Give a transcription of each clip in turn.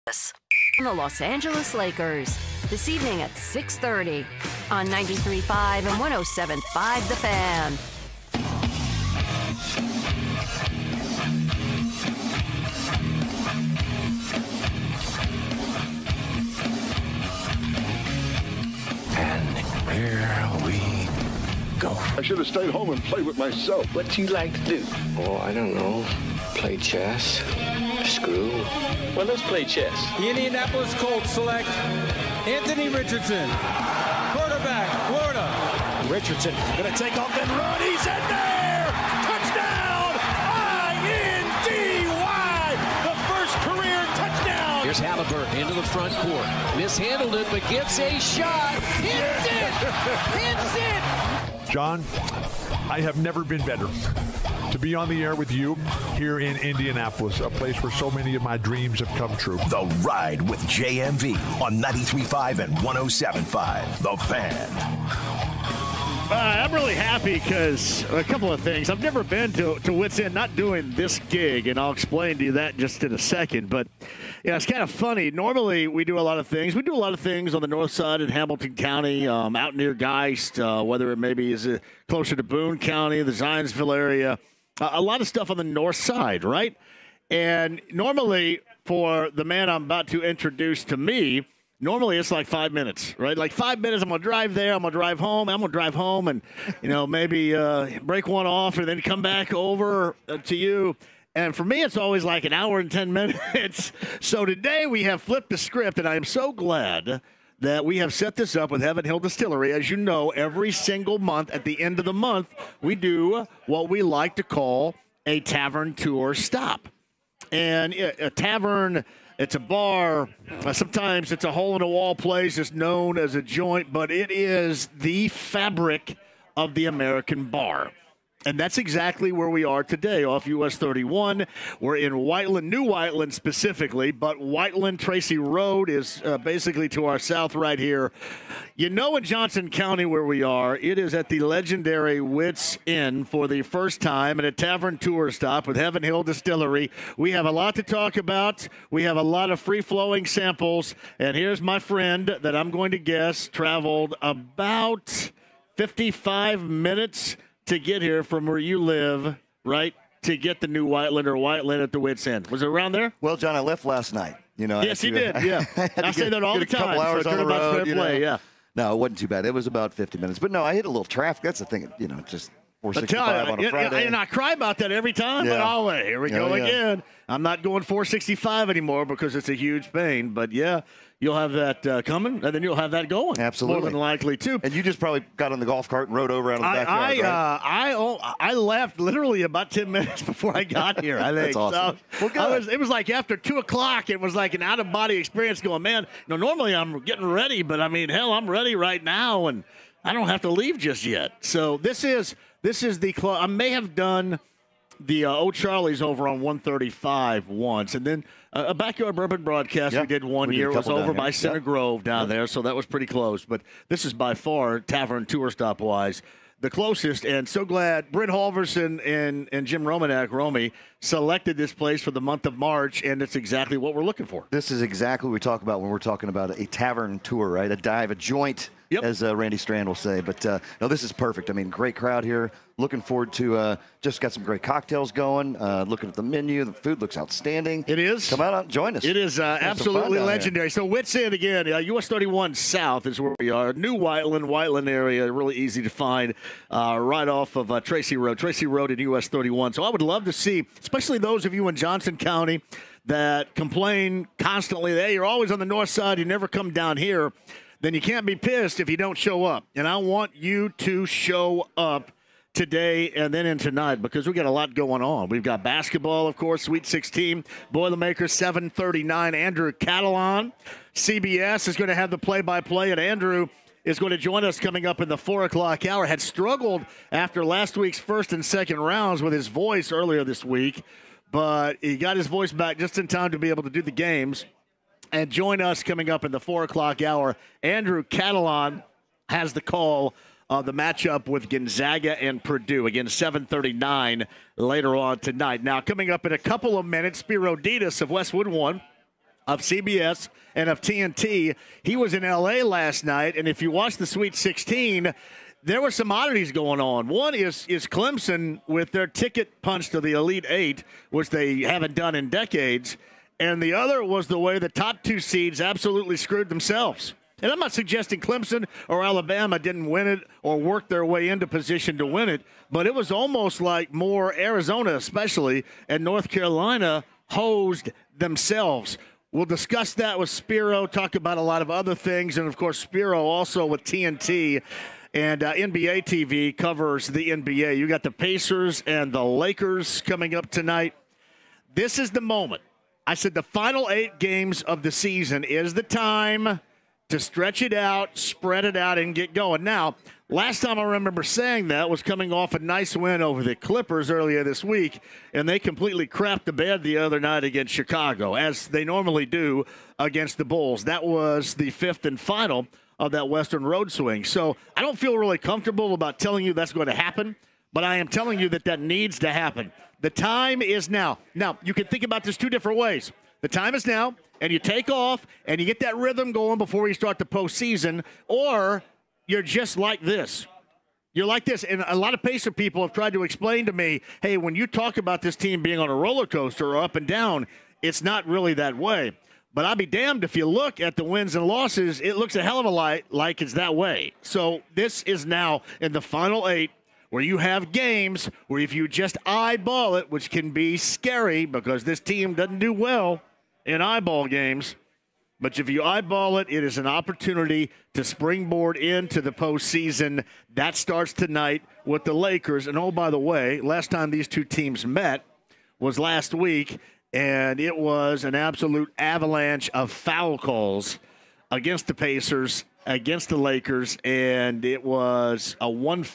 And the Los Angeles Lakers this evening at 6:30 on 93.5 and 107.5 The Fan. And here we go. I should have stayed home and played with myself. What do you like to do? Oh, I don't know. Play chess, screw. Well, let's play chess. The Indianapolis Colts select Anthony Richardson, quarterback, Florida. Richardson going to take off and run. He's in there! Touchdown! I-N-D-Y! The first career touchdown! Here's Halliburton into the front court. Mishandled it, but gets a shot. Hits it! Hits it! John, I have never been better to be on the air with you here in Indianapolis, a place where so many of my dreams have come true. The Ride with JMV on 93.5 and 107.5. The Fan. I'm really happy because a couple of things. I've never been to Wits End, not doing this gig, and I'll explain to you that just in a second. But, yeah, it's kind of funny. Normally, we do a lot of things. We do a lot of things on the north side in Hamilton County, out near Geist, whether it maybe is closer to Boone County, the Zionsville area. A lot of stuff on the north side, right? And normally, for the man I'm about to introduce to me, normally it's like 5 minutes, right? Like 5 minutes, I'm going to drive there, I'm going to drive home, and, maybe break one off and then come back over to you. And for me, it's always like an hour and 10 minutes. So today we have flipped the script, and I am so glad that we have set this up with Heaven Hill Distillery. As you know, every single month, at the end of the month, we do what we like to call a tavern tour stop. And a tavern, it's a bar. Sometimes it's a hole-in-the-wall place. It's known as a joint, but it is the fabric of the American bar. And that's exactly where we are today off US 31. We're in Whiteland, New Whiteland specifically, but Whiteland Tracy Road is basically to our south right here. You know, in Johnson County where we are, it is at the legendary Wits Inn for the first time at a tavern tour stop with Heaven Hill Distillery. We have a lot to talk about. We have a lot of free-flowing samples. And here's my friend that I'm going to guess traveled about 55 minutes to get here from where you live, right, to get the New Whiteland or Whiteland at the Wits End. Was it around there? Well, John, I left last night. Yes, you did, yeah. I say that all the time. A couple hours on the road, yeah. No, it wasn't too bad. It was about 50 minutes. But, no, I hit a little traffic. That's the thing, just 465 on a Friday. And I cry about that every time, but always, here we go again. I'm not going 465 anymore because it's a huge pain. But, yeah, you'll have that coming, and then you'll have that going. Absolutely. More than likely, too. And you just probably got on the golf cart and rode over out of the backyard, right? I left literally about 10 minutes before I got here, I think. That's awesome. So it was like after 2 o'clock, it was like an out-of-body experience going, man, normally I'm getting ready, but, hell, I'm ready right now, and I don't have to leave just yet. So this is the club. I may have done the O'Charlie's over on 135 once, and then a backyard bourbon broadcast we did one year. It was over by Center Grove down there, so that was pretty close. But this is by far, tavern tour stop-wise, the closest, and so glad Brent Halverson and Jim Romanek, Romy, selected this place for the month of March, and it's exactly what we're looking for. This is exactly what we talk about when we're talking about a tavern tour, right? A dive, a joint, as Randy Strand will say. But, no, this is perfect. Great crowd here. Looking forward to just got some great cocktails going. Looking at the menu. The food looks outstanding. It is. Come out and join us. It is absolutely legendary. So Wits End again, US 31 South is where we are. New Whiteland area, really easy to find right off of Tracy Road in US 31. So I would love to see, especially those of you in Johnson County that complain constantly that, hey, you're always on the north side, you never come down here, then you can't be pissed if you don't show up. And I want you to show up today and then in tonight because we got a lot going on. We've got basketball, of course, Sweet 16, Boilermakers 7:39. Andrew Catalan, CBS, is going to have the play-by-play, and Andrew is going to join us coming up in the 4 o'clock hour. Had struggled after last week's first and second rounds with his voice earlier this week, but he got his voice back just in time to be able to do the games. And join us coming up in the 4 o'clock hour. Andrew Catalan has the call of the matchup with Gonzaga and Purdue. Again, 7:39 later on tonight. Now, coming up in a couple of minutes, Spiro Ditas of Westwood One of CBS and of TNT. He was in L.A. last night, and if you watch the Sweet 16, there were some oddities going on. One is Clemson with their ticket punch to the Elite Eight, which they haven't done in decades, and the other was the way the top two seeds absolutely screwed themselves. And I'm not suggesting Clemson or Alabama didn't win it or work their way into position to win it, but it was almost like more Arizona especially and North Carolina hosed themselves. We'll discuss that with Spiro, talk about a lot of other things, and, of course, Spiro also with TNT. And NBA TV covers the NBA. You got the Pacers and the Lakers coming up tonight. This is the moment. I said the final 8 games of the season is the time to stretch it out, spread it out, and get going. Now, last time I remember saying that was coming off a nice win over the Clippers earlier this week, and they completely crapped the bed the other night against Chicago, as they normally do against the Bulls. That was the 5th and final of that Western Road swing. So I don't feel really comfortable about telling you that's going to happen, but I am telling you that needs to happen. The time is now. Now, you can think about this 2 different ways. The time is now, and you take off, and you get that rhythm going before you start the postseason, or you're just like this. You're like this, and a lot of Pacer people have tried to explain to me, hey, when you talk about this team being on a roller coaster or up and down, it's not really that way. But I'll be damned if you look at the wins and losses, it looks a hell of a lot like it's that way. So this is now in the final 8 where you have games where if you just eyeball it, which can be scary because this team doesn't do well in eyeball games, but if you eyeball it, it is an opportunity to springboard into the postseason. That starts tonight with the Lakers. And, oh, by the way, last time these two teams met was last week, and it was an absolute avalanche of foul calls against the Pacers, against the Lakers, and it was a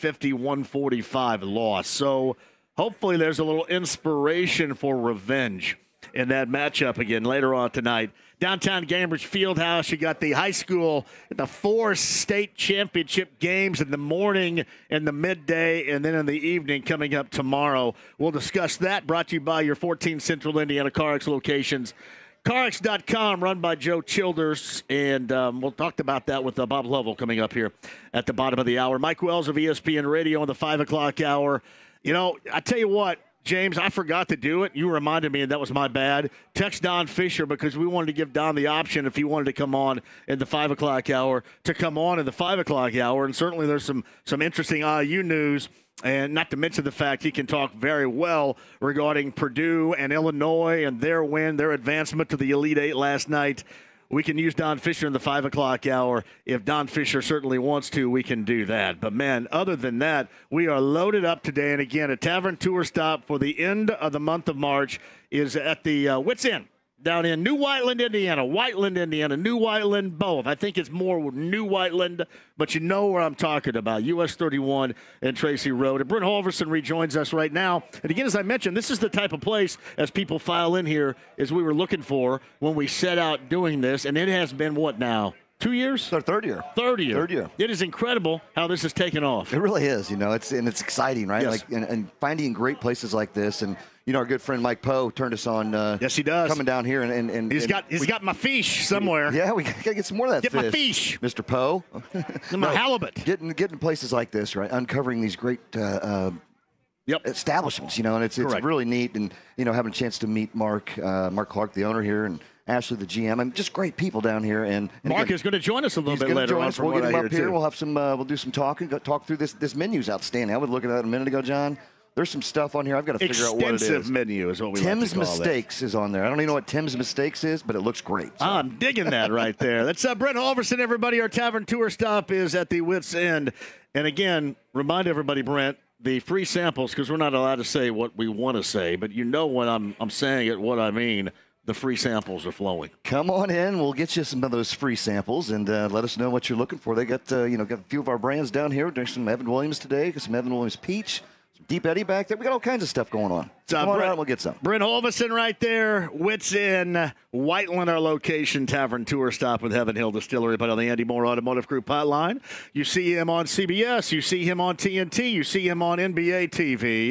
150-145 loss. So hopefully there's a little inspiration for revenge in that matchup again later on tonight. Downtown Gainbridge Fieldhouse, you got the high school, the 4 state championship games in the morning, in the midday, and then in the evening coming up tomorrow. We'll discuss that, brought to you by your 14 Central Indiana CarX locations. CarX.com, run by Joe Childers, and we'll talk about that with Bob Lovell coming up here at the bottom of the hour. Mike Wells of ESPN Radio on the 5 o'clock hour. You know, I tell you what, James, I forgot to do it. You reminded me, and that was my bad. Text Don Fisher because we wanted to give Don the option if he wanted to come on in the 5 o'clock hour to come on in the 5 o'clock hour. And certainly there's some interesting IU news, and not to mention the fact he can talk very well regarding Purdue and Illinois and their win, their advancement to the Elite Eight last night. We can use Don Fisher in the 5 o'clock hour. If Don Fisher certainly wants to, we can do that. But, man, other than that, we are loaded up today. And, again, a tavern tour stop for the end of the month of March is at the Wits Inn down in New Whiteland, Indiana. Whiteland, Indiana. New Whiteland, both. I think it's more New Whiteland, but you know where I'm talking about. US 31 and Tracy Road. And Brent Holverson rejoins us right now. And again, as I mentioned, this is the type of place, as people file in here, as we were looking for when we set out doing this. And it has been, what now? 2 years? It's our third year. Third year. Third year. It is incredible how this has taken off. It really is, you know. It's exciting, right? Yes. And finding great places like this. And, you know, our good friend Mike Poe turned us on. Yes, he does. Coming down here. And he's got my fish somewhere. Yeah, we got to get some more of that fish. Get my fish. Mr. Poe. My halibut. Getting places like this, right? Uncovering these great establishments, you know, and it's really neat. And, you know, having a chance to meet Mark Clark, the owner here, and Ashley, the GM, and just great people down here. And Mark is going to join us a little bit later on. We'll get him up here. We'll have some. We'll do some talking. Talk through this. This menu's outstanding. I was looking at it a minute ago, John. There's some stuff on here. I've got to figure out what it is. Extensive menu is what we like to call it. Tim's Mistakes is on there. I don't even know what Tim's Mistakes is, but it looks great. So. I'm digging that right there. That's Brent Holverson, everybody. Our tavern tour stop is at the Wits End. And again, remind everybody, Brent, the free samples, because we're not allowed to say what we want to say, but you know when I'm saying it, what I mean. The free samples are flowing. Come on in. We'll get you some of those free samples and let us know what you're looking for. They got got a few of our brands down here. There's some Evan Williams today. Got some Evan Williams Peach. Some Deep Eddy back there. We got all kinds of stuff going on. Come on out, we'll get some. Brent Holverson right there. Wits in Whiteland, our location. Tavern tour stop with Heaven Hill Distillery, but on the Andy Moore Automotive Group hotline. You see him on CBS. You see him on TNT. You see him on NBA TV.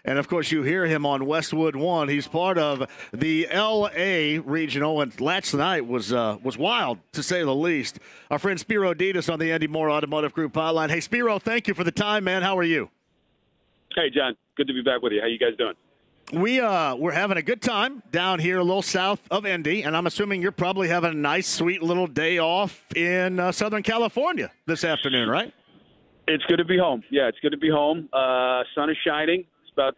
And, of course, you hear him on Westwood One. He's part of the L.A. Regional, and last night was wild, to say the least. Our friend Spiro Dedes on the Andy Moore Automotive Group hotline. Hey, Spiro, thank you for the time, man. How are you? Hey, John. Good to be back with you. How you guys doing? We're having a good time down here a little south of Indy, and I'm assuming you're probably having a nice, sweet little day off in Southern California this afternoon, right? It's good to be home. Yeah, it's good to be home. Sun is shining. About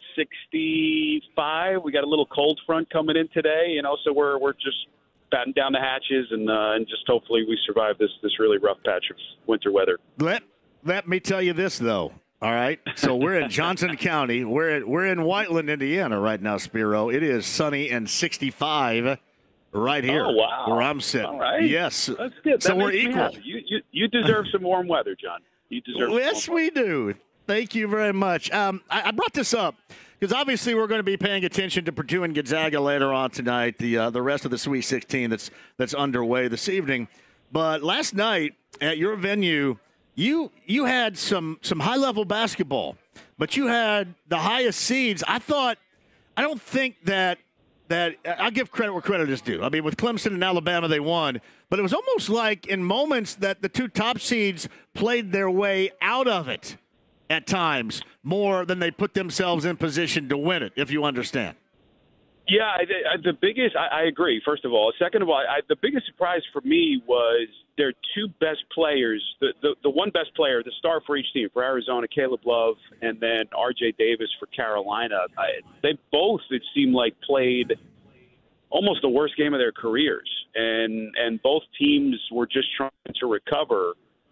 65. We got a little cold front coming in today, so we're just batten down the hatches and just hopefully we survive this really rough patch of winter weather. Let me tell you this though. All right, so we're in Johnson County. We're in Whiteland, Indiana right now, Spiro. It is sunny and 65 right here. Oh wow, where I'm sitting. All right, yes, that's good. So that we're equal. You deserve some warm weather, John. You deserve. Yes, we do. Thank you very much. I brought this up because obviously we're going to be paying attention to Purdue and Gonzaga later on tonight, the rest of the Sweet 16 that's underway this evening. But last night at your venue, you had some high-level basketball, but you had the highest seeds. I don't think that I'll give credit where credit is due. I mean, with Clemson and Alabama, they won. But it was almost like in moments that the two top seeds played their way out of it at times more than they put themselves in position to win it, if you understand. Yeah, the biggest – I agree, first of all. Second of all, the biggest surprise for me was their two best players, the one best player, the star for each team, for Arizona, Caleb Love, and then R.J. Davis for Carolina. They both, it seemed like, played almost the worst game of their careers, and both teams were just trying to recover.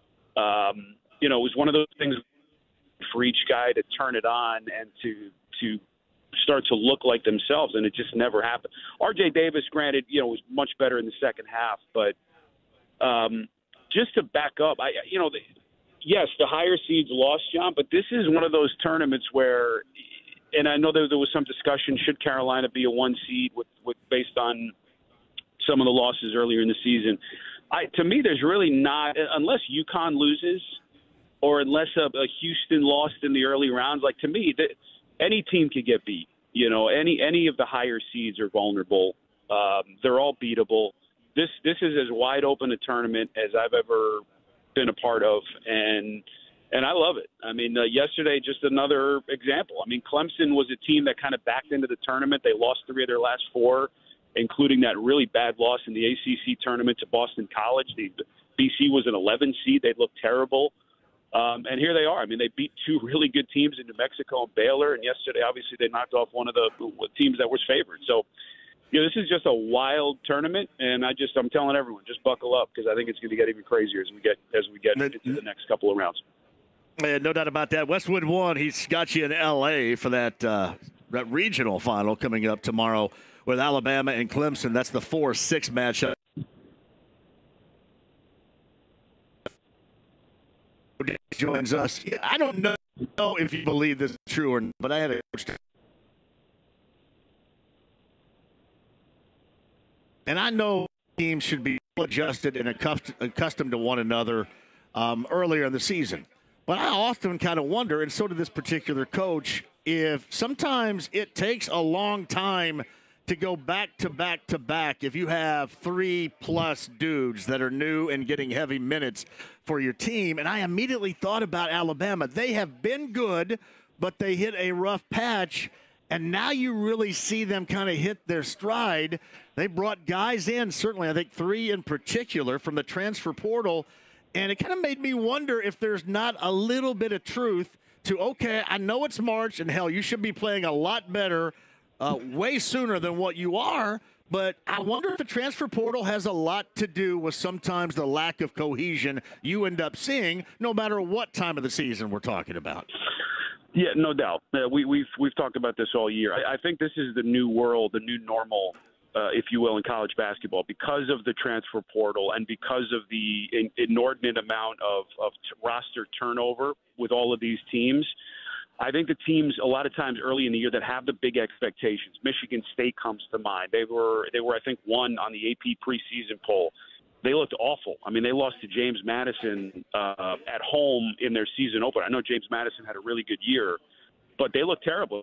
It was one of those things for each guy to turn it on and to start to look like themselves, and it just never happened. R.J. Davis, granted, was much better in the second half, but just to back up, yes, the higher seeds lost, John, but this is one of those tournaments where, and I know there was some discussion, should Carolina be a one seed with based on some of the losses earlier in the season. To me, there's really not, unless UConn loses or unless a Houston lost in the early rounds, like to me, any team could get beat. Any of the higher seeds are vulnerable. They're all beatable. This is as wide open a tournament as I've ever been a part of, and I love it. I mean, yesterday, just another example. I mean, Clemson was a team that kind of backed into the tournament. They lost 3 of their last 4, including that really bad loss in the ACC tournament to Boston College. BC was an 11 seed. They looked terrible. And here they are. I mean, they beat 2 really good teams in New Mexico and Baylor. And yesterday, obviously, they knocked off one of the teams that was favored. So, this is just a wild tournament. And I'm telling everyone, just buckle up because I think it's going to get even crazier as we get into the next couple of rounds. Yeah, no doubt about that. Westwood One, he's got you in L.A. for that regional final coming up tomorrow with Alabama and Clemson. That's the 4-6 matchup. Joins us. I don't know if you believe this is true or not, but I had a coach, and I know teams should be adjusted and accustomed to one another earlier in the season. But I often kind of wonder, and so did this particular coach, if sometimes it takes a long time to go back to back to back if you have 3+ dudes that are new and getting heavy minutes for your team. And I immediately thought about Alabama. They have been good, but they hit a rough patch, and now you really see them kind of hit their stride. They brought guys in, certainly I think 3 in particular, from the transfer portal, and it kind of made me wonder if there's not a little bit of truth to, okay, I know it's March, and hell, you should be playing a lot better way sooner than what you are, but I wonder if the transfer portal has a lot to do with sometimes the lack of cohesion you end up seeing, no matter what time of the season we're talking about. Yeah, no doubt. We've talked about this all year. I think this is the new world, the new normal, if you will, in college basketball because of the transfer portal and because of the inordinate amount of roster turnover with all of these teams. I think the teams a lot of times early in the year that have the big expectations, Michigan State comes to mind. They were I think 1 on the AP preseason poll. They looked awful. I mean, they lost to James Madison at home in their season opener. I know James Madison had a really good year, but they looked terrible.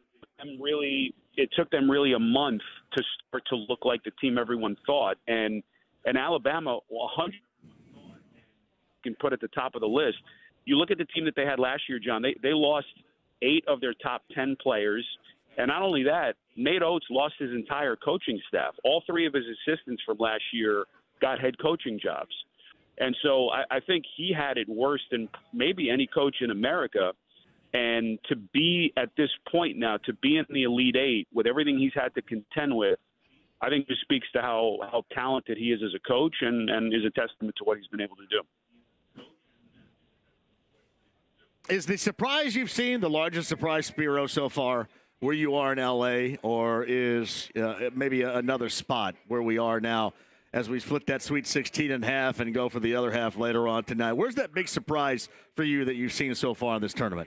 took them really a month to start to look like the team everyone thought. And Alabama, 100 can put at the top of the list. You look at the team that they had last year, John. They lost 8 of their top 10 players. And not only that, Nate Oates lost his entire coaching staff. All 3 of his assistants from last year got head coaching jobs. And so I think he had it worse than maybe any coach in America. And to be at this point now, to be in the Elite 8 with everything he's had to contend with, I think just speaks to how talented he is as a coach and is a testament to what he's been able to do. Is the surprise you've seen the largest surprise, Spiro, so far where you are in L.A., or is maybe another spot where we are now as we split that Sweet 16 in half and go for the other half later on tonight? Where's that big surprise for you that you've seen so far in this tournament?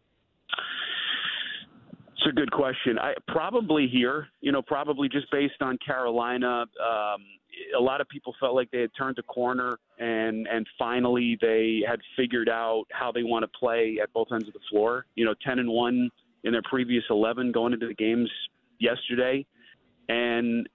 It's a good question. Probably here, probably just based on Carolina. A lot of people felt like they had turned a corner and finally they had figured out how they want to play at both ends of the floor. 10-1 in their previous 11 going into the games yesterday. And,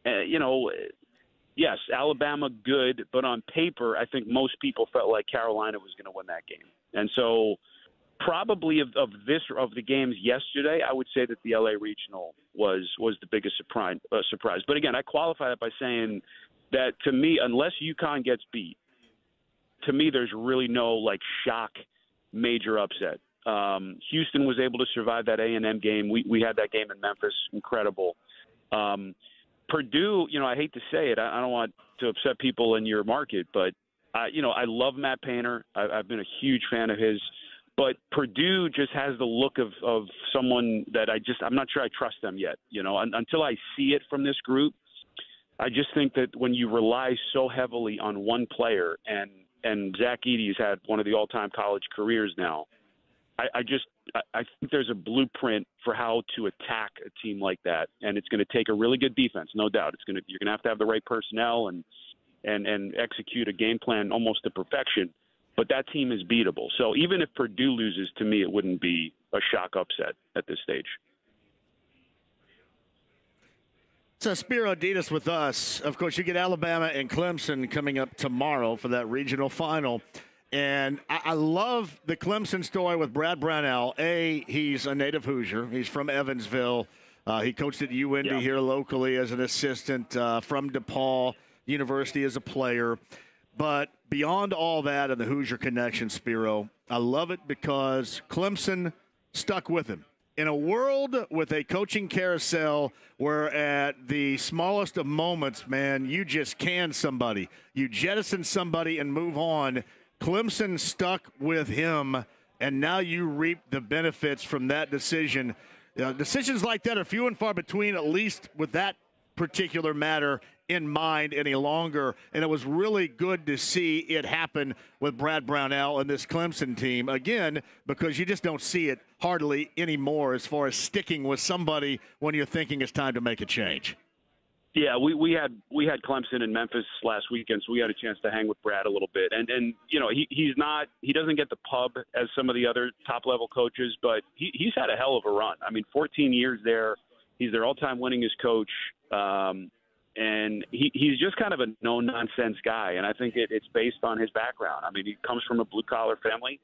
yes, Alabama good, but on paper, I think most people felt like Carolina was going to win that game. And so probably of the games yesterday, I would say that the LA Regional was the biggest surprise. But again, I qualify that by saying that to me, unless UConn gets beat, to me there's really no shock major upset. Houston was able to survive that A&M game. We had that game in Memphis, incredible. Purdue, I hate to say it, I don't want to upset people in your market, but I love Matt Painter. I've been a huge fan of his. But Purdue just has the look of someone that I'm not sure I trust them yet. Until I see it from this group, I just think that when you rely so heavily on one player, and Zach Edey's had one of the all-time college careers now, I think there's a blueprint for how to attack a team like that, and it's going to take a really good defense, no doubt. You're going to have the right personnel and execute a game plan almost to perfection. But that team is beatable. So even if Purdue loses, to me, it wouldn't be a shock upset at this stage. So Spiro Dedes with us. Of course, you get Alabama and Clemson coming up tomorrow for that regional final. And I love the Clemson story with Brad Brownell. He's a native Hoosier. He's from Evansville. He coached at UIndy here locally as an assistant, from DePaul University as a player. But beyond all that and the Hoosier connection, Spiro, I love it because Clemson stuck with him. In a world with a coaching carousel where at the smallest of moments, man, you just can somebody. You jettison somebody and move on. Clemson stuck with him, and now you reap the benefits from that decision. Decisions like that are few and far between, at least with that particular matter in mind any longer, and it was really good to see it happen with Brad Brownell and this Clemson team, again, because you just don't see it hardly anymore as far as sticking with somebody when you're thinking it's time to make a change. Yeah, we had Clemson in Memphis last weekend, so we had a chance to hang with Brad a little bit. And he doesn't get the pub as some of the other top-level coaches, but he's had a hell of a run. 14 years there. He's their all-time winningest coach. And he's just kind of a no-nonsense guy, and I think it's based on his background. He comes from a blue-collar family.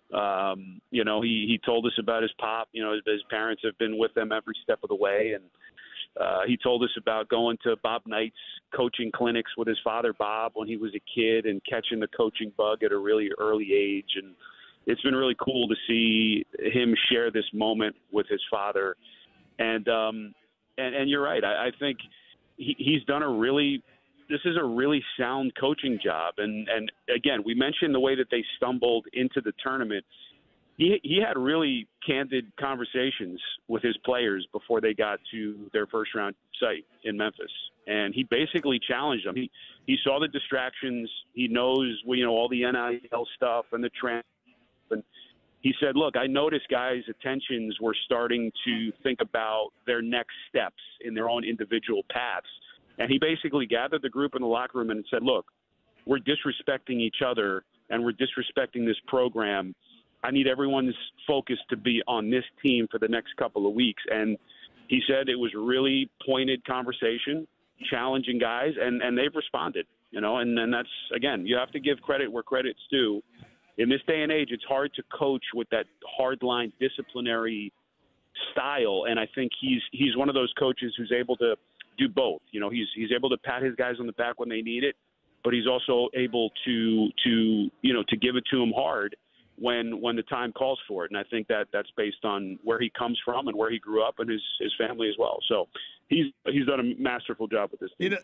He told us about his pop. His parents have been with him every step of the way, and he told us about going to Bob Knight's coaching clinics with his father, Bob, when he was a kid and catching the coaching bug at a really early age. And it's been really cool to see him share this moment with his father. And you're right. I think he's done this is a really sound coaching job. And again, we mentioned the way that they stumbled into the tournament. He had really candid conversations with his players before they got to their first round site in Memphis. And he basically challenged them. He saw the distractions. He knows, all the NIL stuff and the transfer. And he said, look, I noticed guys' attentions were starting to think about their next steps in their own individual paths. And he basically gathered the group in the locker room and said, look, we're disrespecting each other and we're disrespecting this program. I need everyone's focus to be on this team for the next couple of weeks. And he said it was really pointed conversation, challenging guys, and they've responded, and then that's, again, you have to give credit where credit's due. In this day and age, it's hard to coach with that hardline disciplinary style, and I think he's one of those coaches who's able to do both. He's able to pat his guys on the back when they need it, but he's also able to give it to them hard when the time calls for it. And I think that's based on where he comes from and where he grew up and his family as well. So he's done a masterful job with this team.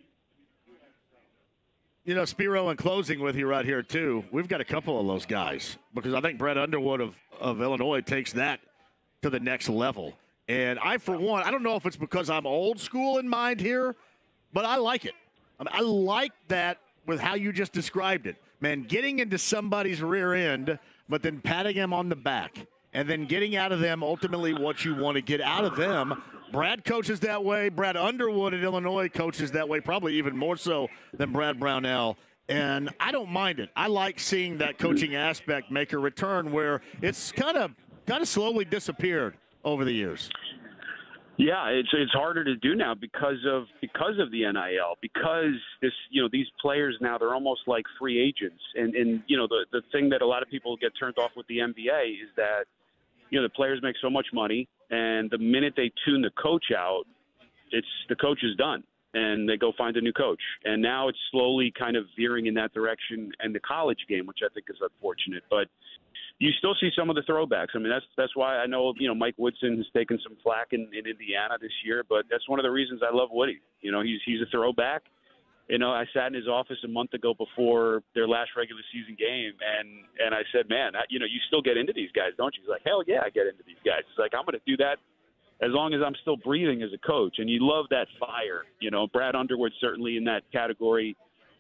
Spiro, in closing with you right here, too, we've got a couple of those guys because I think Brad Underwood of Illinois takes that to the next level. And I, for one, I don't know if it's because I'm old school in mind here, but I like it. I like that with how you just described it. Man, getting into somebody's rear end, but then patting them on the back and then getting out of them ultimately what you want to get out of them. Brad coaches that way. Brad Underwood at Illinois coaches that way, probably even more so than Brad Brownell. And I don't mind it. I like seeing that coaching aspect make a return where it's kind of slowly disappeared over the years. Yeah, it's harder to do now because of the NIL, because these players now, they're almost like free agents. And the thing that a lot of people get turned off with the NBA is that the players make so much money, and the minute they tune the coach out, the coach is done, and they go find a new coach. And now it's slowly kind of veering in that direction in the college game, which I think is unfortunate. But you still see some of the throwbacks. I mean, that's why I know Mike Woodson has taken some flack in Indiana this year, but that's one of the reasons I love Woody. He's a throwback. I sat in his office a month ago before their last regular season game, and I said, man, you still get into these guys, don't you? He's like, hell yeah, I get into these guys. He's like, I'm going to do that as long as I'm still breathing as a coach. And you love that fire. Brad Underwood certainly in that category.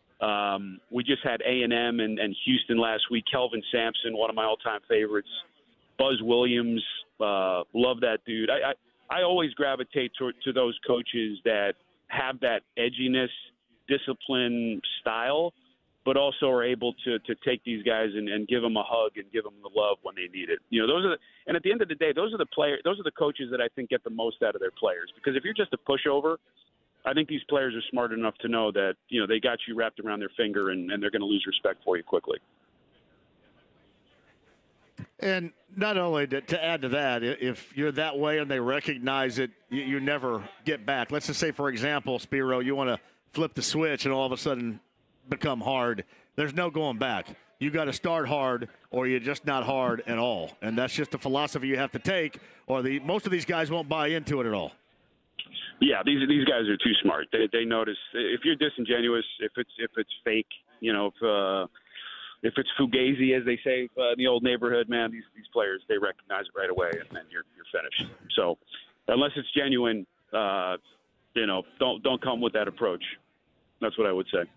We just had A&M and Houston last week. Kelvin Sampson, one of my all-time favorites. Buzz Williams, love that dude. I always gravitate to those coaches that have that edginess, discipline, style, but also are able to take these guys and give them a hug and give them the love when they need it. And at the end of the day, those are the coaches that I think get the most out of their players. Because if you're just a pushover, I think these players are smart enough to know that, they got you wrapped around their finger and they're going to lose respect for you quickly. And not only to add to that, if you're that way and they recognize it, you never get back. Let's just say, for example, Spiro, you want to flip the switch and all of a sudden become hard. There's no going back. You got to start hard or you're just not hard at all. And that's just a philosophy you have to take, or most of these guys won't buy into it at all. Yeah, these guys are too smart. They notice if you're disingenuous, if it's fake, if it's fugazi, as they say in the old neighborhood, man, these players, they recognize it right away, and then you're finished. So unless it's genuine, don't come with that approach. That's what I would say.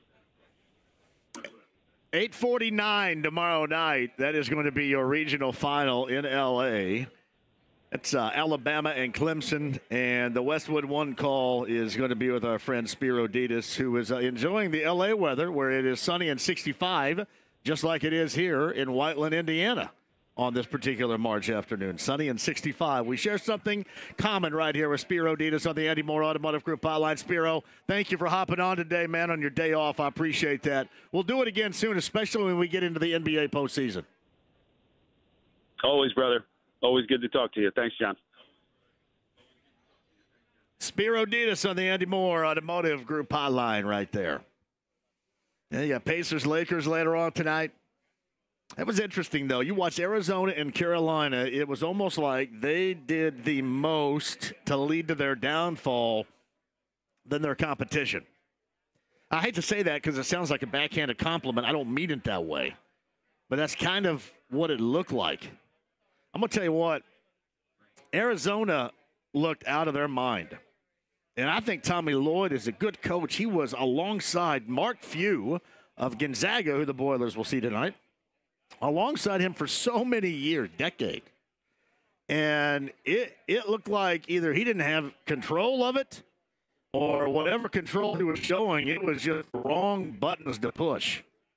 8:49 tomorrow night. That is going to be your regional final in L.A. It's Alabama and Clemson, and the Westwood One call is going to be with our friend Spiro Dedes, who is enjoying the L.A. weather, where it is sunny and 65, just like it is here in Whiteland, Indiana, on this particular March afternoon. Sunny and 65. We share something common right here with Spiro Dedes on the Andy Moore Automotive Group hotline. Spiro, thank you for hopping on today, man, on your day off. I appreciate that. We'll do it again soon, especially when we get into the NBA postseason. Always, brother. Always good to talk to you. Thanks, John. Spiro Dedes on the Andy Moore Automotive Group hotline right there. Yeah, you got Pacers, Lakers later on tonight. That was interesting, though. You watched Arizona and Carolina. It was almost like they did the most to lead to their downfall than their competition. I hate to say that because it sounds like a backhanded compliment. I don't mean it that way. But that's kind of what it looked like. I'm going to tell you what, Arizona looked out of their mind. And I think Tommy Lloyd is a good coach. He was alongside Mark Few of Gonzaga, who the Boilers will see tonight, alongside him for so many years, decade. And it looked like either he didn't have control of it or whatever control he was showing, it was just wrong buttons to push.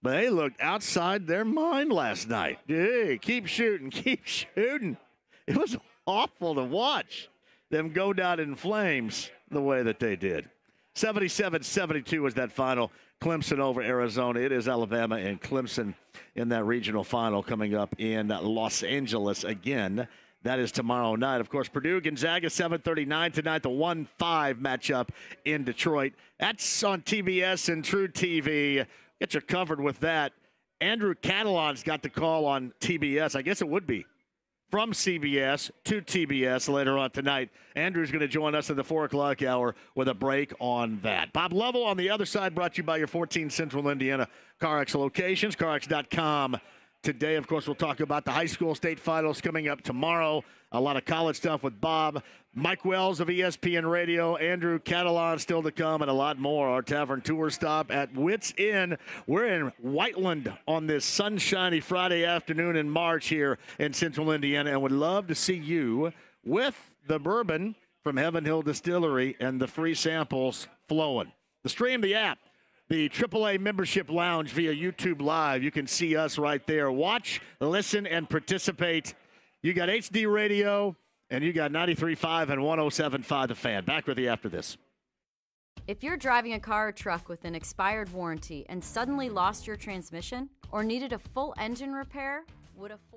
But they looked outside their mind last night. Hey, keep shooting, keep shooting. It was awful to watch them go down in flames the way that they did. 77-72 was that final. Clemson over Arizona. It is Alabama and Clemson in that regional final coming up in Los Angeles again. That is tomorrow night. Of course, Purdue, Gonzaga, 7:39 tonight, the 1-5 matchup in Detroit. That's on TBS and True TV. Get you covered with that. Andrew Catalon's got the call on TBS. I guess it would be from CBS to TBS later on tonight. Andrew's going to join us in the 4 o'clock hour with a break on that. Bob Lovell on the other side, brought to you by your 14 Central Indiana CarX locations, CarX.com. Today, of course, we'll talk about the high school state finals coming up tomorrow. A lot of college stuff with Bob. Mike Wells of ESPN Radio, Andrew Catalon still to come, and a lot more. Our Tavern Tour stop at Wits Inn. We're in Whiteland on this sunshiny Friday afternoon in March here in Central Indiana, and would love to see you with the bourbon from Heaven Hill Distillery and the free samples flowing. The stream, the app. The AAA Membership Lounge via YouTube Live. You can see us right there. Watch, listen, and participate. You got HD Radio, and you got 93.5 and 107.5 The Fan. Back with you after this. If you're driving a car or truck with an expired warranty and suddenly lost your transmission or needed a full engine repair, would a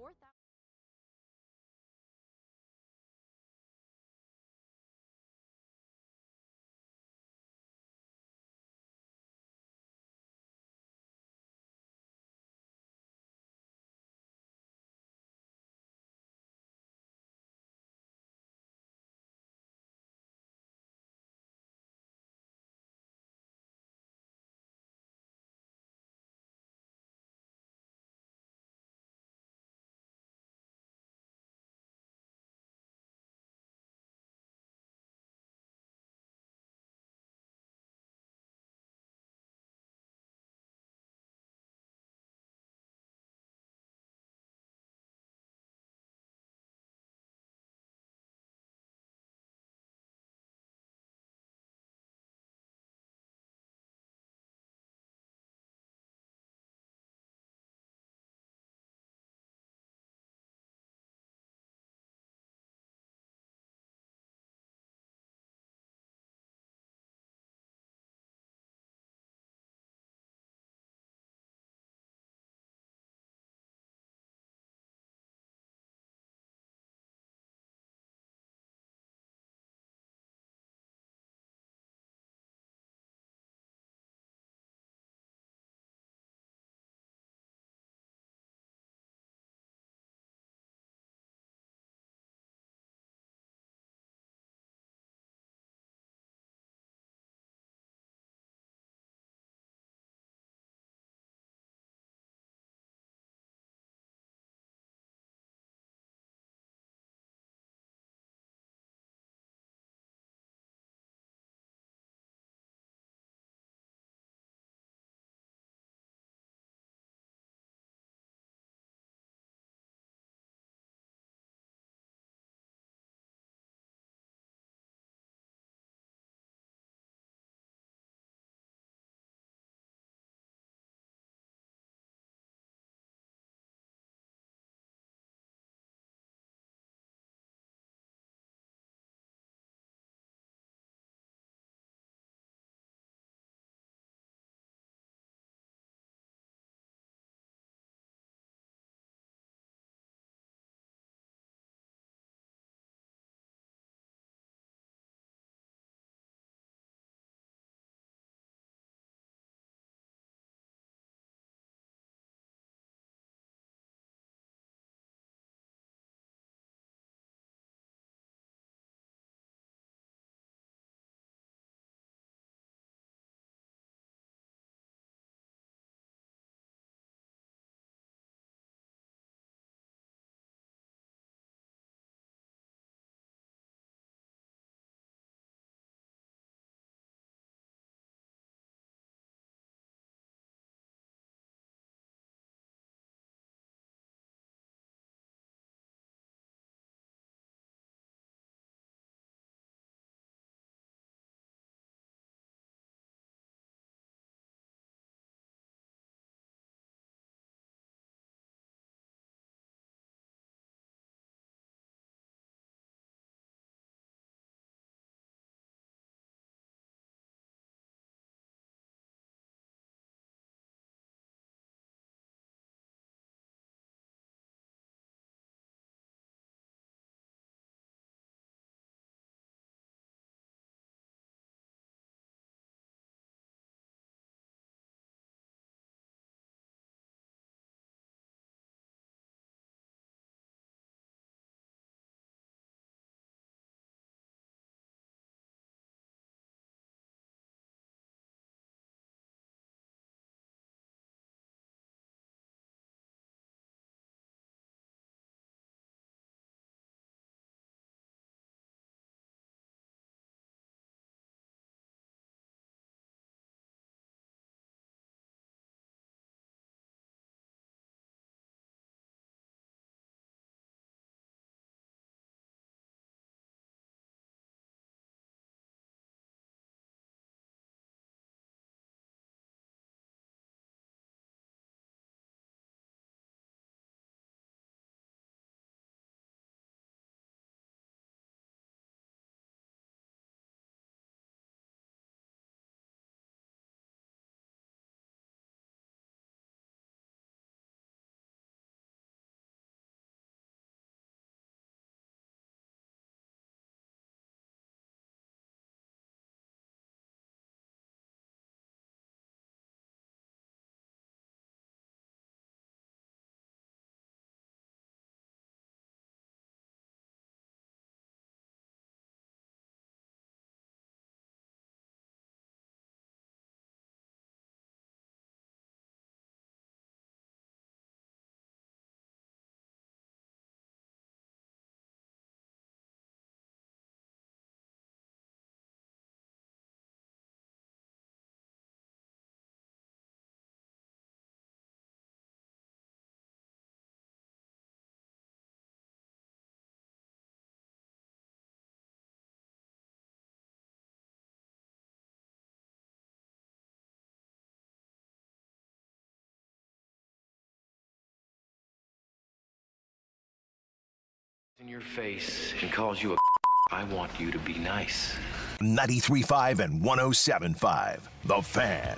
in your face and calls you a I want you to be nice. 93.5 and 107.5. The Fan.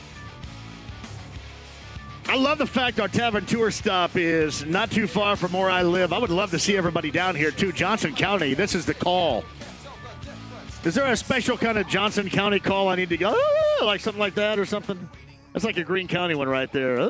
I love the fact our Tavern Tour stop is not too far from where I live. I would love to see everybody down here, too. Johnson County, this is the call. Is there a special kind of Johnson County call I need to go, like something like that or something? That's like a Greene County one right there.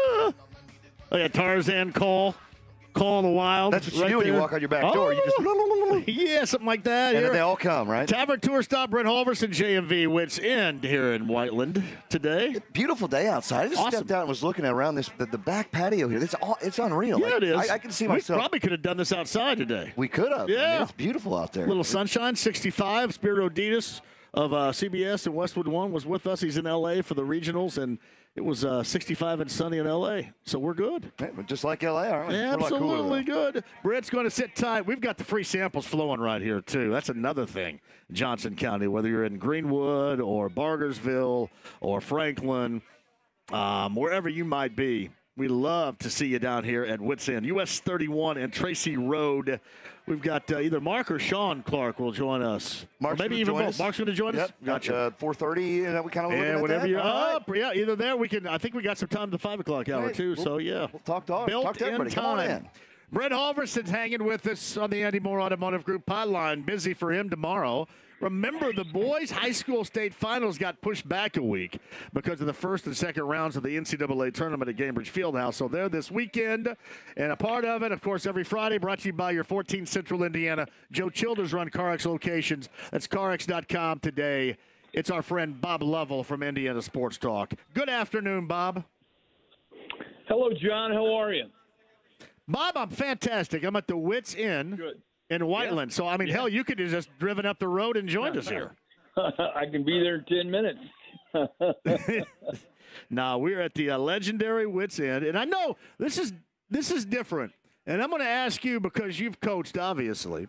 Like a Tarzan call. Call in the wild. That's what you right do when you there. walk on your back door. You just yeah, something like that. And Here. they all come, right? Tavern Tour stop, Brett Halverson, JMV, Wits End here in Whiteland today. Beautiful day outside. I just stepped out and was looking around the back patio here. It's unreal. Yeah, like, it is. I can see myself. We probably could have done this outside today. We could have. Yeah. I mean, it's beautiful out there. Little sunshine, 65. Spiro Ditas of CBS and Westwood One was with us. He's in L.A. for the regionals, and it was 65 and sunny in L.A., so we're good. Hey, just like L.A., aren't we? Absolutely good. Brett's going to sit tight. We've got the free samples flowing right here, too. That's another thing. Johnson County, whether you're in Greenwood or Bargersville or Franklin, wherever you might be, we love to see you down here at Wits End. US 31 and Tracy Road. We've got either Mark or Sean Clark will join us. Mark's maybe even both. Mark's going to join us? Gotcha. 4:30, we kind of looking at whenever that? you're up. Yeah, either there. We can. I think we got some time to 5 o'clock hour, too. So, yeah. We'll talk to everybody. Come on in. Brett Halverson's hanging with us on the Andy Moore Automotive Group hotline. Busy for him tomorrow. Remember, the boys' high school state finals got pushed back a week because of the first and second rounds of the NCAA tournament at Gainbridge Fieldhouse. So they're this weekend, and a part of it, of course, every Friday, brought to you by your 14 Central Indiana Joe Childers run CarX locations. That's CarX.com today. It's our friend Bob Lovell from Indiana Sports Talk. Good afternoon, Bob. Hello, John. How are you? Bob, I'm fantastic. I'm at the Wits Inn. Good. In Whiteland. Yeah. So, I mean, hell, you could have just driven up the road and joined us here. I can be there in 10 minutes. No, we're at the legendary Wits End. And I know this is different. And I'm going to ask you, because you've coached, obviously,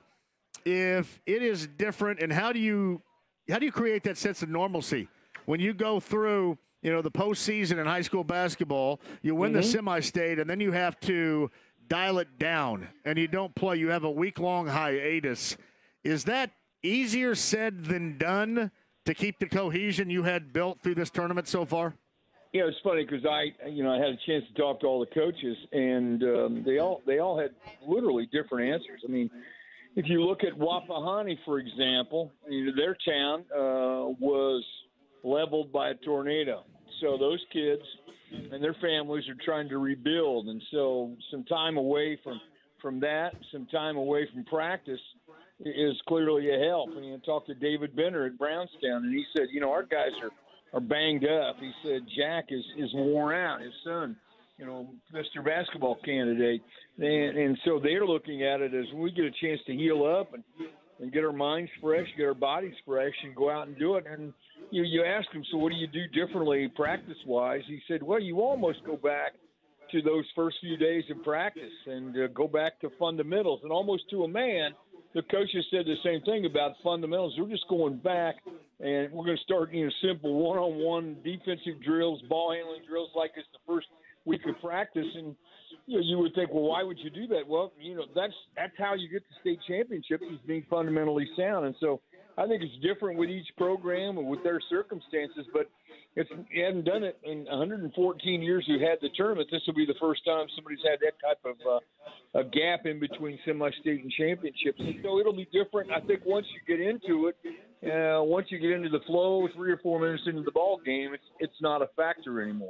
if it is different, and how do you create that sense of normalcy when you go through, the postseason in high school basketball, you win the semi-state, and then you have to dial it down, and you don't play. You have a week-long hiatus. Is that easier said than done to keep the cohesion you had built through this tournament so far? Yeah, it's funny because I had a chance to talk to all the coaches, and they all had literally different answers. I mean, if you look at Wapahani, for example, their town was leveled by a tornado. So those kids and their families are trying to rebuild, and so some time away from that, some time away from practice is clearly a help. And you talked to David Benner at Brownstown, and he said, our guys are banged up. He said Jack is worn out, his son, Mr. Basketball candidate, and so they're looking at it as we get a chance to heal up and get our minds fresh, get our bodies fresh, and go out and do it. And you ask him, so what do you do differently practice-wise? He said, well, you almost go back to those first few days of practice and go back to fundamentals. And almost to a man, the coaches said the same thing about fundamentals. We're just going back, and we're going to start simple one-on-one defensive drills, ball handling drills like it's the first week of practice. And you would think, well, why would you do that? Well, that's how you get to state championships, is being fundamentally sound. And so I think it's different with each program and with their circumstances, but you haven't done it in 114 years we've had the tournament. This will be the first time somebody's had that type of a gap in between semi-state and championships. And so it'll be different. I think once you get into it, once you get into the flow, 3 or 4 minutes into the ball game, it's not a factor anymore.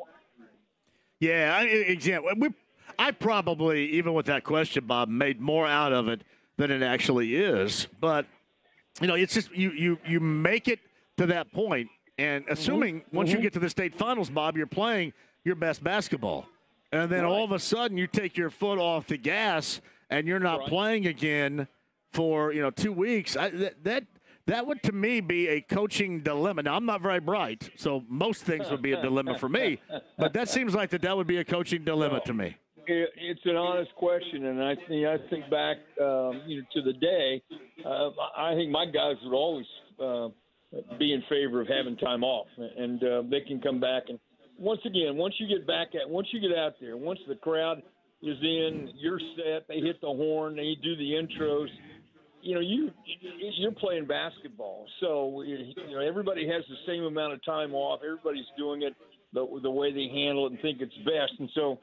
Yeah, exactly. I probably, even with that question, Bob, made more out of it than it actually is. But, it's just you make it to that point, and assuming once you get to the state finals, Bob, you're playing your best basketball. And then all of a sudden you take your foot off the gas and you're not playing again for, 2 weeks. That would, to me, be a coaching dilemma. Now, I'm not very bright, so most things would be a dilemma for me. But that seems like that would be a coaching dilemma to me. It's an honest question, and I think back, to the day. I think my guys would always be in favor of having time off, and they can come back. And once again, once you get out there, once the crowd, is in, you're set, they hit the horn, they do the intros. You're playing basketball. So, everybody has the same amount of time off. Everybody's doing it the way they handle it and think it's best. And so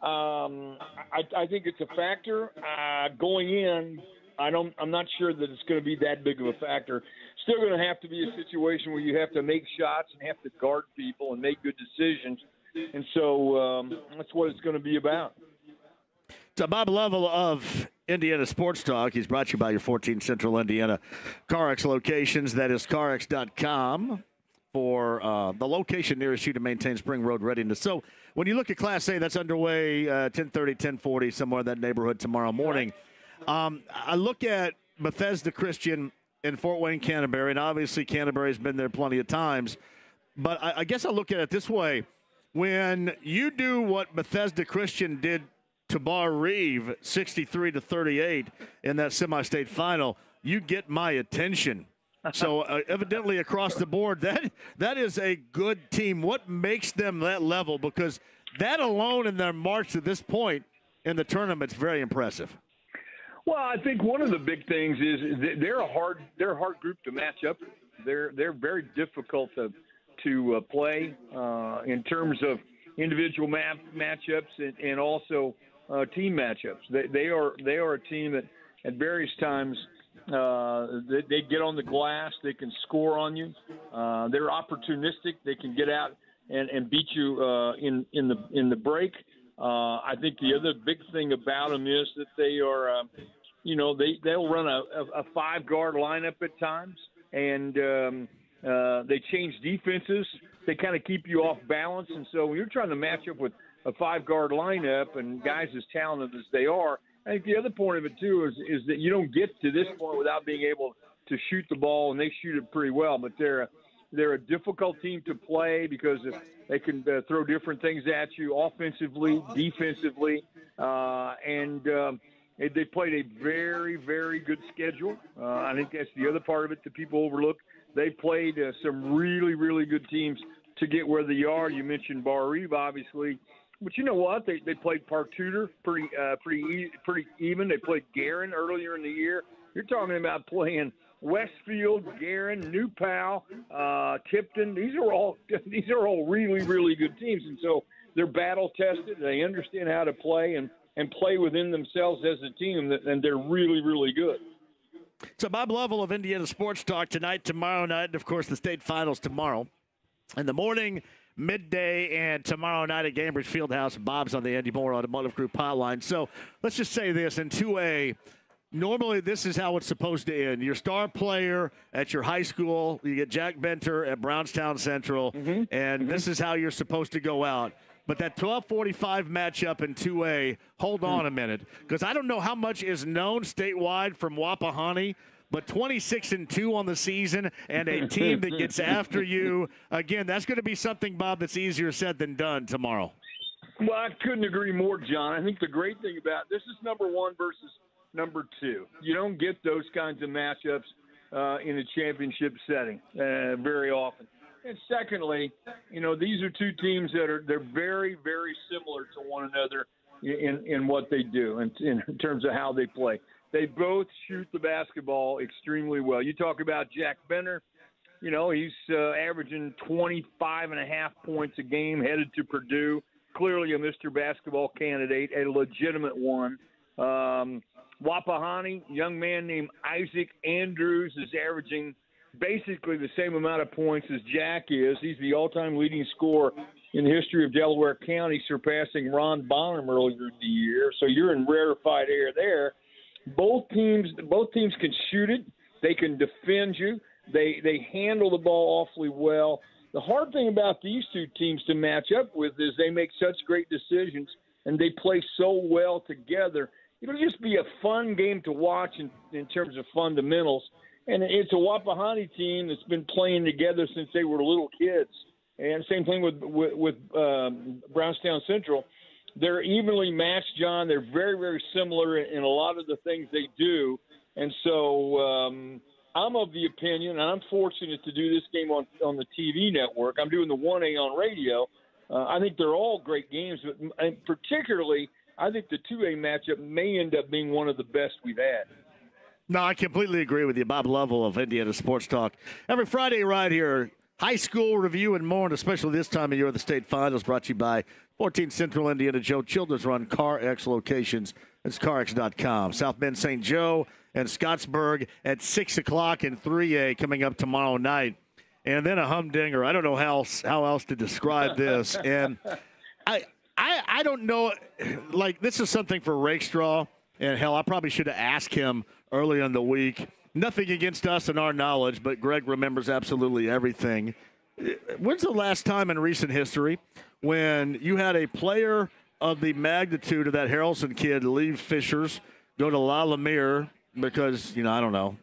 I think it's a factor. Going in, I'm not sure that it's going to be that big of a factor. Still going to have to be a situation where you have to make shots and have to guard people and make good decisions. And so that's what it's going to be about. So Bob Lovell of Indiana Sports Talk. He's brought to you by your 14 Central Indiana CarX locations. That is CarX.com for the location nearest you to maintain spring road readiness. So when you look at Class A, that's underway 10:30, 10:40, somewhere in that neighborhood tomorrow morning. I look at Bethesda Christian in Fort Wayne, Canterbury, and obviously Canterbury's been there plenty of times. But I guess I look at it this way. When you do what Bethesda Christian did to Bar Reeve 63-38 in that semi-state final, you get my attention. So evidently across the board, that is a good team. What makes them that level? Because that alone in their march to this point in the tournament is very impressive. Well, I think one of the big things is they're a hard group to match up. They're very difficult to play in terms of individual matchups and also team matchups. They are a team that at various times they get on the glass. They can score on you. They're opportunistic. They can get out and beat you in the break. I think the other big thing about them is that they are, they'll run a 5-guard lineup at times, and they change defenses. They kind of keep you off balance, and so when you're trying to match up with a 5-guard lineup and guys as talented as they are, I think the other point of it too is that you don't get to this point without being able to shoot the ball, and they shoot it pretty well. But they're a difficult team to play because they can throw different things at you offensively, defensively, and they played a very, very good schedule. I think that's the other part of it that people overlook. They played some really, really good teams to get where they are. You mentioned Bar Reeve, obviously. But you know what? They played Park Tudor pretty even. They played Guerin earlier in the year. You're talking about playing Westfield, Guerin, New Pal, Tipton. These are all really, really good teams, and so they're battle tested. They understand how to play and play within themselves as a team, and they're really, really good. So Bob Lovell of Indiana Sports Talk tonight, tomorrow night, and of course the state finals tomorrow in the morning, midday, and tomorrow night at Gainbridge Fieldhouse. Bob's on the Andy Moore Automotive Group hotline. So let's just say this, in 2A, normally this is how it's supposed to end. Your star player at your high school, you get Jack Benter at Brownstown Central, and this is how you're supposed to go out. But that 12:45 matchup in 2A, hold on a minute, because I don't know how much is known statewide from Wapahani, but 26-2 on the season and a team that gets after you. Again, that's going to be something, Bob, that's easier said than done tomorrow. Well, I couldn't agree more, John. I think the great thing about this is number one versus number two. You don't get those kinds of matchups in a championship setting very often. And secondly, these are two teams they're very, very similar to one another in what they do and in terms of how they play. They both shoot the basketball extremely well. You talk about Jack Benter, he's averaging 25.5 points a game, headed to Purdue. Clearly a Mr. Basketball candidate, a legitimate one. Wapahani, young man named Isaac Andrews, is averaging basically the same amount of points as Jack is. He's the all-time leading scorer in the history of Delaware County, surpassing Ron Bonham earlier in the year. So you're in rarefied air there. Both teams can shoot it. They can defend you. They handle the ball awfully well. The hard thing about these two teams to match up with is they make such great decisions and they play so well together. It'll just be a fun game to watch in terms of fundamentals. And it's a Wapahani team that's been playing together since they were little kids. And same thing with Brownstown Central. They're evenly matched, John. They're very, very similar in a lot of the things they do. And so I'm of the opinion, and I'm fortunate to do this game on the TV network. I'm doing the 1A on radio. I think they're all great games, but particularly I think the 2A matchup may end up being one of the best we've had. No, I completely agree with you. Bob Lovell of Indiana Sports Talk. Every Friday right here, high school review and more, and especially this time of year, the state finals brought to you by 14 Central Indiana. Joe Childers run CarX locations. It's CarX.com. South Bend St. Joe and Scottsburg at 6 o'clock in 3A coming up tomorrow night. And then a humdinger. I don't know how else to describe this. And I don't know. Like, this is something for Rakestraw. And, hell, I probably should have asked him earlier in the week. Nothing against us and our knowledge, but Greg remembers absolutely everything. When's the last time in recent history when you had a player of the magnitude of that Harrelson kid leave Fishers, go to La Lumiere because, I don't know,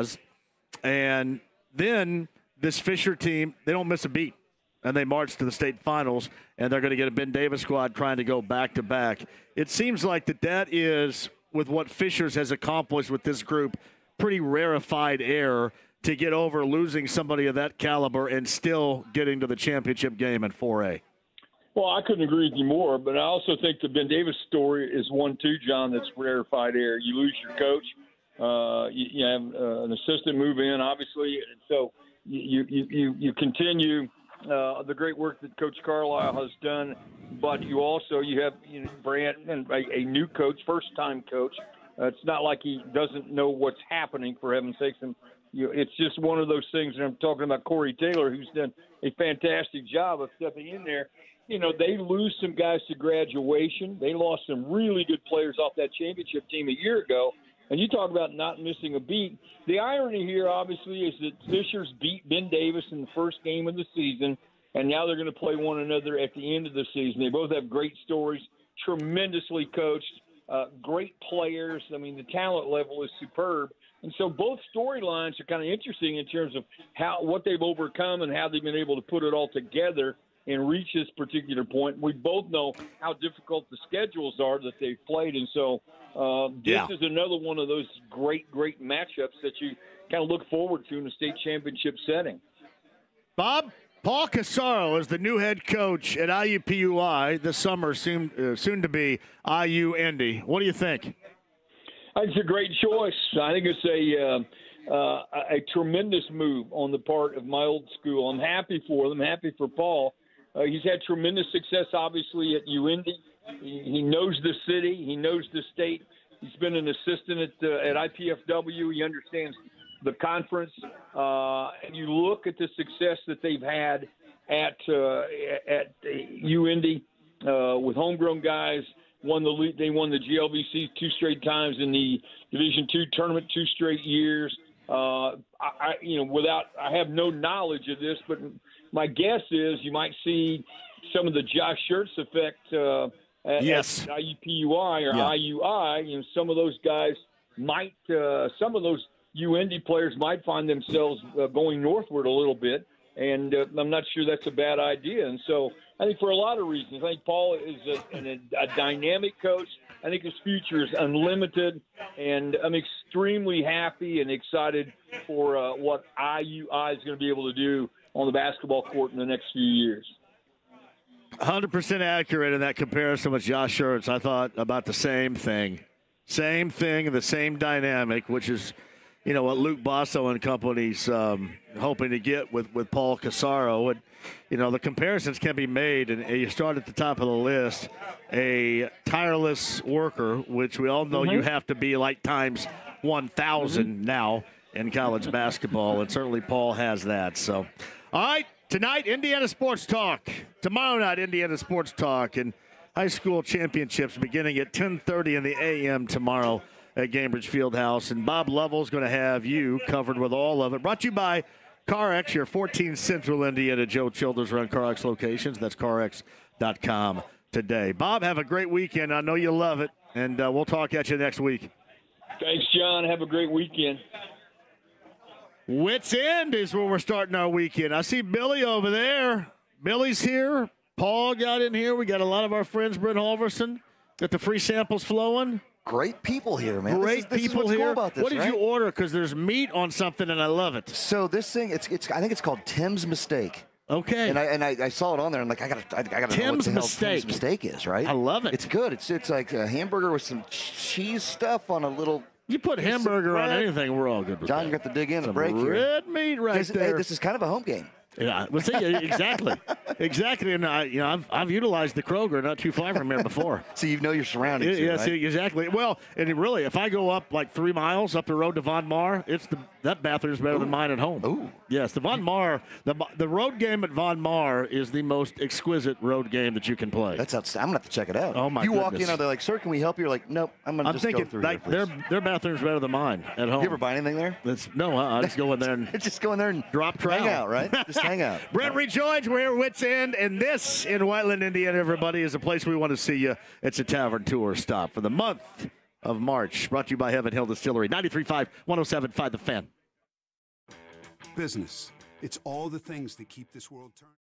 and then this Fisher team, they don't miss a beat, and they march to the state finals, and they're going to get a Ben Davis squad trying to go back-to-back. It seems like that is, with what Fishers has accomplished with this group, pretty rarefied air to get over losing somebody of that caliber and still getting to the championship game in 4A. Well, I couldn't agree with you more, but I also think the Ben Davis story is one, too, John, that's rarefied air. You lose your coach. You have an assistant move in, obviously, and so you continue the great work that Coach Carlisle has done, but you have Brant and a new coach, first-time coach. It's not like he doesn't know what's happening, for heaven's sakes. And it's just one of those things, and I'm talking about Corey Taylor, who's done a fantastic job of stepping in there. They lose some guys to graduation. They lost some really good players off that championship team a year ago. And you talk about not missing a beat. The irony here, obviously, is that Fishers beat Ben Davis in the first game of the season, and now they're going to play one another at the end of the season. They both have great stories, tremendously coached, great players. I mean, the talent level is superb. And so both storylines are kind of interesting in terms of what they've overcome and how they've been able to put it all together and reach this particular point. We both know how difficult the schedules are that they've played, and so this is another one of those great matchups that you kind of look forward to in a state championship setting. Bob, Paul Casaro is the new head coach at IUPUI this summer, soon to be IU Indy. What do you think? I think it's a great choice. I think it's a tremendous move on the part of my old school. I'm happy for them, happy for Paul. He's had tremendous success, obviously, at UIndy. He knows the city. He knows the state. He's been an assistant at IPFW. He understands the conference. And you look at the success that they've had at UIndy with homegrown guys. They won the GLVC 2 straight times in the Division II tournament 2 straight years. I have no knowledge of this, but my guess is you might see some of the Josh Schertz effect at IUPUI or IUI. Some of those guys might, some of those UIndy players might find themselves going northward a little bit, and I'm not sure that's a bad idea. And so I think for a lot of reasons, I think Paul is a dynamic coach. I think his future is unlimited, and I'm extremely happy and excited for what IUI is going to be able to do on the basketball court in the next few years. 100% accurate in that comparison with Josh Schertz. I thought about the same thing. Same thing, the same dynamic, which is, what Luke Basso and company's hoping to get with Paul Casaro. And, the comparisons can be made, and you start at the top of the list, a tireless worker, which we all know you have to be like times 1,000 now in college basketball, and certainly Paul has that. So, all right, tonight, Indiana Sports Talk. Tomorrow night, Indiana Sports Talk, and high school championships beginning at 10:30 in the a.m. tomorrow at Gainbridge Fieldhouse. And Bob Lovell's going to have you covered with all of it. Brought to you by CarX, your 14 Central Indiana Joe Childers run CarX locations. That's CarX.com today. Bob, have a great weekend. I know you love it, and we'll talk at you next week. Thanks, John. Have a great weekend. Wits End is where we're starting our weekend. I see Billy over there. Billy's here. Paul got in here. We got a lot of our friends, Brent Halverson. Got the free samples flowing. Great people here, man. Great this people is what's here. Cool about this, what did you order? Because there's meat on something, and I love it. So this thing, I think it's called Tim's Mistake. Okay. And I saw it on there. I'm like, I gotta know what Tim's the hell Mistake. Tim's Mistake is, right? I love it. It's good. It's like a hamburger with some cheese stuff on a little. You put hamburger on anything, we're all good with John, that. you got to dig in Some a break here. red meat right there. Hey, this is kind of a home game. Yeah, well, see, exactly, exactly. And I've utilized the Kroger not too far from here before. So you know your surroundings. Yeah, right? see, exactly. Well, and really, if I go up like 3 miles up the road to Von Mar, that bathroom's better than mine at home. Ooh. Yes, the Von Mar, the road game at Von Mar is the most exquisite road game that you can play. That's outstanding. I'm gonna have to check it out. Oh my! You goodness. walk in, they're like, "Sir, can we help you?" You're like, "Nope, I'm just thinking go through like here, their bathroom's better than mine at home. You ever buy anything there? No, I just go in there and just go in there and drop trowel. hang out, right? Just hang out. Brent Rejoins, we're here at Wits End, and this in Whiteland, Indiana, everybody, is a place we want to see you. It's a tavern tour stop for the month of March. Brought to you by Heaven Hill Distillery. 93.5, 107.5 The Fan. Business. It's all the things that keep this world turning.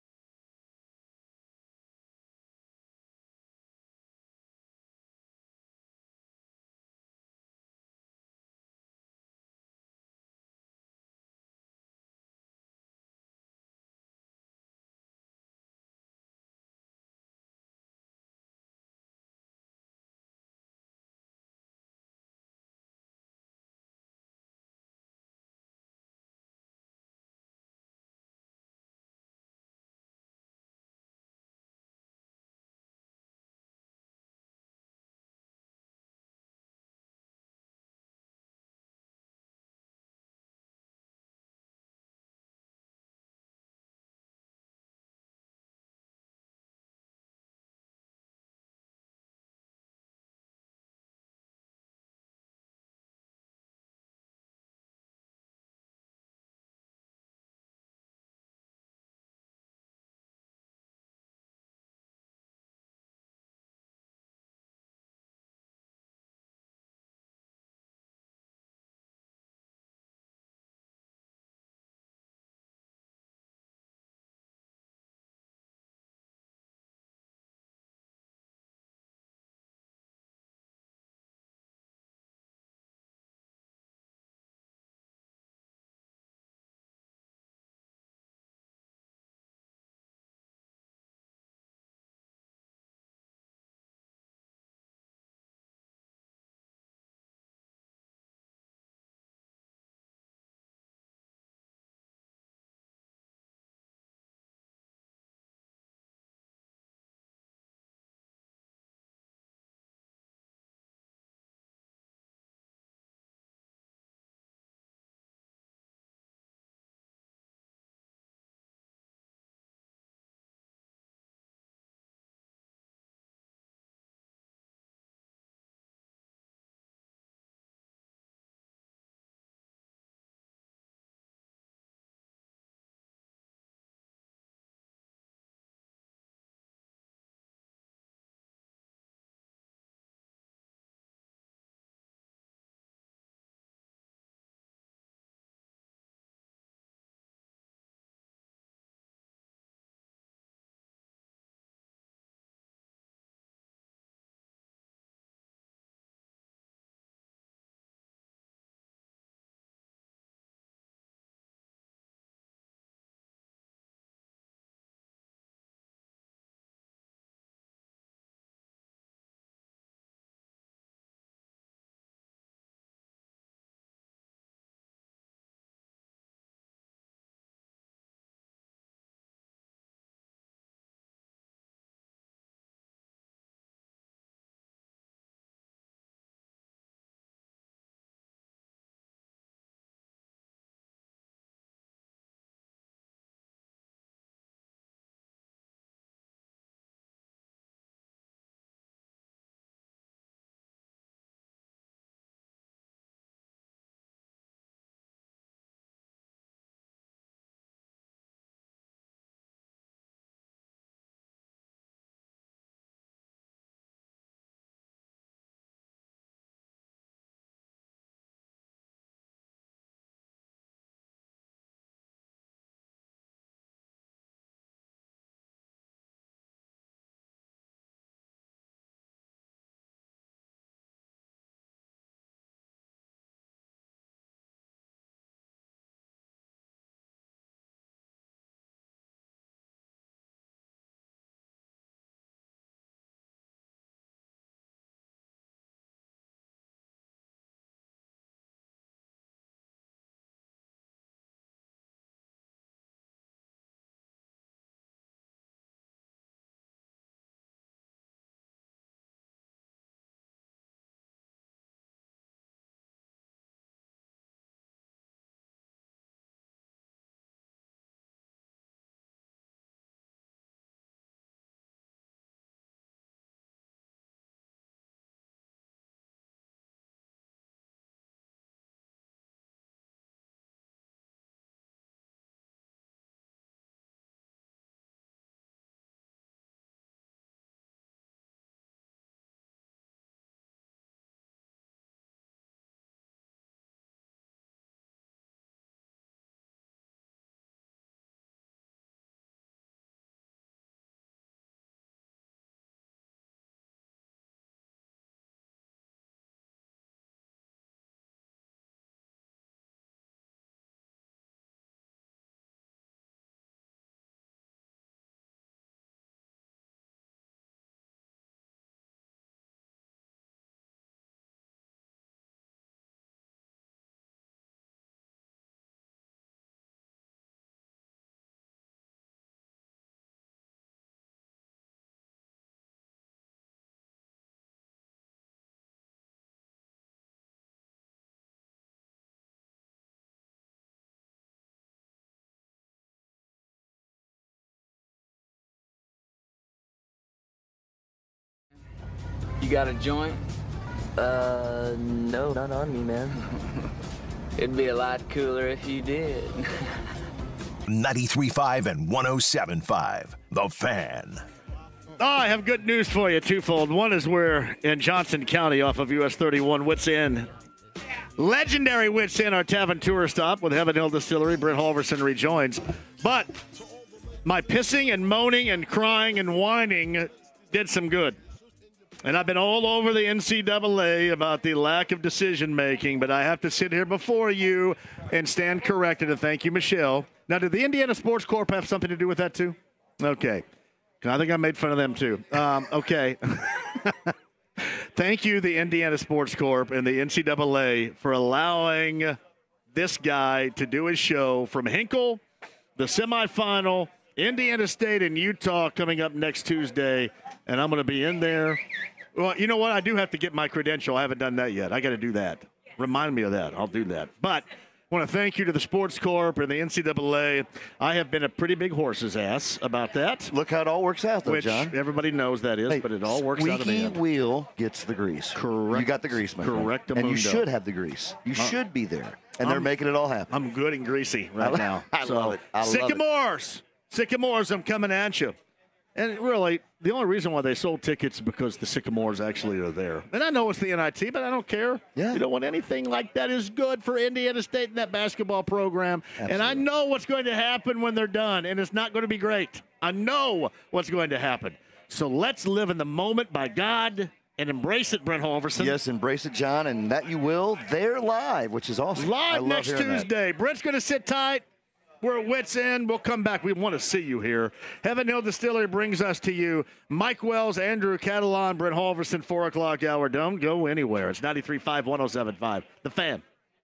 You got a joint? No, not on me, man. It'd be a lot cooler if you did. 93.5 and 107.5. The Fan. Oh, I have good news for you, twofold. One is we're in Johnson County off of US 31, Wits End. Legendary Wits End, our tavern tour stop with Heaven Hill Distillery. Brent Halverson rejoins. But my pissing and moaning and crying and whining did some good. And I've been all over the NCAA about the lack of decision-making, but I have to sit here before you and stand corrected. And thank you, Michelle. Now, did the Indiana Sports Corp have something to do with that, too? Okay. I think I made fun of them, too. Okay. Thank you, the Indiana Sports Corp and the NCAA, for allowing this guy to do his show from Hinkle, the semifinal, Indiana State and Utah coming up next Tuesday, and I'm going to be in there. Well, you know what? I do have to get my credential. I haven't done that yet. I got to do that. Remind me of that. I'll do that. But I want to thank you to the Sports Corp and the NCAA. I have been a pretty big horse's ass about that. Look how it all works out, though, which John. Everybody knows that is, but it all works out in the end. Squeaky wheel gets the grease. Correct. You got the grease, my friend. Correct. And you should have the grease. You should be there. And they're making it all happen. I'm good and greasy right now. I love it. I love Sycamores. Sycamores, I'm coming at you. And really, the only reason why they sold tickets is because the Sycamores actually are there. And I know it's the NIT, but I don't care. Yeah. You don't want anything like that is good for Indiana State and that basketball program. Absolutely. And I know what's going to happen when they're done, and it's not going to be great. I know what's going to happen. So let's live in the moment, by God, and embrace it, Brent Halverson. Yes, embrace it, John, and that you will. They're live, which is awesome. Live next Tuesday. Brent's going to sit tight. We're at Wits End. We'll come back. We want to see you here. Heaven Hill Distillery brings us to you. Mike Wells, Andrew Catalan, Brent Halverson, 4 o'clock hour. Don't go anywhere. It's 93.5, 107.5. The Fan.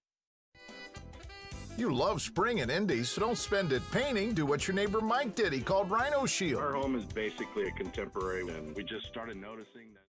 You love spring and Indy, so don't spend it painting. Do what your neighbor Mike did. He called Rhino Shield. Our home is basically a contemporary, and we just started noticing that.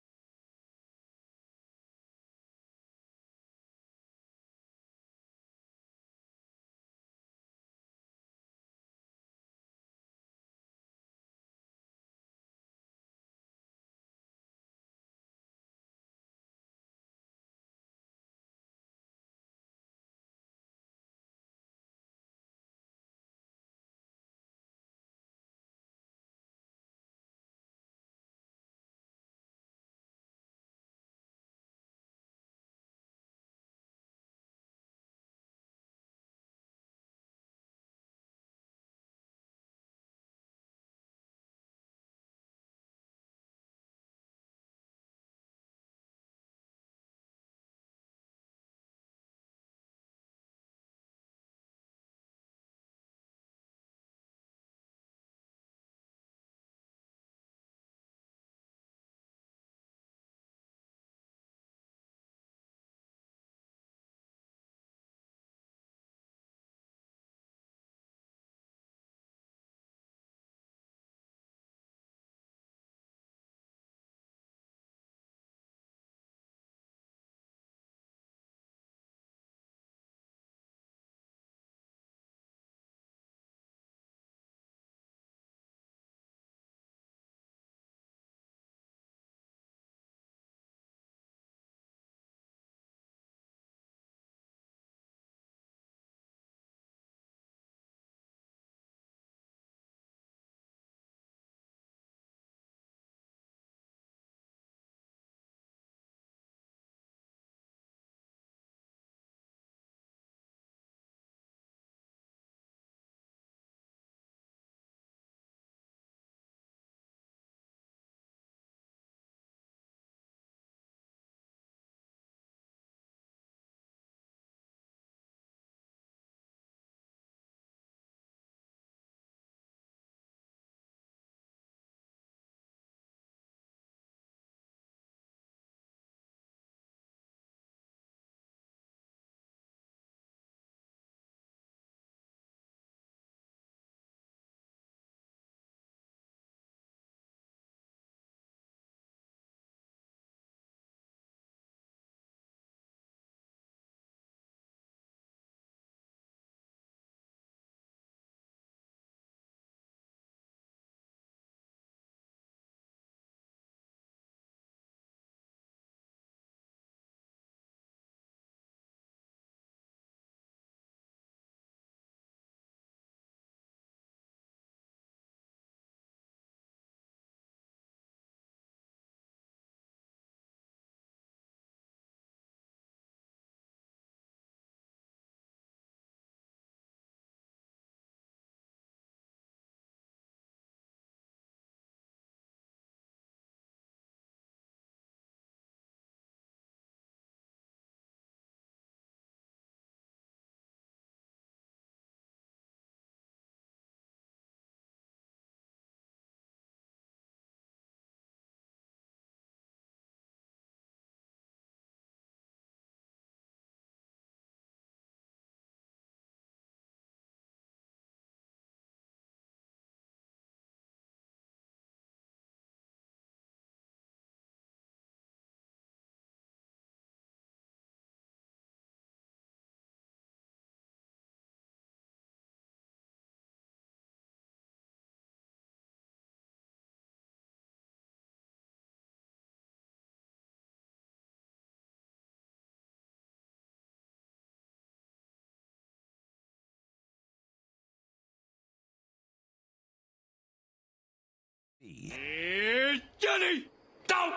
Here's Johnny. Don't.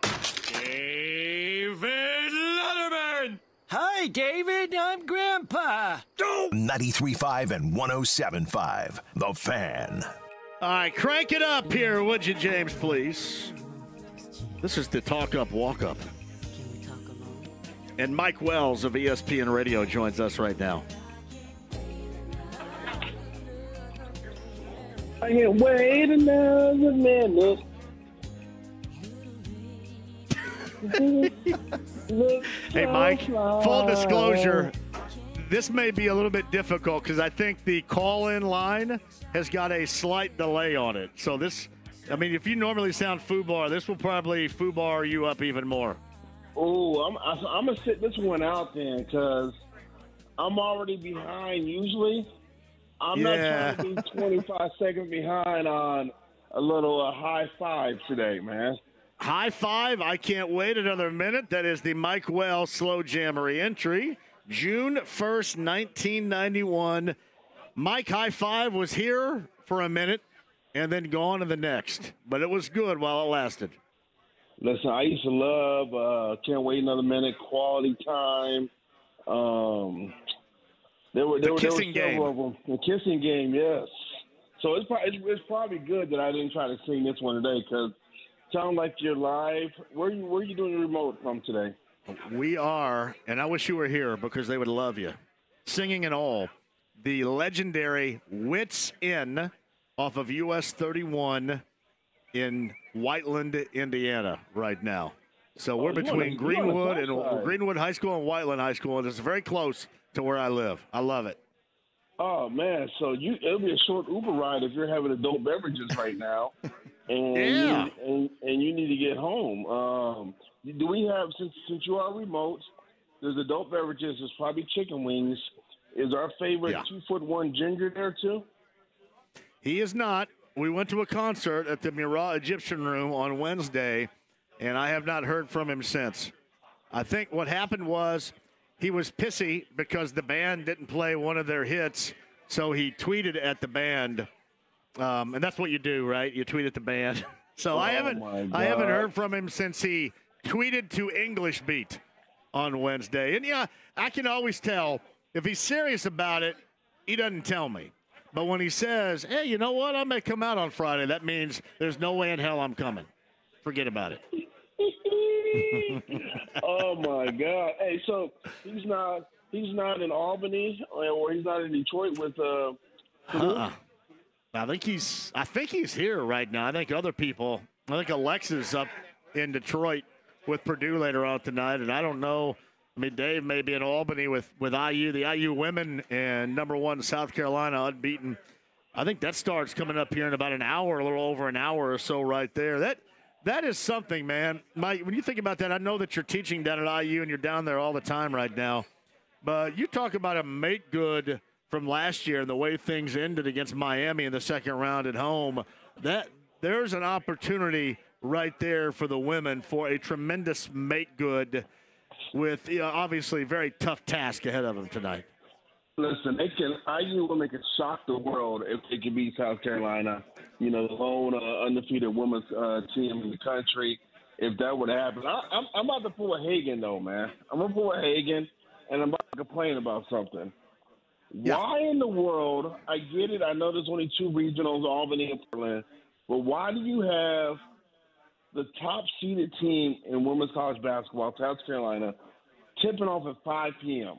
David Letterman. Hi, David. I'm Grandpa. 93.5 and 107.5. The Fan. All right, crank it up here, would you, James, please? This is the Talk Up, Walk Up. And Mike Wells of ESPN Radio joins us right now. I can't wait another minute. Hey, Mike, full disclosure, this may be a little bit difficult because I think the call-in line has got a slight delay on it. So this, I mean, if you normally sound foobar, this will probably foobar you up even more. Oh, I'm going to sit this one out then because I'm already behind usually. I'm not trying to be 25 seconds behind on a little high five today, man. High five. I can't wait another minute. That is the Mike Wells Slow Jam re-entry. June 1st, 1991. Mike High Five was here for a minute and then gone to the next. But it was good while it lasted. Listen, I used to love Can't Wait Another Minute, Quality Time. The Kissing Game. The Kissing Game, yes. So it's probably good that I didn't try to sing this one today because it sounds like you're live. Where are you doing your remote from today? We are, and I wish you were here because they would love you. Singing and all, the legendary Wits Inn off of US 31 in Whiteland, Indiana right now. So we're between Greenwood High School and Whiteland High School, and it's very close to where I live. I love it. Oh, man. So it'll be a short Uber ride if you're having adult beverages right now. And you need to get home. Do we have, since you are remote, there's adult beverages, there's probably chicken wings. Is our favorite 2'1" Ginger there too? He is not. We went to a concert at the Murat Egyptian Room on Wednesday, and I have not heard from him since. I think what happened was he was pissy because the band didn't play one of their hits, so he tweeted at the band. And that's what you do, right? You tweet at the band. So I haven't heard from him since he tweeted to English Beat on Wednesday. And, yeah, I can always tell if he's serious about it, he doesn't tell me. But when he says, hey, you know what, I may come out on Friday, that means there's no way in hell I'm coming. Forget about it. Oh, my God. Hey, so he's not in Albany or he's not in Detroit with I think he's here right now. I think Alexa's up in Detroit with Purdue later on tonight, and I don't know. I mean, Dave may be in Albany with IU, the IU women, and number one South Carolina unbeaten. I think that starts coming up here in about an hour, a little over an hour or so right there. That is something, man. Mike, when you think about that, I know that you're teaching down at IU and you're down there all the time right now, but you talk about a make good from last year and the way things ended against Miami in the second round at home. That there's an opportunity right there for the women for a tremendous make good with obviously a very tough task ahead of them tonight. Listen, IU women can shock the world if they can beat South Carolina, the lone undefeated women's team in the country. If that would happen, I'm about to pull a Hagen though, man. I'm gonna pull a Hagen, and I'm about to complain about something. Yeah. Why in the world? I get it. I know there's only two regionals, Albany and Portland, but why do you have the top-seeded team in women's college basketball, South Carolina, tipping off at 5 p.m.?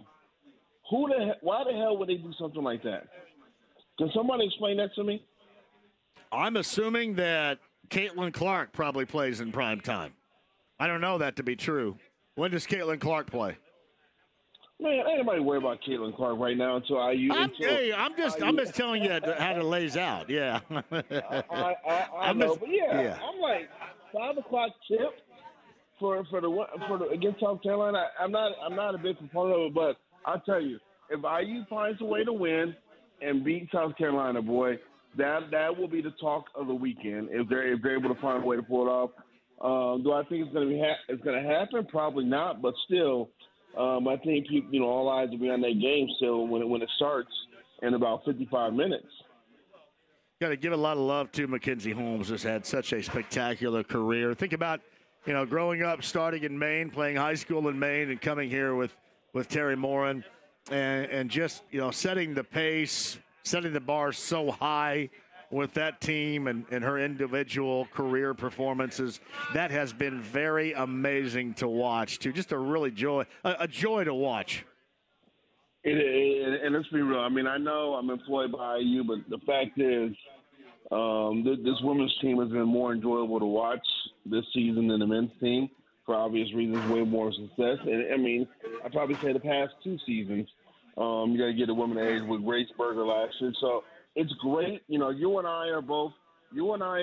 Why the hell would they do something like that? Can somebody explain that to me? I'm assuming that Caitlin Clark probably plays in prime time. I don't know that to be true. When does Caitlin Clark play? Man, ain't nobody worried about Caitlin Clark right now until IU. I'm just telling you how it lays out. Yeah. I know, but I'm like 5 o'clock tip for the against South Carolina. I'm not a big proponent of it, but I'll tell you, if IU finds a way to win and beat South Carolina, boy, that will be the talk of the weekend. If they're able to find a way to pull it off, do I think it's going to happen? Probably not, but still. I think people, all eyes will be on that game still when it starts in about 55 minutes. got to give a lot of love to Mackenzie Holmes, who's had such a spectacular career. Think about, growing up, starting in Maine, playing high school in Maine, and coming here with Terry Morin, and just, setting the pace, setting the bar so high with that team and her individual career performances. That has been very amazing to watch, too. Just a really joy to watch. And let's be real. I mean, I know I'm employed by IU, but the fact is this women's team has been more enjoyable to watch this season than the men's team for obvious reasons, way more success. And, I mean, I'd probably say the past 2 seasons, you got to get the women age with Grace Berger last year. So it's great. You and I both had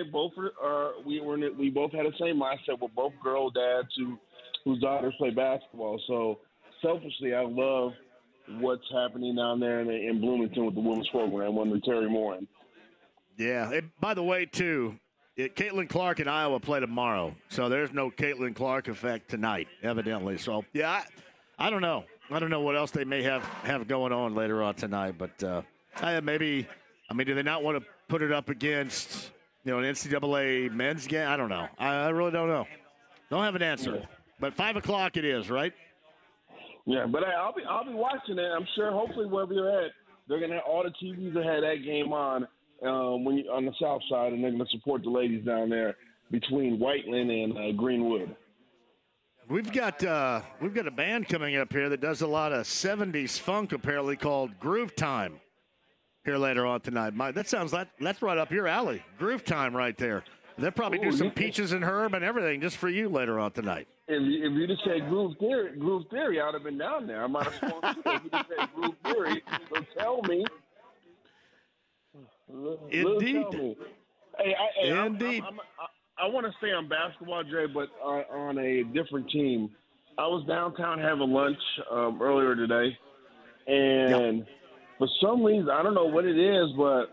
the same mindset. We're both girl dads whose daughters play basketball. So selfishly, I love what's happening down there in Bloomington with the women's program under Terry Morin. Yeah. And by the way, too, Caitlin Clark in Iowa play tomorrow. So there's no Caitlin Clark effect tonight, evidently. So, yeah, I don't know. I don't know what else they may have going on later on tonight. But maybe, do they not want to put it up against, an NCAA men's game? I don't know. I really don't know. Don't have an answer. Yeah. But 5 o'clock it is, right? Yeah, but I'll be watching it. I'm sure, hopefully, wherever you're at, they're going to have all the TVs that had that game on when you're on the south side, and they're going to support the ladies down there between Whiteland and Greenwood. We've got a band coming up here that does a lot of 70s funk, apparently, called Groove Time here later on tonight. That sounds like that's right up your alley. Groove Time right there. They'll probably do some Peaches and Herb and everything just for you later on tonight. If you just said Groove Theory, I'd have been down there. I might have swung through. If you just said Groove Theory, so tell me. Indeed. Tell me. Hey, Indeed. I want to stay on basketball, Jay, but on a different team. I was downtown having lunch earlier today, and for some reason, I don't know what it is, but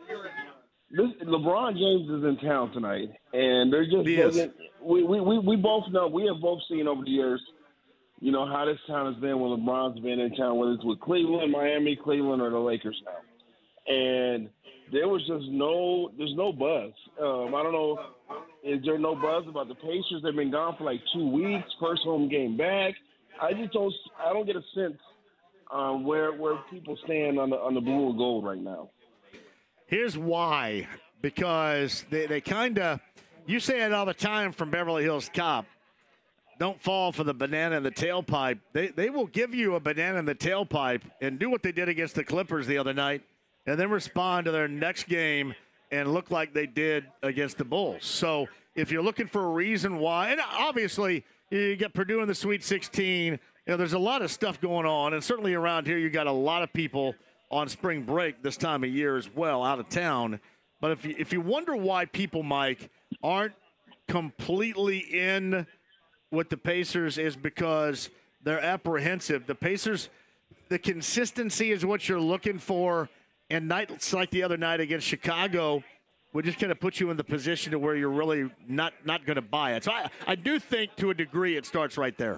LeBron James is in town tonight, and they're just doesn't. We both know. We have both seen over the years, how this town has been when LeBron's been in town, whether it's with Cleveland, Miami, Cleveland, or the Lakers now. And there was just there's no buzz. I don't know. Is there no buzz about the Pacers? They've been gone for like 2 weeks. First home game back. I don't get a sense where people stand on the blue and gold right now. Here's why. Because they kind of, you say it all the time from Beverly Hills Cop, don't fall for the banana in the tailpipe. They will give you a banana in the tailpipe and do what they did against the Clippers the other night and then respond to their next game and look like they did against the Bulls. So if you're looking for a reason why, and obviously you get Purdue in the Sweet 16, there's a lot of stuff going on, and certainly around here you got a lot of people on spring break this time of year as well, out of town. But if you wonder why people, Mike, aren't completely in with the Pacers, is because they're apprehensive. The Pacers, the consistency is what you're looking for, and nights like the other night against Chicago would just kind of put you in the position to where you're really not going to buy it. So I do think to a degree it starts right there.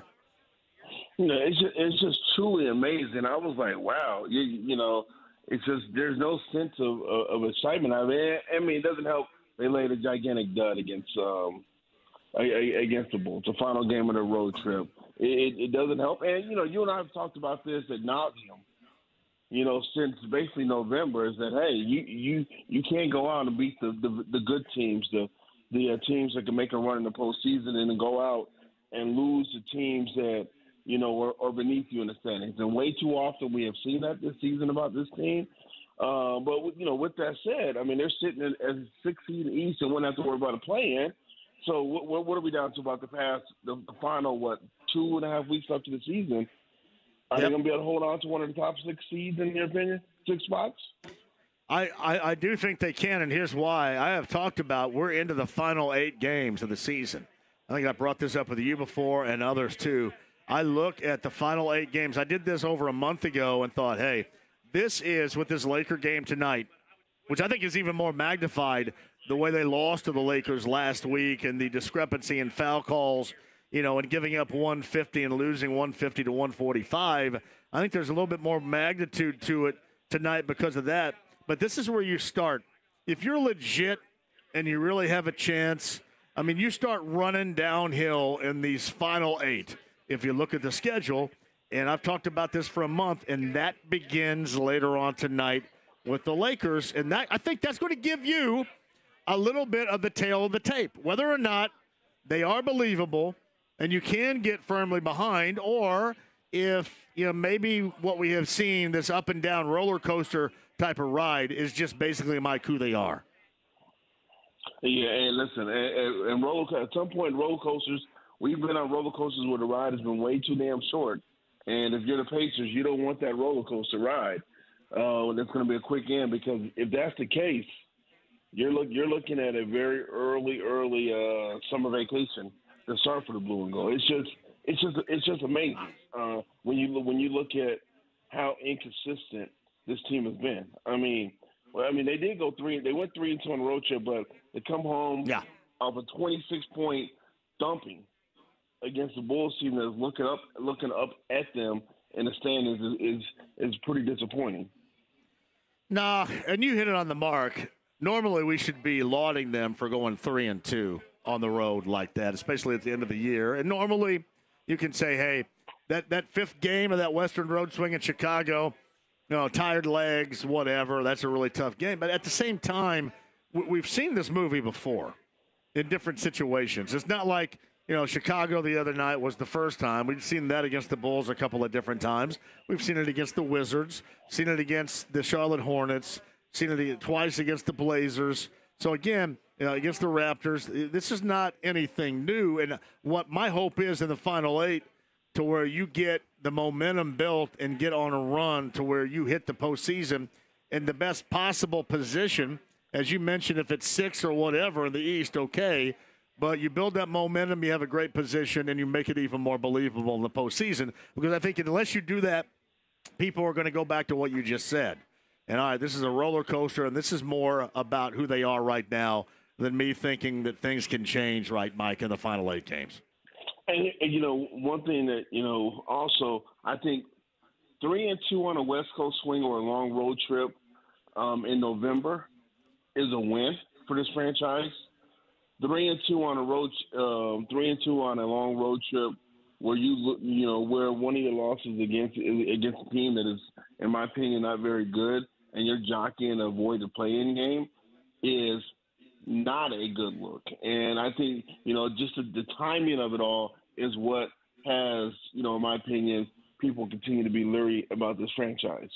It's just truly amazing. I was like, wow, it's just there's no sense of excitement. I mean, it doesn't help. They laid a gigantic dud against the Bulls, the final game of their road trip. It doesn't help. And you and I have talked about this ad nauseum. Since basically November, is that hey, you can't go out and beat the good teams, the teams that can make a run in the postseason, and then go out and lose to teams that are beneath you in the standings. And way too often we have seen that this season about this team. But with that said, I mean they're sitting as a 6th seed in the East and wouldn't have to worry about a play-in. So what are we down to about the final 2.5 weeks up to the season? Are they going to be able to hold on to one of the top 6 seeds, in your opinion? 6 spots? I do think they can, and here's why. I have talked about we're into the final 8 games of the season. I think I brought this up with you before and others too. I look at the final 8 games. I did this over a month ago and thought, hey, this is with this Laker game tonight, which I think is even more magnified the way they lost to the Lakers last week and the discrepancy in foul calls, and giving up 150 and losing 150 to 145. I think there's a little bit more magnitude to it tonight because of that. But this is where you start. if you're legit and you really have a chance, I mean, you start running downhill in these final 8 if you look at the schedule. And I've talked about this for a month, and that begins later on tonight with the Lakers. And that, I think that's going to give you a little bit of the tail of the tape, whether or not they are believable and you can get firmly behind, or if, maybe what we have seen, this up and down roller coaster type of ride, is just basically like who they are. Yeah, and listen, and at some point, roller coasters, we've been on roller coasters where the ride has been way too damn short. And if you're the Pacers, you don't want that roller coaster ride. That's going to be a quick end, because if that's the case, you're looking at a very early summer vacation to start for the Blue and Gold. It's just amazing when you look at how inconsistent this team has been. I mean, they did go 3. They went 3-2 on the road trip, but they come home off a 26-point thumping against the Bulls team that's looking up at them in the standings is pretty disappointing. Nah, and you hit it on the mark. Normally, we should be lauding them for going 3-2 on the road like that, especially at the end of the year. And normally, you can say, hey, that 5th game of that Western Road swing in Chicago, tired legs, whatever, that's a really tough game. But at the same time, we've seen this movie before in different situations. It's not like, Chicago the other night was the first time. We've seen that against the Bulls a couple of different times. We've seen it against the Wizards, seen it against the Charlotte Hornets, seen it twice against the Blazers. So, again, against the Raptors, this is not anything new. And what my hope is in the Final 8, to where you get the momentum built and get on a run to where you hit the postseason in the best possible position. As you mentioned, if it's 6 or whatever in the East, okay. But you build that momentum, you have a great position, and you make it even more believable in the postseason. Because I think unless you do that, people are going to go back to what you just said. And, all right, this is a roller coaster, and this is more about who they are right now than me thinking that things can change, right, Mike, in the Final 8 games. And one thing that, also, I think 3-2 on a West Coast swing or a long road trip in November is a win for this franchise. 3-2 on a road, 3-2 on a long road trip, where where one of your losses against a team that is, in my opinion, not very good, and you're jockeying to avoid the play-in game, is not a good look. And I think just the timing of it all is what has, in my opinion, people continue to be leery about this franchise.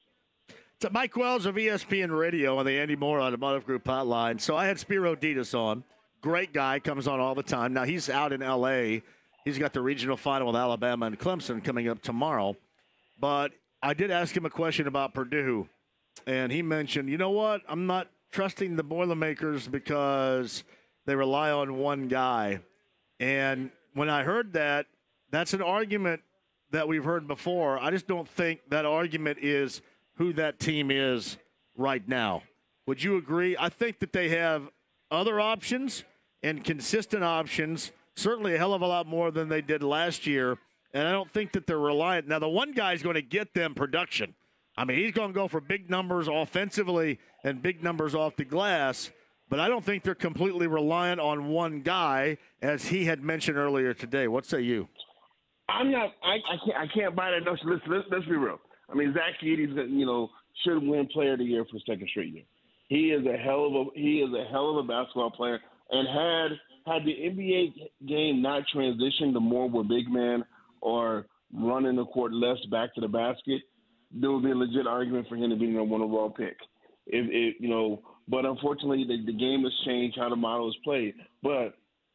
So Mike Wells of ESPN Radio on the Andy Moore Automotive Group hotline. So I had Spiro Ditas on. Great guy, comes on all the time. Now, he's out in L.A. He's got the regional final with Alabama and Clemson coming up tomorrow. But I did ask him a question about Purdue, and he mentioned, you know what, I'm not trusting the Boilermakers because they rely on one guy. And when I heard that, that's an argument that we've heard before. I just don't think that argument is who that team is right now. Would you agree? I think that they have other options and consistent options, certainly a hell of a lot more than they did last year, and I don't think that they're reliant. Now, the one guy's going to get them production. I mean, he's going to go for big numbers offensively and big numbers off the glass, but I don't think they're completely reliant on one guy, as he had mentioned earlier today. What say you? I'm not. I can't buy that notion. Let's be real. I mean, Zach Edey's should win Player of the Year for the second straight year. He is a hell of a basketball player, and had the NBA game not transitioned to more where big men are running the court less back to the basket, there would be a legit argument for him to be the number one overall pick. But unfortunately, the game has changed how the model is played. But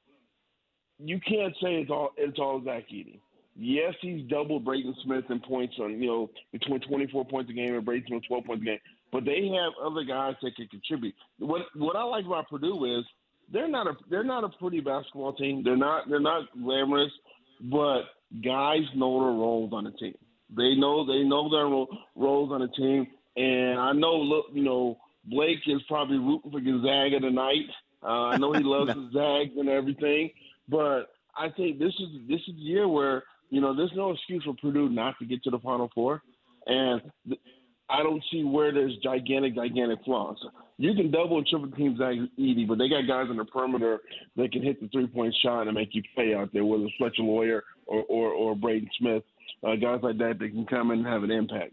you can't say it's all Zach Edey. Yes, he's doubled Brayton Smith in points on between 24 points a game and Brayton Smith 12 points a game. But they have other guys that can contribute. What I like about Purdue is they're not a pretty basketball team. They're not glamorous, but guys know their roles on the team. They know their roles on the team, and I know Blake is probably rooting for Gonzaga tonight. I know he loves the Zags and everything, but I think this is the year where there's no excuse for Purdue not to get to the Final Four, and I don't see where there's gigantic flaws. You can double and triple team Zach Edey, but they got guys on the perimeter that can hit the three-point shot and make you pay out there, whether it's Fletcher Lawyer or Braden Smith, guys like that can come in and have an impact.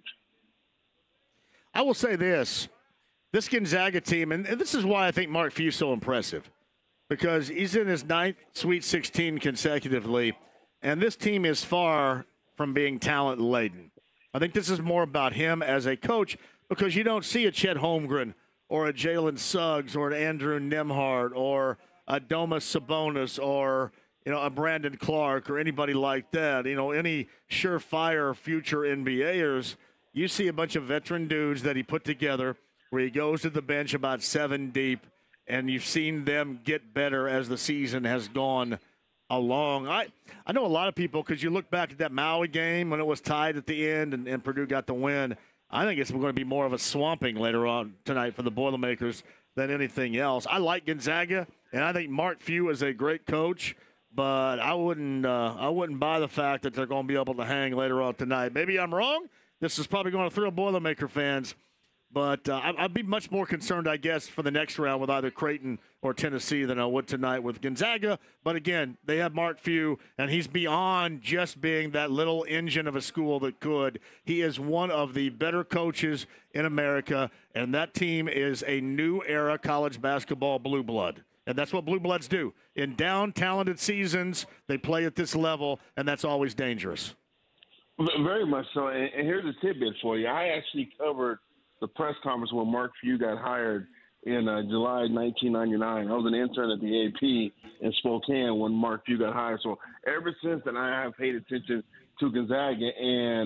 I will say this Gonzaga team, and this is why I think Mark Few's so impressive, because he's in his 9th Sweet 16 consecutively, and this team is far from being talent-laden. I think this is more about him as a coach, because you don't see a Chet Holmgren or a Jalen Suggs or an Andrew Nembhard or a Domas Sabonis or a Brandon Clark or anybody like that, any surefire future NBAers. You see a bunch of veteran dudes that he put together where he goes to the bench about 7 deep, and you've seen them get better as the season has gone along. I know a lot of people, because you look back at that Maui game when it was tied at the end and Purdue got the win. I think it's going to be more of a swamping later on tonight for the Boilermakers than anything else. I like Gonzaga, and I think Mark Few is a great coach, but I wouldn't buy the fact that they're going to be able to hang later on tonight. Maybe I'm wrong. This is probably going to thrill Boilermaker fans. But I'd be much more concerned, I guess, for the next round with either Creighton or Tennessee than I would tonight with Gonzaga. But, again, they have Mark Few, and he's beyond just being that little engine of a school that could. He is one of the better coaches in America, and that team is a new-era college basketball blue blood. And that's what blue bloods do. In down, talented seasons, they play at this level, and that's always dangerous. Very much so. And here's a tidbit for you. I actually covered the press conference when Mark Few got hired in July 1999. I was an intern at the AP in Spokane when Mark Few got hired. So ever since then, I have paid attention to Gonzaga. And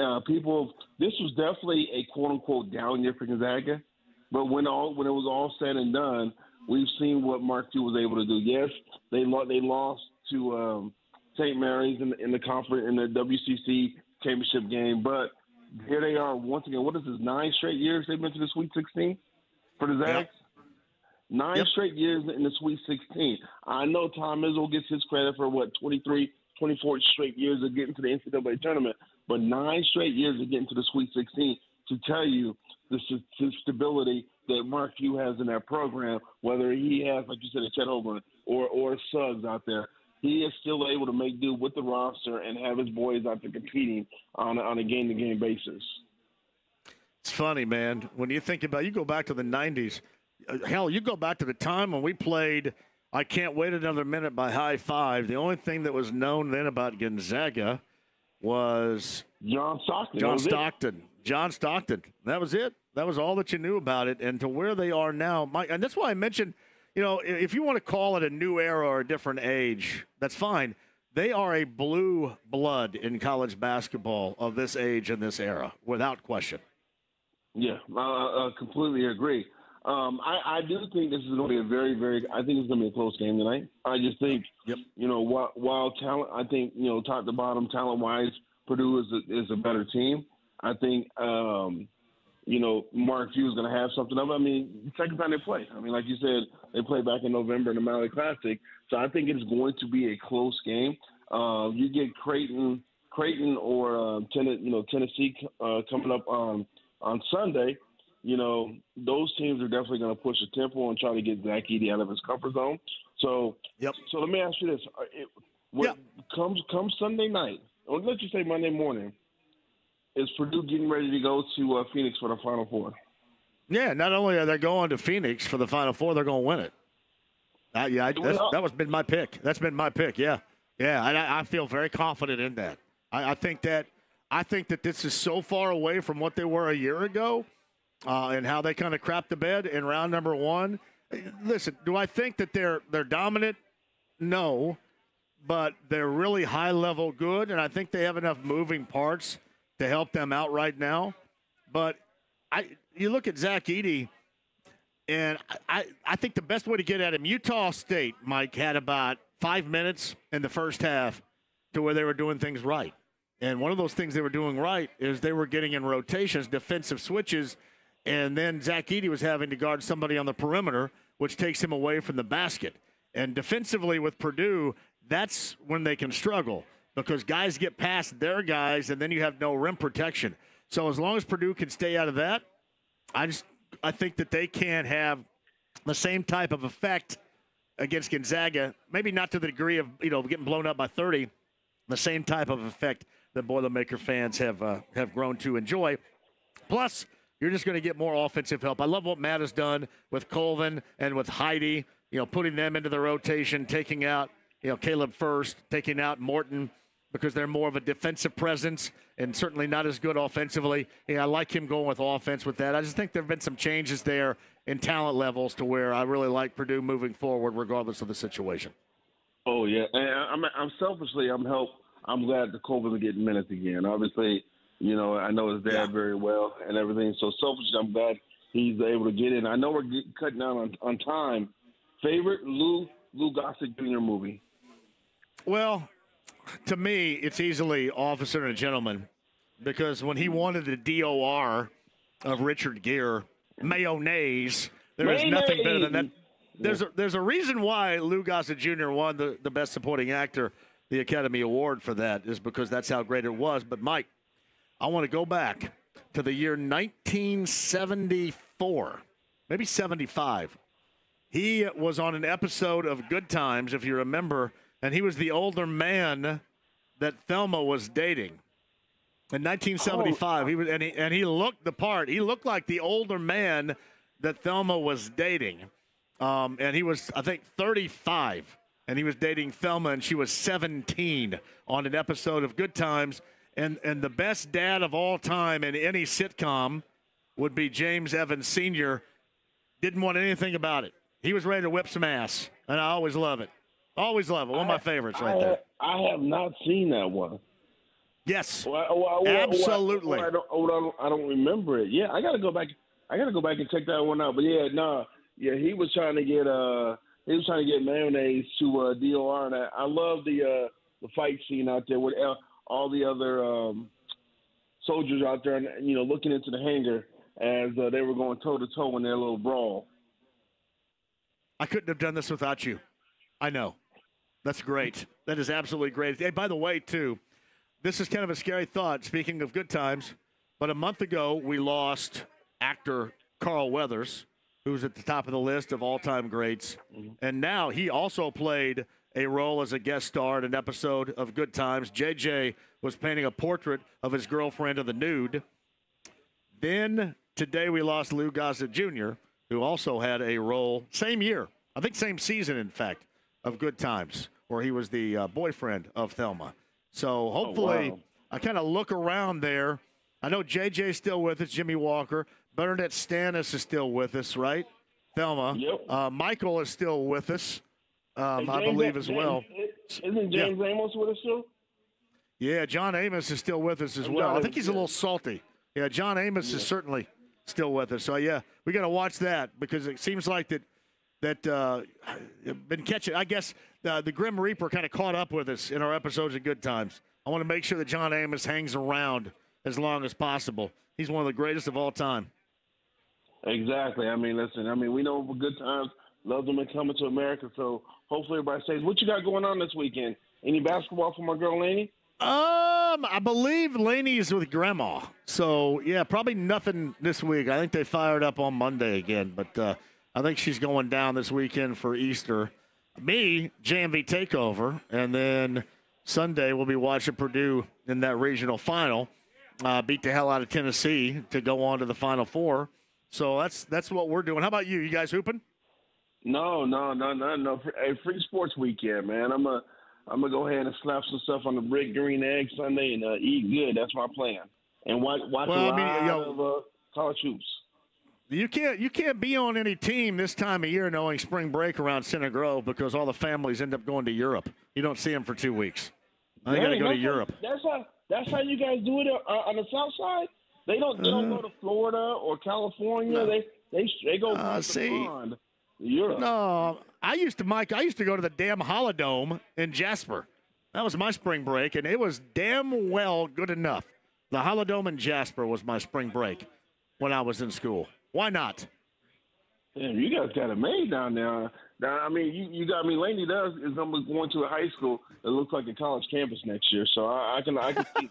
this was definitely a quote-unquote down year for Gonzaga. But when it was all said and done, we've seen what Mark Few was able to do. Yes, they lost to St. Mary's in the conference in the WCC championship game, but here they are once again. What is this, 9 straight years they've been to the Sweet 16 for the Zags? Yep. 9 straight years in the Sweet 16. I know Tom Izzo gets his credit for, 23, 24 straight years of getting to the NCAA tournament, but 9 straight years of getting to the Sweet 16 to tell you the stability that Mark Few has in that program, whether he has, like you said, a Chet Holmgren or Suggs out there. He is still able to make do with the roster and have his boys out there competing on a game-to-game basis. It's funny, man. When you think about it, you go back to the 90s. Hell, you go back to the time when we played I Can't Wait Another Minute by High Five. The only thing that was known then about Gonzaga was John Stockton. John Stockton. That was it. That was all that you knew about it. And to where they are now, Mike, and that's why I mentioned – if you want to call it a new era or a different age, that's fine. They are a blue blood in college basketball of this age and this era, without question. Yeah, I completely agree. I do think this is going to be a very, very – I think it's going to be a close game tonight. I just think, while talent – I think, top to bottom, talent-wise, Purdue is a better team. I think Mark Few is going to have something of it. I mean, second time they play. I mean, like you said, they played back in November in the Maui Classic. So I think it's going to be a close game. You get Creighton or Tennessee coming up on Sunday. Those teams are definitely going to push the tempo and try to get Zach Edey out of his comfort zone. So let me ask you this: Come Sunday night, or let's just say Monday morning, is Purdue getting ready to go to Phoenix for the Final Four? Yeah, not only are they going to Phoenix for the Final Four, they're going to win it. That was been my pick. That's been my pick. Yeah, and I feel very confident in that. I think that this is so far away from what they were a year ago, and how they kind of crapped the bed in round number 1. Listen, do I think that they're dominant? No, but they're really high level good, and I think they have enough moving parts to help them out right now. But you look at Zach Edey, and I think the best way to get at him, Utah State, Mike, had about 5 minutes in the first half to where they were doing things right. And one of those things they were doing right is they were getting in rotations, defensive switches, and then Zach Edey was having to guard somebody on the perimeter, which takes him away from the basket. And defensively with Purdue, that's when they can struggle, because guys get past their guys, and then you have no rim protection. So as long as Purdue can stay out of that, I think that they can have the same type of effect against Gonzaga, maybe not to the degree of, getting blown up by 30, the same type of effect that Boilermaker fans have grown to enjoy. Plus, you're just going to get more offensive help. I love what Matt has done with Colvin and with Heidi, putting them into the rotation, taking out, Caleb First, taking out Morton because they're more of a defensive presence and certainly not as good offensively. I like him going with offense with that. I just think there have been some changes there in talent levels to where I really like Purdue moving forward regardless of the situation. Oh, yeah. And I'm selfishly, I'm glad the Colvin are getting minutes again. Obviously, I know his dad very well and everything. So selfishly, I'm glad he's able to get in. I know we're cutting down on time. Favorite Lou Gossett Jr. movie? Well, to me, it's easily Officer and a Gentleman, because when he wanted the DOR of Richard Gere, mayonnaise, there is nothing better than that. There's a reason why Lou Gossett Jr. won the Best Supporting Actor, the Academy Award for that, is because that's how great it was. But, Mike, I want to go back to the year 1974, maybe 75. He was on an episode of Good Times, if you remember, and he was the older man that Thelma was dating. In 1975, he looked the part. He looked like the older man that Thelma was dating. And he was, I think, 35, and he was dating Thelma, and she was 17 on an episode of Good Times. And the best dad of all time in any sitcom would be James Evans Sr. Didn't want anything about it. He was ready to whip some ass, and I always love it. Always love it. One of my favorites right there. I have not seen that one. Yes, absolutely. I don't remember it. Yeah, I got to go back. I got to go back and check that one out. But he was trying to get mayonnaise to DOR, and I love the fight scene out there with all the other soldiers out there, and looking into the hangar as they were going toe to toe in their little brawl. I couldn't have done this without you. I know. That's great. That is absolutely great. Hey, by the way, too, this is kind of a scary thought, speaking of Good Times, but a month ago we lost actor Carl Weathers, who's at the top of the list of all-time greats, and now he also played a role as a guest star in an episode of Good Times. JJ was painting a portrait of his girlfriend in the nude. Then today we lost Lou Gossett Jr., who also had a role same year, I think same season, in fact, of Good Times, where he was the boyfriend of Thelma. So hopefully I kind of look around there. I know JJ's still with us, Jimmy Walker. Bernadette Stannis is still with us, right? Thelma. Yep. Michael is still with us, I believe, as well. Isn't James Amos with us still? Yeah, John Amos is still with us as well. I think he's a little salty. Yeah, John Amos is certainly still with us. So, yeah, we got to watch that because it seems like that been catching. I guess the Grim Reaper kind of caught up with us in our episodes of Good Times. I want to make sure that John Amos hangs around as long as possible. He's one of the greatest of all time. Exactly. I mean, listen, we know for Good Times, love them and coming to America. So hopefully everybody says, what you got going on this weekend? Any basketball for my girl Lainey? I believe Laney's with Grandma. So, yeah, probably nothing this week. I think they fired up on Monday again, but I think she's going down this weekend for Easter. Me, JMV Takeover, and then Sunday we'll be watching Purdue in that regional final. Beat the hell out of Tennessee to go on to the Final Four. So that's what we're doing. How about you? You guys hooping? No. Hey, free sports weekend, man. I'm gonna go ahead and slap some stuff on the brick green egg Sunday and eat good. That's my plan. And watch a lot of college hoops. You can't be on any team this time of year knowing spring break around Center Grove because all the families end up going to Europe. You don't see them for 2 weeks. They got to go to Europe. That's how you guys do it on the South Side. They don't go to Florida or California. No. They go across the pond to Europe. No, I used to go to the damn Holodome in Jasper. That was my spring break, and it was damn well good enough. The Holodome in Jasper was my spring break when I was in school. Why not? Damn, you guys got it made down there. Now, you got me. Laney is going to a high school that looks like a college campus next year, so I can see that.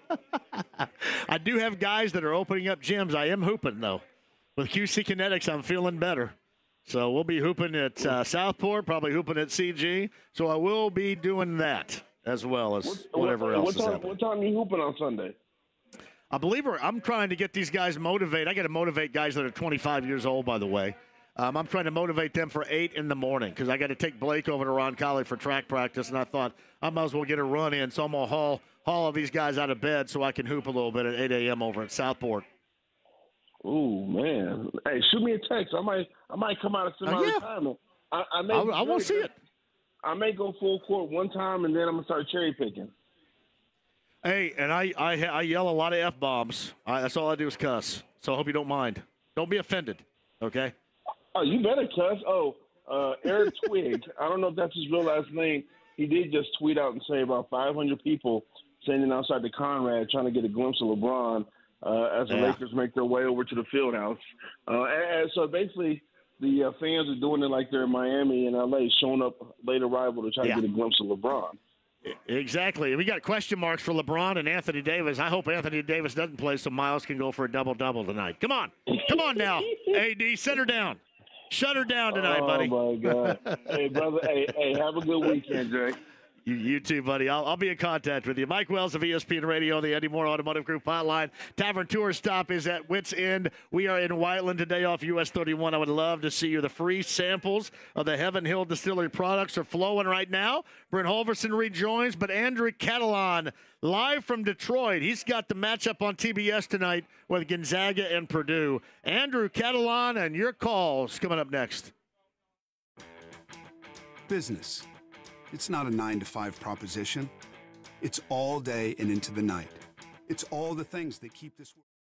I do have guys that are opening up gyms. I am hooping, though. With QC Kinetics, I'm feeling better. So we'll be hooping at Southport, probably hooping at CG. So I will be doing that as well as whatever else is happening. What time are you hooping on Sunday? I believe I'm trying to get these guys motivated. I got to motivate guys that are 25 years old, by the way. I'm trying to motivate them for 8 in the morning because I got to take Blake over to Roncalli for track practice, and I thought I might as well get a run in. So I'm going to haul these guys out of bed so I can hoop a little bit at 8 a.m. over at Southport. Oh man! Hey, shoot me a text. I might come out of semi-retirement. I won't see it. I may go full court one time, and then I'm gonna start cherry picking. Hey, and I yell a lot of F-bombs. That's all I do is cuss. So I hope you don't mind. Don't be offended, okay? Oh, you better cuss. Eric Twig. I don't know if that's his real last name. He did just tweet out and say about 500 people standing outside the Conrad trying to get a glimpse of LeBron as the Lakers make their way over to the field house. And so basically the fans are doing it like they're in Miami and L.A., showing up late arrival to try to get a glimpse of LeBron. Exactly. We got question marks for LeBron and Anthony Davis. I hope Anthony Davis doesn't play so Miles can go for a double-double tonight. Come on. Come on now. AD, set her down. Shut her down tonight, buddy. Oh, my God. Hey, brother, hey, have a good weekend, Jay. You too, buddy. I'll be in contact with you. Mike Wells of ESPN Radio, the Eddie Moore Automotive Group hotline. Tavern Tour stop is at Wits End. We are in Whiteland today off US 31. I would love to see you. The free samples of the Heaven Hill Distillery products are flowing right now. Brent Holverson rejoins, but Andrew Catalan live from Detroit. He's got the matchup on TBS tonight with Gonzaga and Purdue. Andrew Catalan and your calls coming up next. Business. It's not a 9-to-5 proposition. It's all day and into the night. It's all the things that keep this world.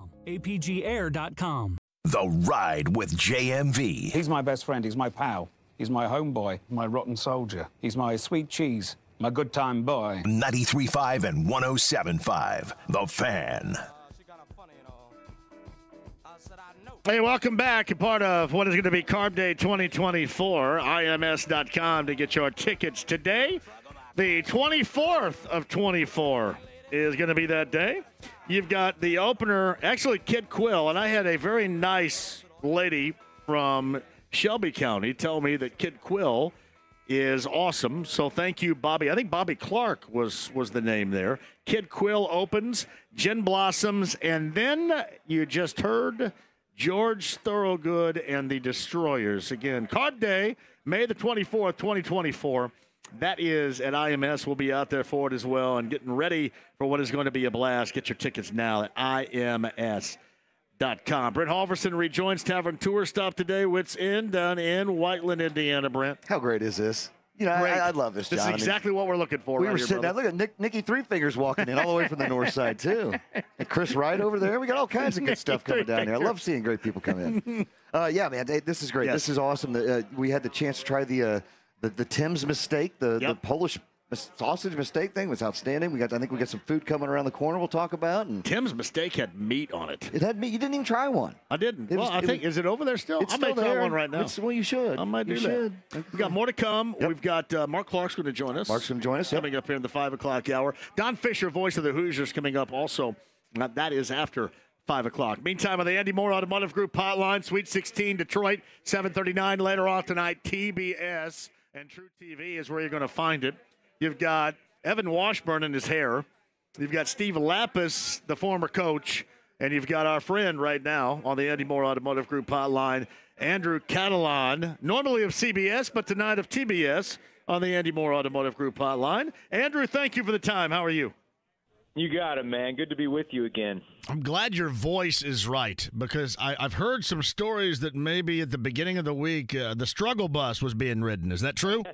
APGair.com. The Ride with JMV. He's my best friend. He's my pal. He's my homeboy, my rotten soldier. He's my sweet cheese, my good time boy. 93.5 and 107.5. The Fan. Hey, welcome back. A part of what is going to be Carb Day 2024. IMS.com to get your tickets today. The 24th of 24 is going to be that day. You've got the opener, actually Kid Quill, and I had a very nice lady from Shelby County tell me that Kid Quill is awesome. So thank you, Bobby. I think Bobby Clark was the name there. Kid Quill opens, Gin Blossoms, and then you just heard George Thorogood and the Destroyers. Again, Card Day, May the 24th, 2024. That is at IMS. We'll be out there for it as well and getting ready for what is going to be a blast. Get your tickets now at IMS.com. Brent Halverson rejoins Tavern Tour Stop today. Wits End down in Whiteland, Indiana, Brent. How great is this? You know, I love this, John. This is exactly what we're looking for. We right were here, sitting brother. down. Look at Nikki Three Fingers walking in all the way from the north side, too. And Chris Wright over there. We got all kinds of good stuff coming down here. I love seeing great people come in. Yeah, man, this is great. Yes. This is awesome. We had the chance to try the Tim's mistake, the Polish sausage mistake thing was outstanding. I think we got some food coming around the corner we'll talk about. And Tim's mistake had meat on it. It had meat. You didn't even try one. I didn't. Is it over there still? It's I might still try there. one right now. Well, you should. I might do that. We got more to come. Yep. We've got Mark Clark's going to join us. Mark's going to join us. Coming up here in the 5 o'clock hour. Don Fisher, voice of the Hoosiers, coming up also. That is after 5 o'clock. Meantime, on the Andy Moore Automotive Group hotline, Sweet 16 Detroit, 7:39 later on tonight. TBS and True TV is where you're going to find it. You've got Evan Washburn in his hair. You've got Steve Lapis, the former coach, and you've got our friend right now on the Andy Moore Automotive Group hotline, Andrew Catalan, normally of CBS, but tonight of TBS on the Andy Moore Automotive Group hotline. Andrew, thank you for the time. How are you? You got it, man. Good to be with you again. I'm glad your voice is right because I've heard some stories that maybe at the beginning of the week the struggle bus was being ridden. Is that true?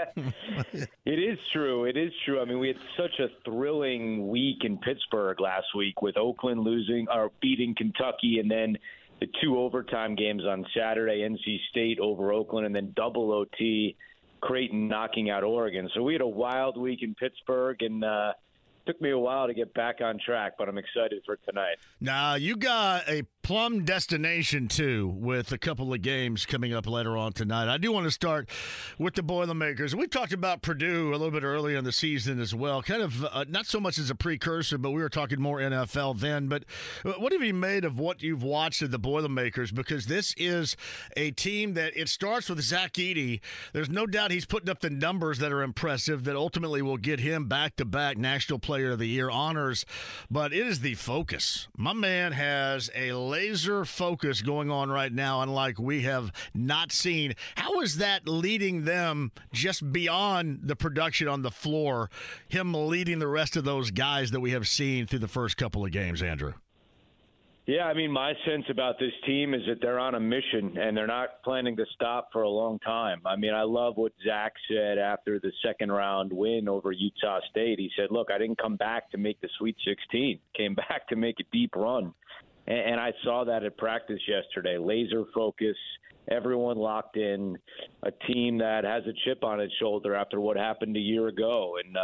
It is true. It is true. I mean, we had such a thrilling week in Pittsburgh last week with Oakland beating Kentucky, and then the 2 overtime games on Saturday, NC State over Oakland, and then double OT, Creighton knocking out Oregon. So we had a wild week in Pittsburgh, and took me a while to get back on track, but I'm excited for tonight. Now, you got a plum destination, too, with a couple of games coming up later on tonight. I do want to start with the Boilermakers. We've talked about Purdue a little bit earlier in the season as well, kind of not so much as a precursor, but we were talking more NFL then. But what have you made of what you've watched of the Boilermakers? Because this is a team that it starts with Zach Edey. There's no doubt he's putting up the numbers that are impressive that ultimately will get him back-to-back National Player of the Year honors. But it is the focus. My man has a laser focus going on right now, unlike we have not seen. How is that leading them just beyond the production on the floor, him leading the rest of those guys that we have seen through the first couple of games, Andrew? Yeah, I mean, my sense about this team is that they're on a mission, and they're not planning to stop for a long time. I mean, I love what Zach said after the second-round win over Utah State. He said, look, I didn't come back to make the Sweet 16. Came back to make a deep run. And I saw that at practice yesterday. Laser focus, everyone locked in, a team that has a chip on its shoulder after what happened a year ago. And,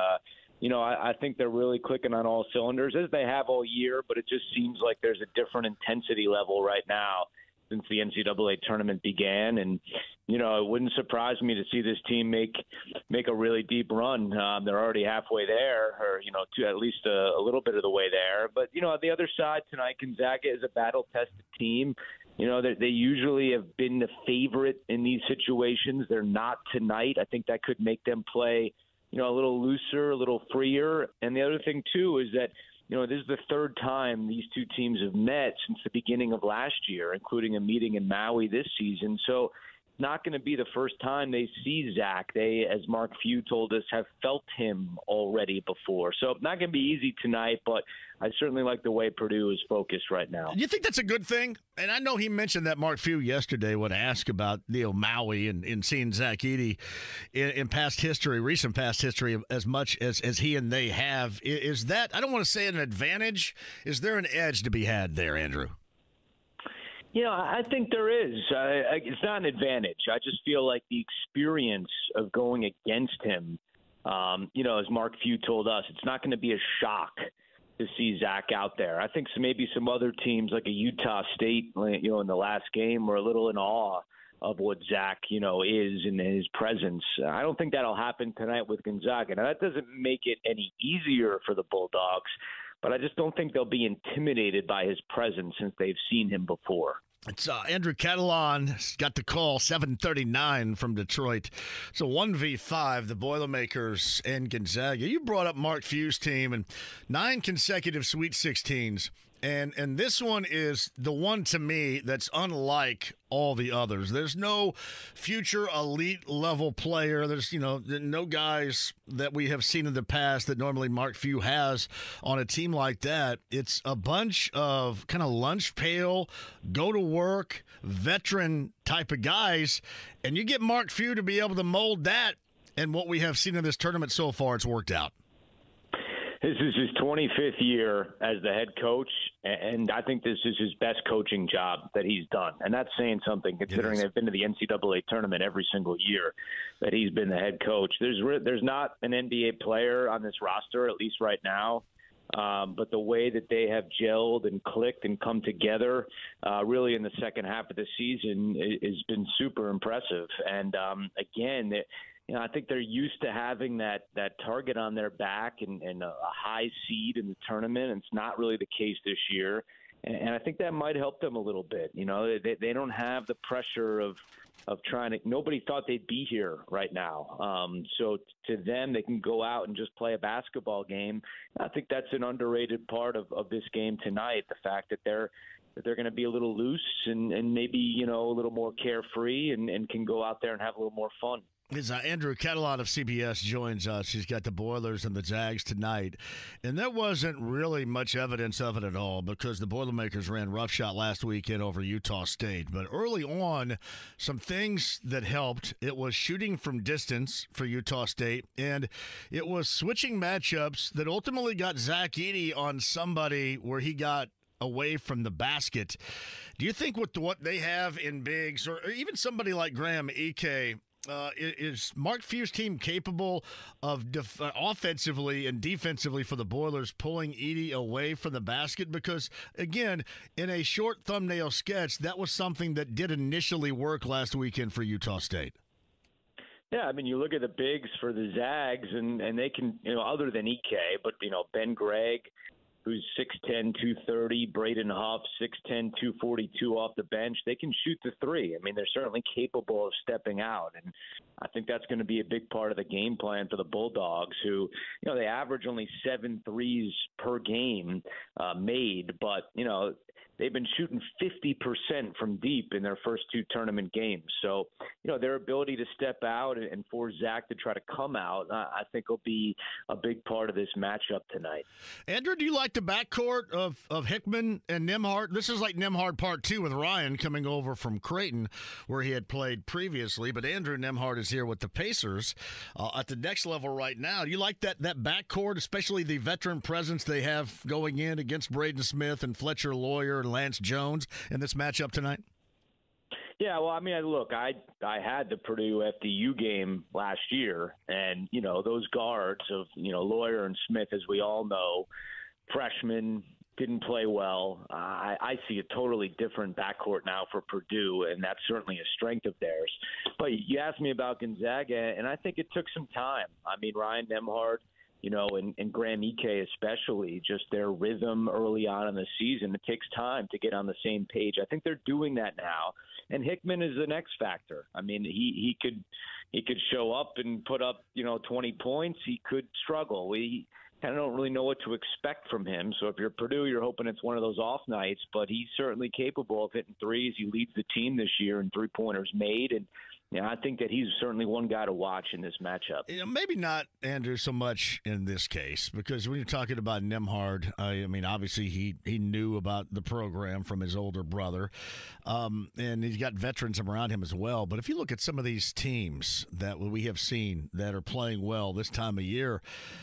I think they're really clicking on all cylinders, as they have all year, but it just seems like there's a different intensity level right now since the NCAA tournament began. And, it wouldn't surprise me to see this team make a really deep run. They're already halfway there, or, to at least a little bit of the way there. But, on the other side tonight, Gonzaga is a battle-tested team. They usually have been the favorite in these situations. They're not tonight. I think that could make them play a little looser, a little freer. And the other thing, too, is that, this is the third time these two teams have met since the beginning of last year, including a meeting in Maui this season. So, not going to be the first time they see Zach. They, as Mark Few told us, have felt him already before. So not going to be easy tonight, but I certainly like the way Purdue is focused right now. You think that's a good thing? And I know he mentioned that Mark Few yesterday would ask about Neil Maui and seeing Zach Edey in past history, recent past history, as much as he and they have. Is that, I don't want to say an advantage, is there an edge to be had there, Andrew? You know, I think there is. It's not an advantage. I just feel like the experience of going against him, as Mark Few told us, it's not going to be a shock to see Zach out there. I think maybe some other teams like a Utah State, in the last game were a little in awe of what Zach, is in his presence. I don't think that'll happen tonight with Gonzaga. Now, that doesn't make it any easier for the Bulldogs, but I just don't think they'll be intimidated by his presence since they've seen him before. It's Andrew Catalon got the call, 7:39 from Detroit. So 1v5, the Boilermakers and Gonzaga. You brought up Mark Few's team and 9 consecutive Sweet 16s. And this one is the one to me that's unlike all the others. There's no future elite level player. There's, no guys that we have seen in the past that normally Mark Few has on a team like that. It's a bunch of kind of lunch pail, go to work, veteran type of guys. And you get Mark Few to be able to mold that. And what we have seen in this tournament so far, it's worked out. This is his 25th year as the head coach, and I think this is his best coaching job that he's done. And that's saying something, considering they've been to the NCAA tournament every single year that he's been the head coach. There's not an NBA player on this roster, at least right now, but the way that they have gelled and clicked and come together really in the second half of the season has been super impressive. And, again, I think they're used to having that target on their back and a high seed in the tournament. And it's not really the case this year. And I think that might help them a little bit. They don't have the pressure of trying to – nobody thought they'd be here right now. So to them, they can go out and just play a basketball game. I think that's an underrated part of this game tonight, the fact that they're going to be a little loose and maybe, a little more carefree and can go out there and have a little more fun. Is Andrew Catalon of CBS joins us. He's got the Boilers and the Zags tonight. And there wasn't really much evidence of it at all because the Boilermakers ran roughshod last weekend over Utah State. But early on, some things that helped. It was shooting from distance for Utah State, and it was switching matchups that ultimately got Zach Edey on somebody where he got away from the basket. Do you think with what they have in bigs, or even somebody like Graham Ike, is Mark Few's team capable of offensively and defensively for the Boilers pulling Edey away from the basket? Because, again, in a short thumbnail sketch, that was something that did initially work last weekend for Utah State. Yeah, I mean, you look at the bigs for the Zags, and they can, other than Ike, but, Ben Gregg, who's 6'10", 230, Braden Huff, 6'10", 242 off the bench. They can shoot the three. I mean, they're certainly capable of stepping out, and I think that's going to be a big part of the game plan for the Bulldogs, who, they average only 7 threes per game made, but, they've been shooting 50% from deep in their first 2 tournament games. So, their ability to step out and for Zach to try to come out, I think will be a big part of this matchup tonight. Andrew, do you like the backcourt of Hickman and Nembhard? This is like Nembhard Part 2 with Ryan coming over from Creighton, where he had played previously. But Andrew Nembhard is here with the Pacers at the next level right now. Do you like that backcourt, especially the veteran presence they have going in against Braden Smith and Fletcher Lawyer and Lance Jones in this matchup tonight? Yeah, well, I mean, look, I had the Purdue FDU game last year, and, those guards of, Lawyer and Smith, as we all know, freshmen, didn't play well. I see a totally different backcourt now for Purdue, and that's certainly a strength of theirs. But you asked me about Gonzaga, and I think it took some time. I mean, Ryan Nembhard, and Graham Ike especially, just their rhythm early on in the season. It takes time to get on the same page. I think they're doing that now. And Hickman is the next factor. I mean, he could, he could show up and put up 20 points. He could struggle. We kind of don't really know what to expect from him. So if you're Purdue, you're hoping it's one of those off nights. But he's certainly capable of hitting threes. He leads the team this year in three-pointers made, and I think that he's certainly one guy to watch in this matchup. Maybe not, Andrew, so much in this case, because when you're talking about Nembhard, I mean, obviously he knew about the program from his older brother, and he's got veterans around him as well. But if you look at some of these teams that we have seen that are playing well this time of year,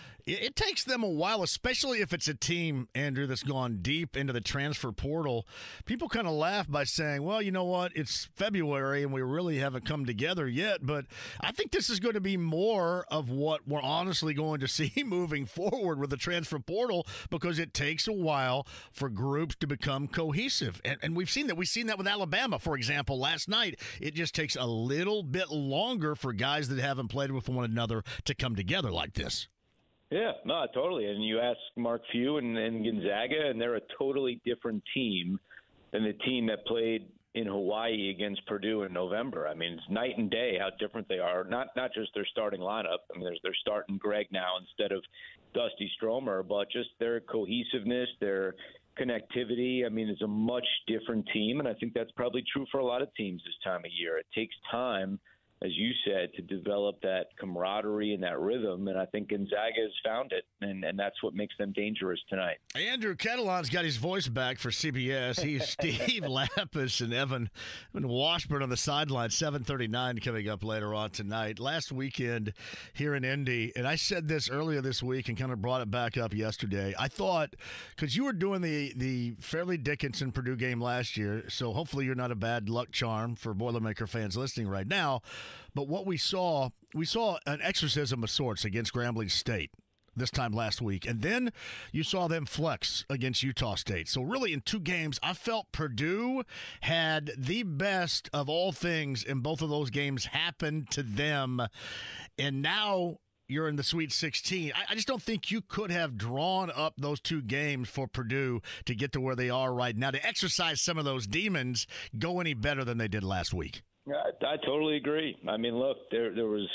it takes them a while, especially if it's a team, Andrew, that's gone deep into the transfer portal. People kind of laugh by saying, well, you know what, it's February and we really haven't come together yet. But I think this is going to be more of what we're honestly going to see moving forward with the transfer portal, because it takes a while for groups to become cohesive. And we've seen that. We've seen that with Alabama, for example, last night. It just takes a little bit longer for guys that haven't played with one another to come together like this. Yeah, no, totally. And you ask Mark Few and Gonzaga, and they're a totally different team than the team that played in Hawaii against Purdue in November. I mean, it's night and day how different they are. Not just their starting lineup. I mean, they're starting Greg now instead of Dusty Stromer, but just their cohesiveness, their connectivity. I mean, it's a much different team, and I think that's probably true for a lot of teams this time of year. It takes time, as you said, to develop that camaraderie and that rhythm, and I think Gonzaga has found it, and that's what makes them dangerous tonight. Andrew Catalan's got his voice back for CBS. He's Steve Lapis and Evan Washburn on the sideline. 7:39 coming up later on tonight. Last weekend here in Indy, and I said this earlier this week and kind of brought it back up yesterday. I thought, because you were doing the Fairleigh Dickinson Purdue game last year, so hopefully you're not a bad luck charm for Boilermaker fans listening right now. But what we saw an exorcism of sorts against Grambling State this time last week. And then you saw them flex against Utah State. So really in two games, I felt Purdue had the best of all things in both of those games happen to them. And now you're in the Sweet 16. I just don't think you could have drawn up those two games for Purdue to get to where they are right now, to exercise some of those demons, go any better than they did last week. I totally agree. I mean, look, there was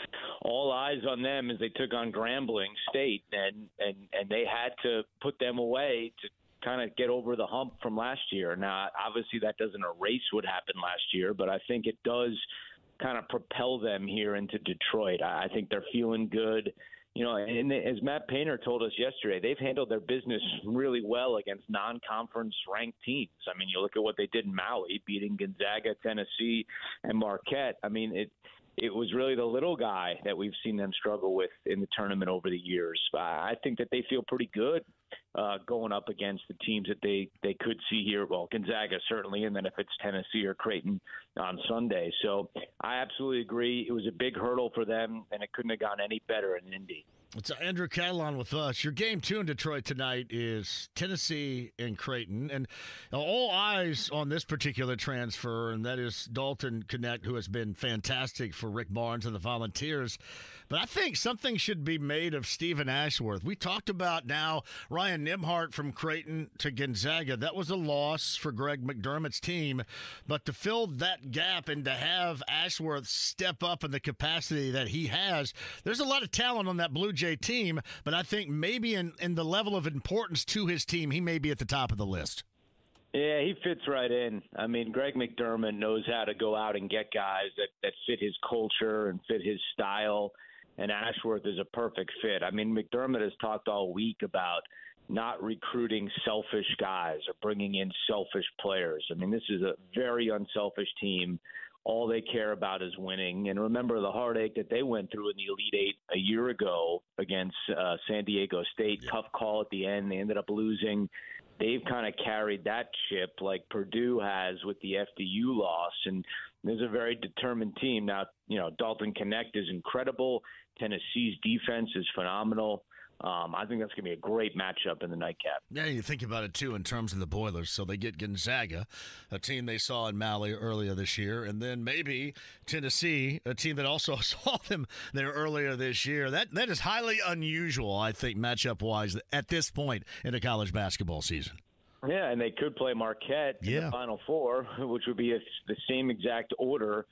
all eyes on them as they took on Grambling State, and they had to put them away to kind of get over the hump from last year. Now, obviously, that doesn't erase what happened last year, but I think it does kind of propel them here into Detroit. I think they're feeling good. You know, and as Matt Painter told us yesterday, they've handled their business really well against non-conference ranked teams. I mean, you look at what they did in Maui, beating Gonzaga, Tennessee, and Marquette. I mean, it was really the little guy that we've seen them struggle with in the tournament over the years. I think that they feel pretty good going up against the teams that they could see here. Well, Gonzaga certainly, and then if it's Tennessee or Creighton on Sunday. So I absolutely agree. It was a big hurdle for them, and it couldn't have gone any better in Indy. It's Andrew Catalan with us. Your game 2 in Detroit tonight is Tennessee and Creighton. And all eyes on this particular transfer, and that is Dalton Connect, who has been fantastic for Rick Barnes and the Volunteers. But I think something should be made of Stephen Ashworth. We talked about now Ryan Nembhard from Creighton to Gonzaga. That was a loss for Greg McDermott's team. But to fill that gap and to have Ashworth step up in the capacity that he has, there's a lot of talent on that Blue Jay team. But I think maybe in the level of importance to his team, he may be at the top of the list. Yeah, he fits right in. I mean, Greg McDermott knows how to go out and get guys that fit his culture and fit his style. And Ashworth is a perfect fit. I mean, McDermott has talked all week about not recruiting selfish guys or bringing in selfish players. I mean, this is a very unselfish team. All they care about is winning. And remember the heartache that they went through in the Elite Eight a year ago against San Diego State. Yeah. Tough call at the end. They ended up losing. They've kind of carried that ship like Purdue has with the FDU loss. And there's a very determined team. Now, you know, Dalton Connect is incredible. Tennessee's defense is phenomenal. I think that's going to be a great matchup in the nightcap. Yeah, you think about it, too, in terms of the Boilers. So they get Gonzaga, a team they saw in Maui earlier this year, and then maybe Tennessee, a team that also saw them there earlier this year. That is highly unusual, I think, matchup-wise, at this point in a college basketball season. Yeah, and they could play Marquette in the Final Four, which would be the same exact order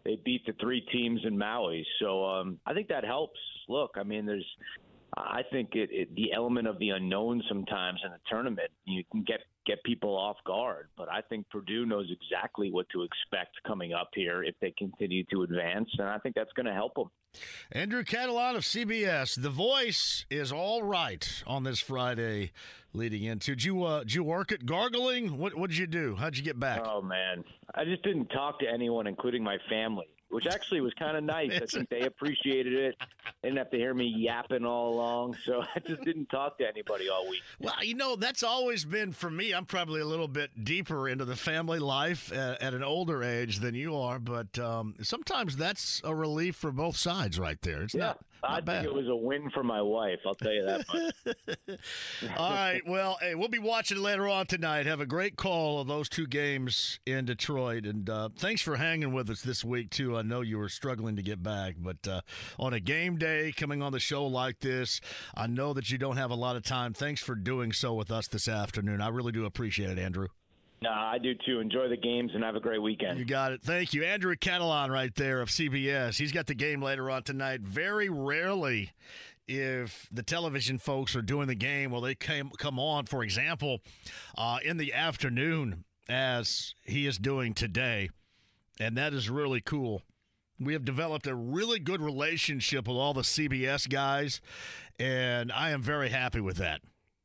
they beat the 3 teams in Maui. So I think that helps. Look, I mean, I think the element of the unknown sometimes in the tournament, you can get people off guard. But I think Purdue knows exactly what to expect coming up here if they continue to advance, and I think that's going to help them. Andrew Catalon of CBS. The voice is all right on this Friday leading into. Did you work at gargling? What did you do? How'd you get back? Oh, man. I just didn't talk to anyone, including my family, which actually was kind of nice. I think they appreciated it. They didn't have to hear me yapping all along, so I just didn't talk to anybody all week. Well, that's always been, for me, I'm probably a little bit deeper into the family life at an older age than you are, but sometimes that's a relief for both sides right there. It's not bad. I think it was a win for my wife, I'll tell you that much. All right, well, hey, we'll be watching later on tonight. Have a great call of those 2 games in Detroit, and thanks for hanging with us this week, too. I know you were struggling to get back, but on a game day, coming on the show like this, I know that you don't have a lot of time. Thanks for doing so with us this afternoon. I really do appreciate it, Andrew. I do too. Enjoy the games and have a great weekend. You got it. Thank you. Andrew Catalon right there of CBS. He's got the game later on tonight. Very rarely, if the television folks are doing the game, will they come on, for example, in the afternoon as he is doing today. And that is really cool. We have developed a really good relationship with all the CBS guys, and I am very happy with that.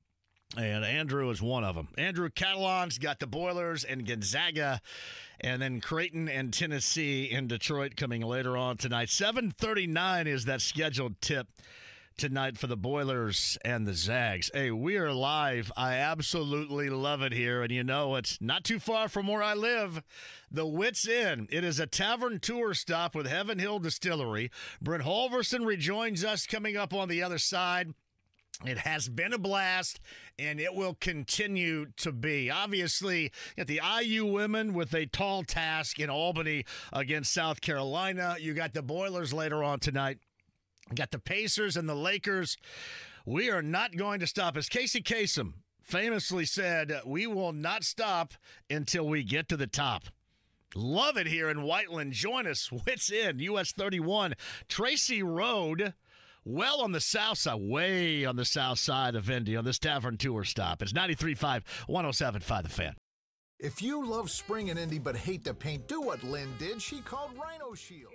And Andrew is one of them. Andrew Catalon's got the Boilers and Gonzaga, and then Creighton and Tennessee in Detroit coming later on tonight. 7:39 is that scheduled tip tonight for the Boilers and the Zags. Hey, we are live. I absolutely love it here, and you know it's not too far from where I live. The Wits Inn. It is a tavern tour stop with Heaven Hill Distillery. Brent Halverson rejoins us coming up on the other side. It has been a blast, and it will continue to be. Obviously, at the IU women with a tall task in Albany against South Carolina. You got the Boilers later on tonight. You got the Pacers and the Lakers. We are not going to stop. As Casey Kasem famously said, we will not stop until we get to the top. Love it here in Whiteland. Join us. Wits Inn, US 31, Tracy Road. Well on the south side, way on the south side of Indy on this tavern tour stop. It's 93.5, 107.5 The Fan. If you love spring in Indy but hate the paint, do what Lynn did. She called Rhino Shield.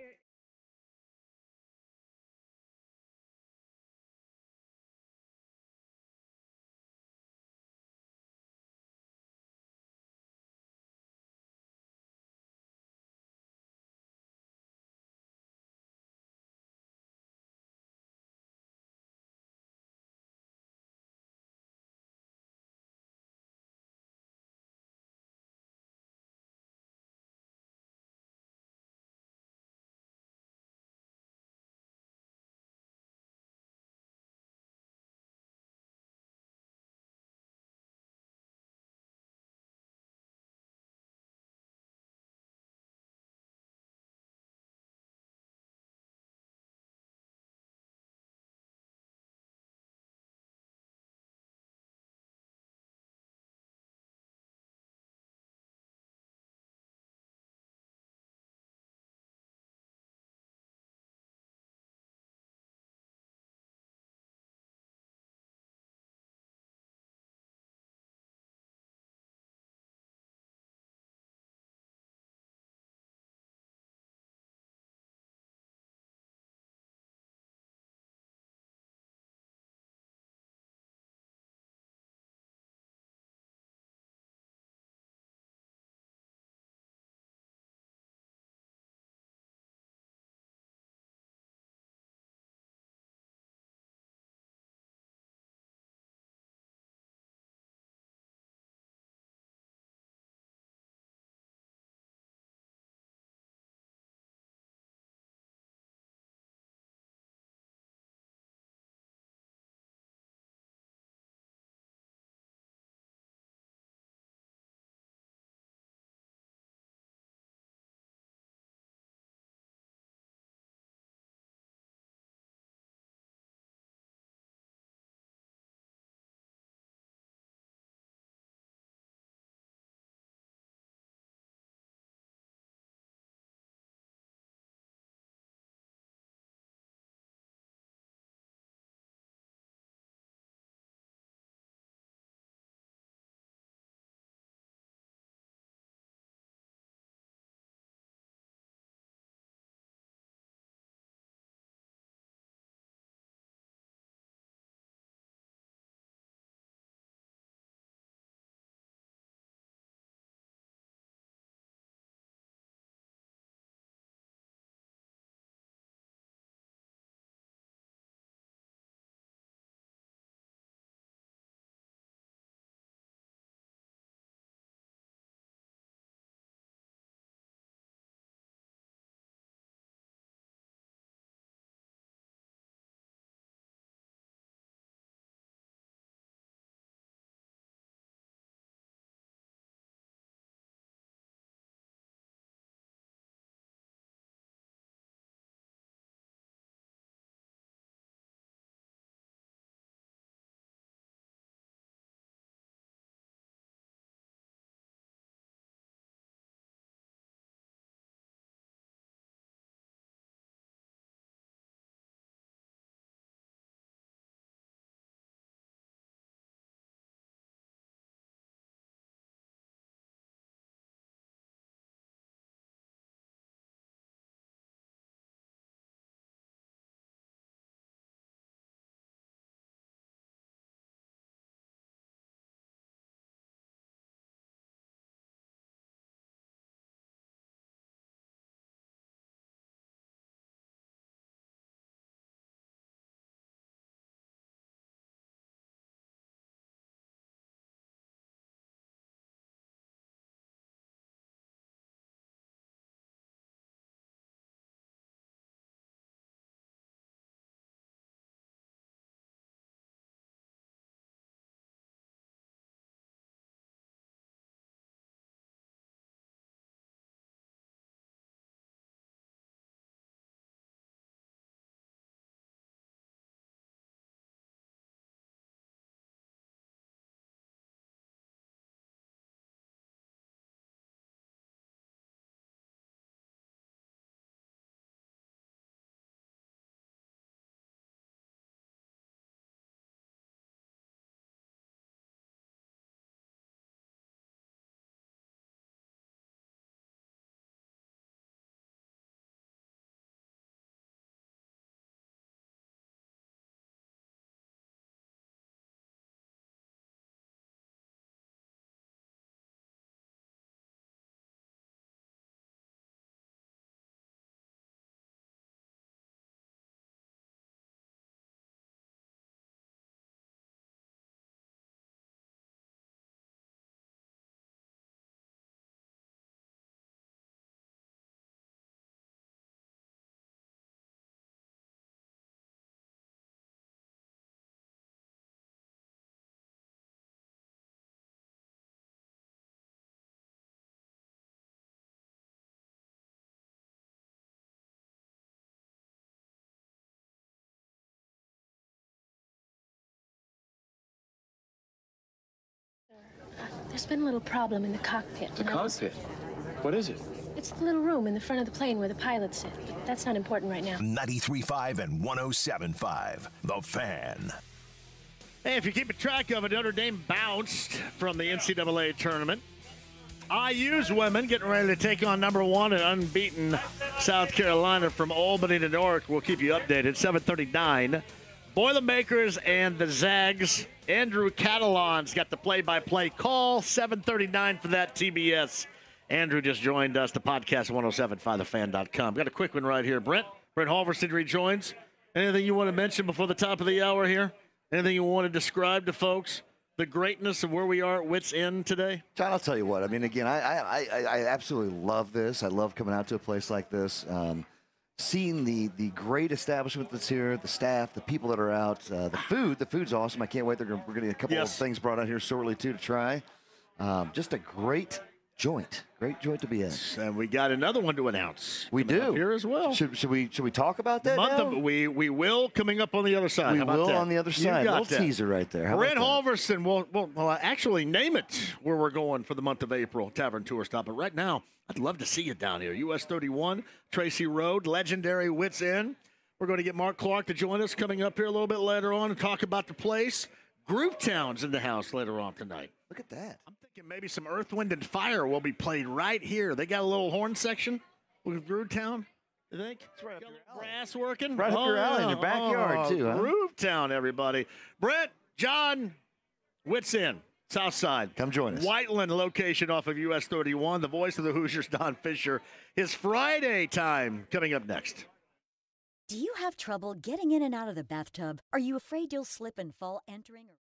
There's been a little problem in the cockpit. The cockpit? What is it? It's the little room in the front of the plane where the pilots sit. But that's not important right now. 93.5 and 107.5. The Fan. Hey, if you're keeping track of it, Notre Dame bounced from the NCAA tournament. IU's women getting ready to take on number 1 and unbeaten South Carolina from Albany to Newark. We'll keep you updated. 7:39. Boilermakers and the Zags. Andrew Catalon's got the play-by-play call. 7:39 for that TBS. Andrew just joined us. The podcast 1075thefan.com. Got a quick one right here. Brent Halverson rejoins. Anything you want to mention before the top of the hour here? Anything you want to describe to folks? The greatness of where we are at Wits End today? John, I'll tell you what. I mean, again, I absolutely love this. I love coming out to a place like this. Seeing the great establishment that's here, the staff, the people that are out, the food. The food's awesome. I can't wait. We're going to get a couple of things brought out here shortly, too, to try. Just a great joint. Great joint to be in. And we got another one to announce. We do. Here as well. Should we talk about that now? We will coming up on the other side. We How about will that? on the other side. A little teaser right there. How Brent about that? Halverson will actually name it where we're going for the month of April, Tavern Tour Stop. But right now, I'd love to see you down here. US 31, Tracy Road, legendary Wits End. We're going to get Mark Clark to join us coming up here a little bit later on and talk about the place. Groovetown's in the house later on tonight. Look at that. I'm thinking maybe some Earth, Wind, and Fire will be played right here. They got a little horn section with Groovetown, you think? It's right up your alley. Brass working? Right up your alley in your backyard, too, huh? Groovetown, everybody. Brett, John, Wits End, South Side. Come join us. Whiteland location off of US 31. The voice of the Hoosiers, Don Fisher. His Friday time coming up next. Do you have trouble getting in and out of the bathtub? Are you afraid you'll slip and fall entering or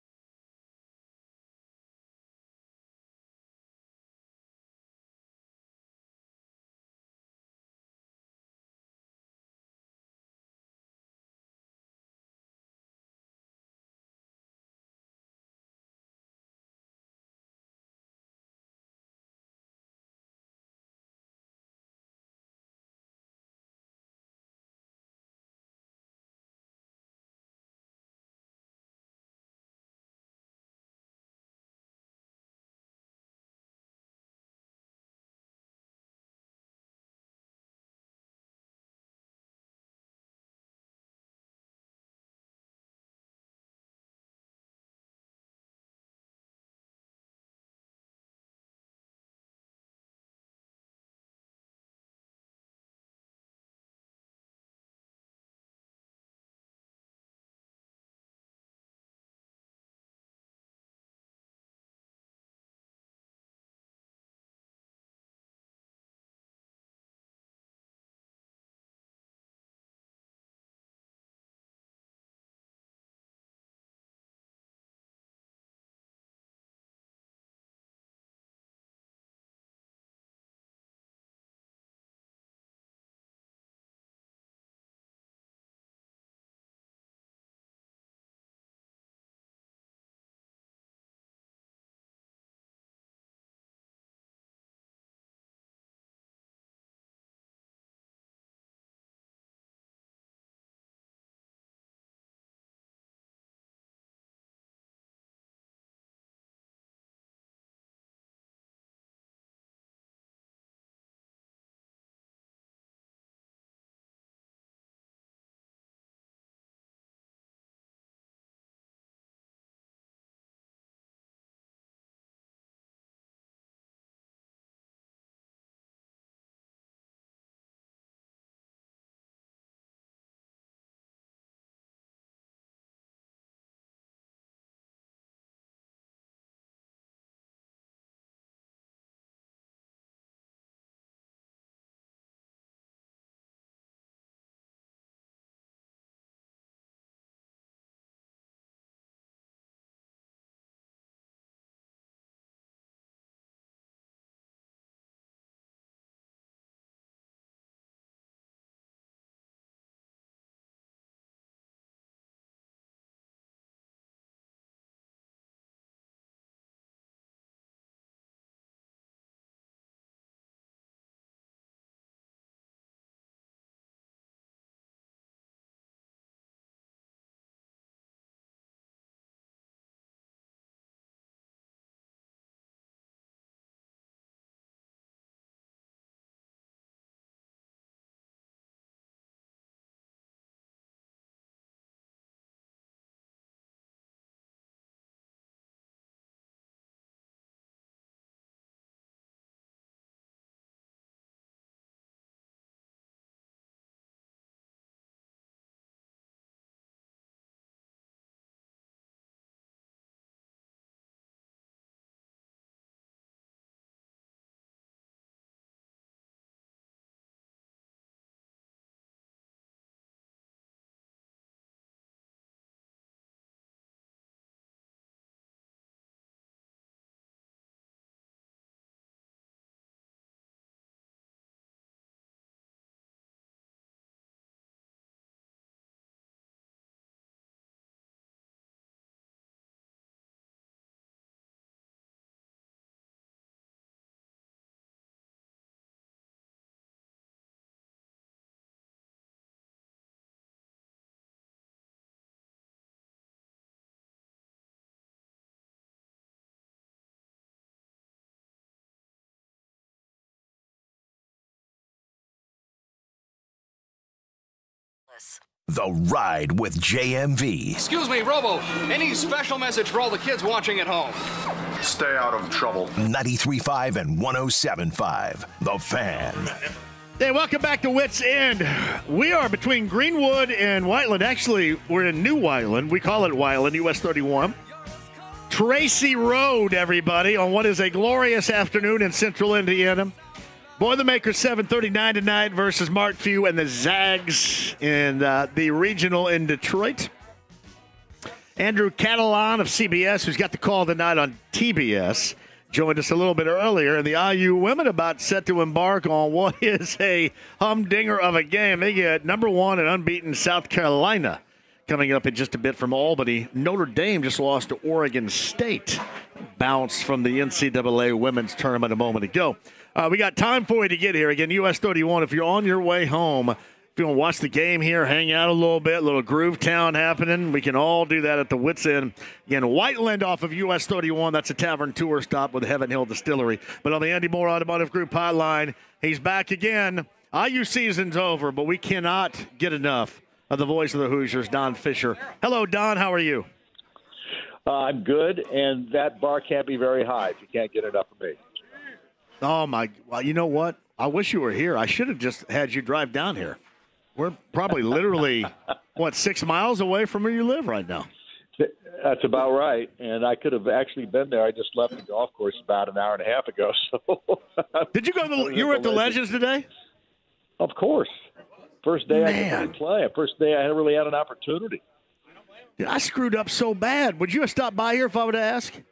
The Ride with JMV. Excuse me, Robo. Any special message for all the kids watching at home? Stay out of trouble. 93.5 and 107.5. The Fan. Hey, welcome back to Wits End. We are between Greenwood and Whiteland. Actually, we're in New Whiteland. We call it Whiteland, US 31. Tracy Road, everybody, on what is a glorious afternoon in central Indiana. Boilermakers 7:39 tonight versus Mark Few and the Zags in the regional in Detroit. Andrew Catalan of CBS, who's got the call tonight on TBS, joined us a little bit earlier. And the IU women about set to embark on what is a humdinger of a game. They get number 1 and unbeaten South Carolina coming up in just a bit from Albany. Notre Dame just lost to Oregon State. Bounced from the NCAA women's tournament a moment ago. We got time for you to get here. Again, US 31, if you're on your way home, if you want to watch the game here, hang out a little bit, a little Groove Town happening, we can all do that at the Wits End. Again, Whiteland off of US 31, that's a tavern tour stop with Heaven Hill Distillery. But on the Andy Moore Automotive Group hotline, he's back again. IU season's over, but we cannot get enough of the voice of the Hoosiers, Don Fisher. Hello, Don. How are you? I'm good, and that bar can't be very high if you can't get enough of me. Oh, my. Well, you know what? I wish you were here. I should have just had you drive down here. We're probably literally, 6 miles away from where you live right now? That's about right. And I could have actually been there. I just left the golf course about an hour and a half ago. So did you go to you were at the Legends today? Of course. First day I could play. First day I really had an opportunity. I screwed up so bad. Would you have stopped by here if I would have asked?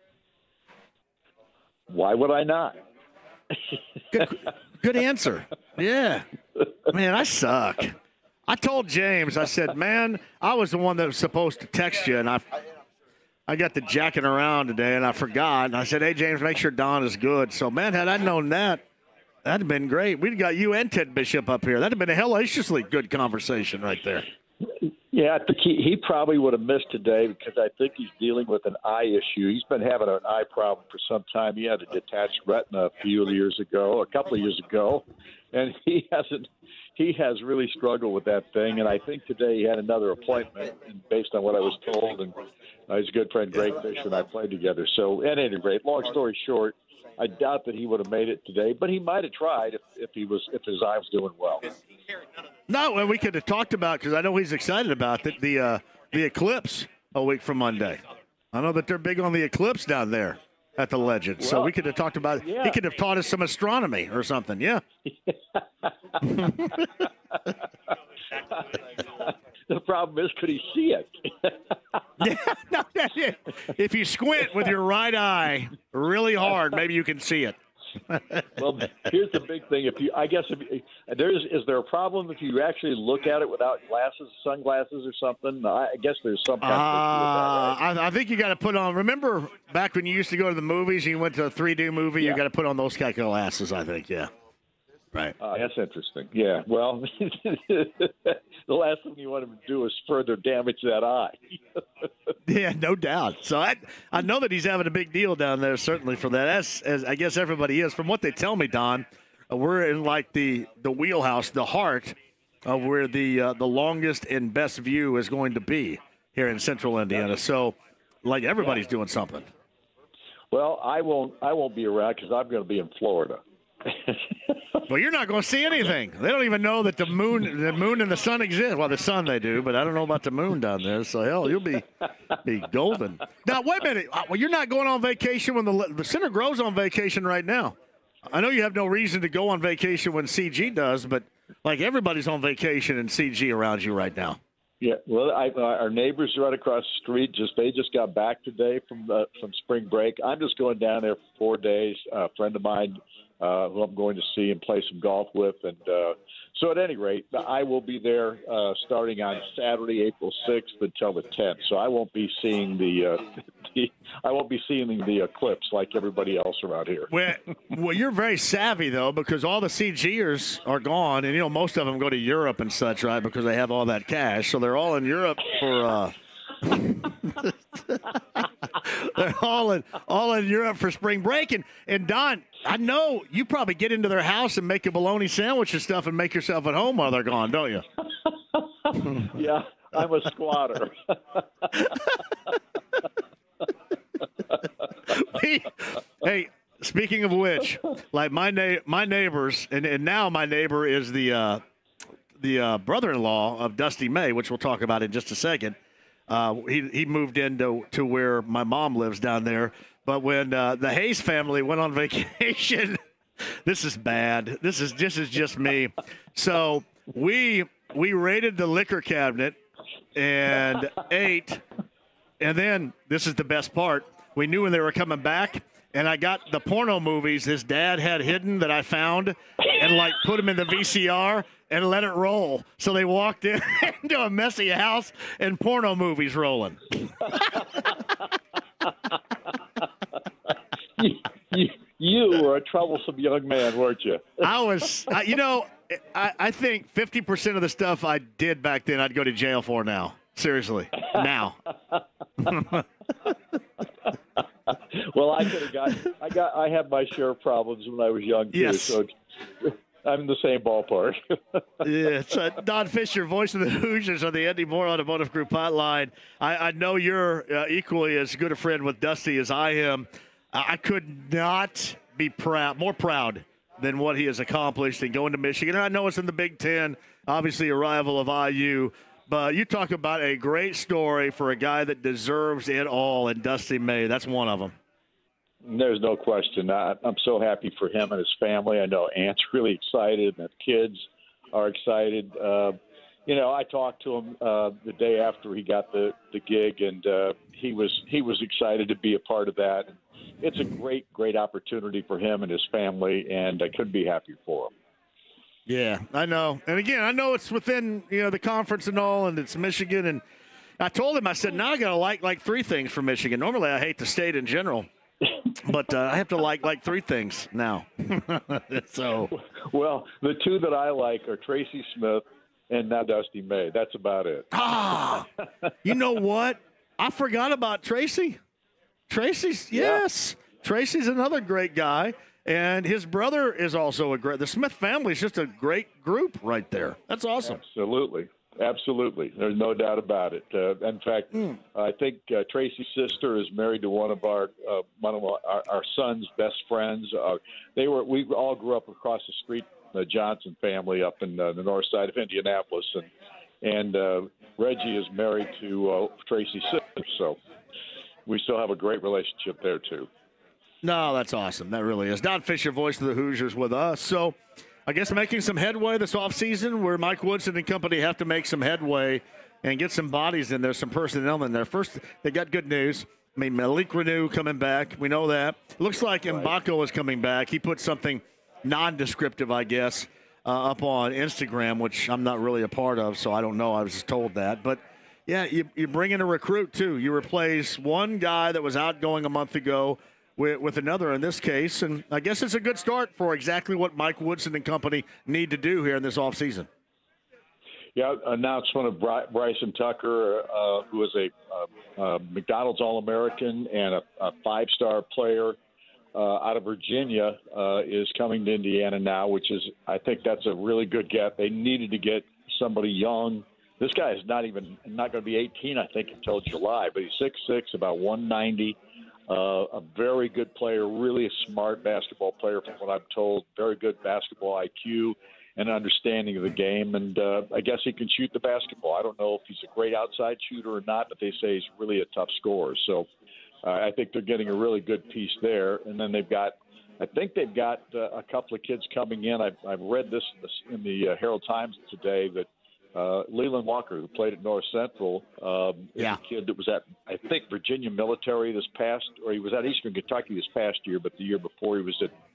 Why would I not? Good answer. Yeah. Man, I suck. I told James, I said, man, I was the one that was supposed to text you, and I got the jacking around today, and I forgot. And I said, hey, James, make sure Don is good. So, man, had I known that, that'd have been great. We'd got you and Ted Bishop up here. That'd have been a hellaciously good conversation right there. Yeah, I think he probably would have missed today because I think he's dealing with an eye issue. He's been having an eye problem for some time. He had a detached retina a couple of years ago, and he has really struggled with that thing. And I think today he had another appointment, and based on what I was told, and his good friend Greg Fisher and I played together. So at any rate, long story short, I doubt that he would have made it today, but he might have tried if his eye was doing well. No, and we could have talked about, because I know he's excited about the Eclipse a week from Monday. I know that they're big on the eclipse down there at the Legends. So we could have talked about it. He could have taught us some astronomy or something. Yeah. The problem is, could he see it? If you squint with your right eye really hard, maybe you can see it. Well, here's the big thing. Is there a problem if you actually look at it without sunglasses or something? I guess there's some kind of issue with that, right? I think you got to put on. Remember back when you used to go to the movies and you went to a 3D movie, you got to put on those kind of glasses, I think, yeah. Right. That's interesting. Yeah. Well, the last thing you want him to do is further damage that eye. Yeah, no doubt. So I know that he's having a big deal down there, certainly for that. As I guess everybody is. From what they tell me, Don, we're in like the wheelhouse, the heart of where the longest and best view is going to be here in Central Indiana. So, like everybody's doing something. Well, I won't be around because I'm going to be in Florida. Well, you're not going to see anything. They don't even know that the moon and the sun exist. Well, the sun they do, but I don't know about the moon down there. So, hell, you'll be golden. Now, wait a minute. Well, you're not going on vacation when the Center Grove's on vacation right now. I know you have no reason to go on vacation when CG does, but, like, everybody's on vacation in CG around you right now. Yeah, well, our neighbors right across the street they just got back today from spring break. I'm just going down there for 4 days. A friend of mine who I'm going to see and play some golf with, and so at any rate, I will be there starting on Saturday, April 6th until the 10th. So I won't be seeing the eclipse like everybody else around here. Well, you're very savvy though, because all the CGers are gone, and most of them go to Europe and such, right? Because they have all that cash, so they're all in Europe for. They're all in Europe for spring break, and Don, I know you probably get into their house and make a bologna sandwich and stuff and make yourself at home while they're gone, don't you? Yeah, I'm a squatter. Hey, speaking of which, like my neighbors, and now my neighbor is the brother-in-law of Dusty May, which we'll talk about in just a second. He moved into where my mom lives down there. But when the Hayes family went on vacation, this is bad. This is just me. So we raided the liquor cabinet and ate. And then this is the best part. We knew when they were coming back, and I got the porno movies his dad had hidden that I found and, like, put them in the VCR and let it roll. So they walked into a messy house and porno movies rolling. You were a troublesome young man, weren't you? I was. I think 50% of the stuff I did back then I'd go to jail for now. Seriously. Now. Well, I had my share of problems when I was young, too. Yes. So I'm in the same ballpark. Yeah, it's Don Fisher, voice of the Hoosiers on the Andy Moore Automotive Group hotline. I know you're equally as good a friend with Dusty as I am. I could not be more proud than what he has accomplished in going to Michigan. And I know it's in the Big Ten, obviously a rival of IU. But you talk about a great story for a guy that deserves it all, and Dusty May, that's one of them. There's no question. I'm so happy for him and his family. I know Ant's really excited, and the kids are excited. I talked to him the day after he got the gig, and he was excited to be a part of that. It's a great opportunity for him and his family, and I couldn't be happier for him. Yeah, I know. And again, I know it's within, the conference and all, and it's Michigan. And I told him, I said, now I got to like three things from Michigan. Normally I hate the state in general, but I have to like three things now. So, well, the two that I like are Tracy Smith and now Dusty May. That's about it. You know what? I forgot about Tracy. Yes. Tracy's another great guy. And his brother is also the Smith family is just a great group right there. That's awesome. Absolutely. There's no doubt about it. In fact, I think Tracy's sister is married to one of our son's best friends. We all grew up across the street, the Johnson family up in the north side of Indianapolis, and Reggie is married to Tracy's sister. So we still have a great relationship there too. No, that's awesome. That really is. Don Fisher, voice of the Hoosiers, with us. So I guess making some headway this offseason where Mike Woodson and company have to make some headway and get some bodies in there, some personnel in there. First, they got good news. I mean, Malik Renew coming back. We know that. Looks like Mbako is coming back. He put something non-descriptive, I guess, up on Instagram, which I'm not really a part of, so I don't know. I was just told that. But, yeah, you bring in a recruit, too. You replace one guy that was outgoing a month ago with another in this case, and I guess it's a good start for exactly what Mike Woodson and company need to do here in this offseason. Yeah, announcement of Bryson Tucker, who is a McDonald's All-American and a five-star player out of Virginia, is coming to Indiana now, which is, I think that's a really good get. They needed to get somebody young. This guy is not going to be 18, I think, until July, but he's 6'6", about 190. A very good player, really a smart basketball player from what I'm told, very good basketball IQ and understanding of the game, and I guess he can shoot the basketball. I don't know if he's a great outside shooter or not, but they say he's really a tough scorer. So I think they're getting a really good piece there. And then I think they've got a couple of kids coming in. I've read this in the Herald Times today that Leland Walker, who played at North Central, is a kid that was at, I think, Virginia Military he was at Eastern Kentucky this past year, but the year before he was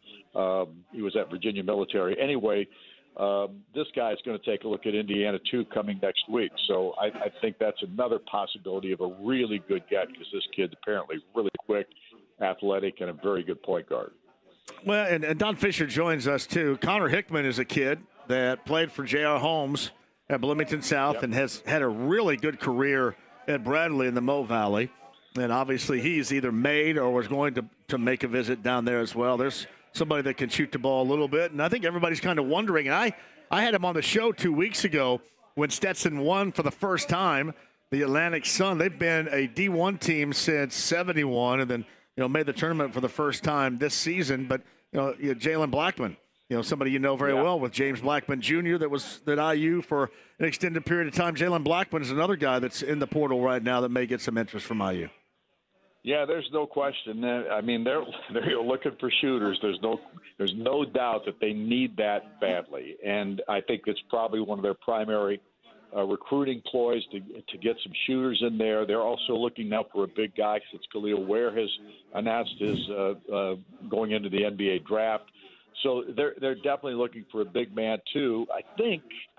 at Virginia Military. Anyway, this guy is going to take a look at Indiana too coming next week. So I think that's another possibility of a really good get because this kid's apparently really quick, athletic, and a very good point guard. Well, and Don Fisher joins us too. Connor Hickman is a kid that played for J.R. Holmes at Bloomington South and has had a really good career at Bradley in the Mo Valley. And obviously he's either made or was going to make a visit down there as well. There's somebody that can shoot the ball a little bit. And I think everybody's kind of wondering. And I had him on the show 2 weeks ago, when Stetson won for the first time, the Atlantic Sun, they've been a D1 team since 71 and then, made the tournament for the first time this season. But, Jalen Blackman, somebody you know very well with James Blackman Jr. that was at IU for an extended period of time. Jalen Blackman is another guy that's in the portal right now that may get some interest from IU. Yeah, there's no question. I mean, they're looking for shooters. There's no doubt that they need that badly, and I think it's probably one of their primary recruiting ploys to get some shooters in there. They're also looking now for a big guy since Khalil Ware has announced his going into the NBA draft. So they're definitely looking for a big man too. I think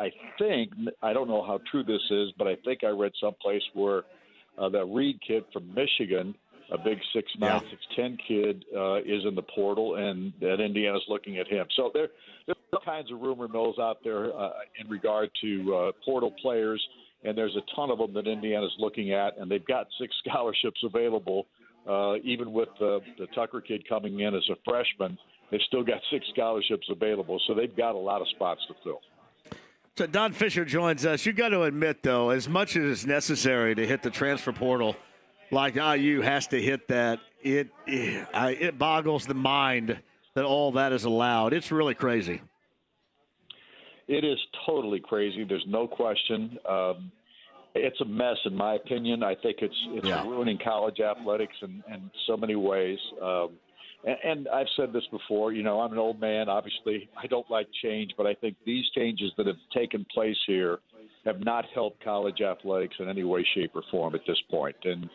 I don't know how true this is, but I think I read someplace where that Reed kid from Michigan, a big 6'9", 6'10" kid, is in the portal, and that Indiana's looking at him. So there's all kinds of rumor mills out there in regard to portal players, and there's a ton of them that Indiana's looking at, and they've got 6 scholarships available. Even with the Tucker kid coming in as a freshman, they've still got 6 scholarships available, so they've got a lot of spots to fill. So Don Fisher joins us. You got to admit, though, as much as it's necessary to hit the transfer portal, like IU has to hit that, it boggles the mind that all that is allowed. It's really crazy. It is totally crazy. There's no question. It's a mess, in my opinion. I think it's ruining college athletics in so many ways. And I've said this before, I'm an old man. Obviously, I don't like change, but I think these changes that have taken place here have not helped college athletics in any way, shape, or form at this point. And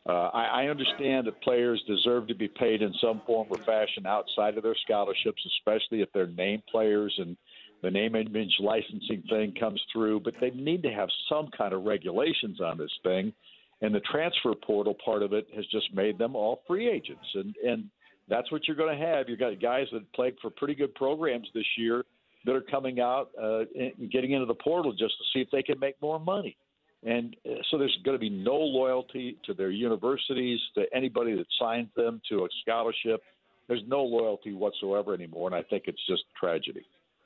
I understand that players deserve to be paid in some form or fashion outside of their scholarships, especially if they're named players and the name image licensing thing comes through. But they need to have some kind of regulations on this thing. And the transfer portal part of it has just made them all free agents. And that's what you're going to have. You've got guys that played for pretty good programs this year that are coming out and getting into the portal just to see if they can make more money. And so there's going to be no loyalty to their universities, to anybody that signs them to a scholarship. There's no loyalty whatsoever anymore, and I think it's just tragedy.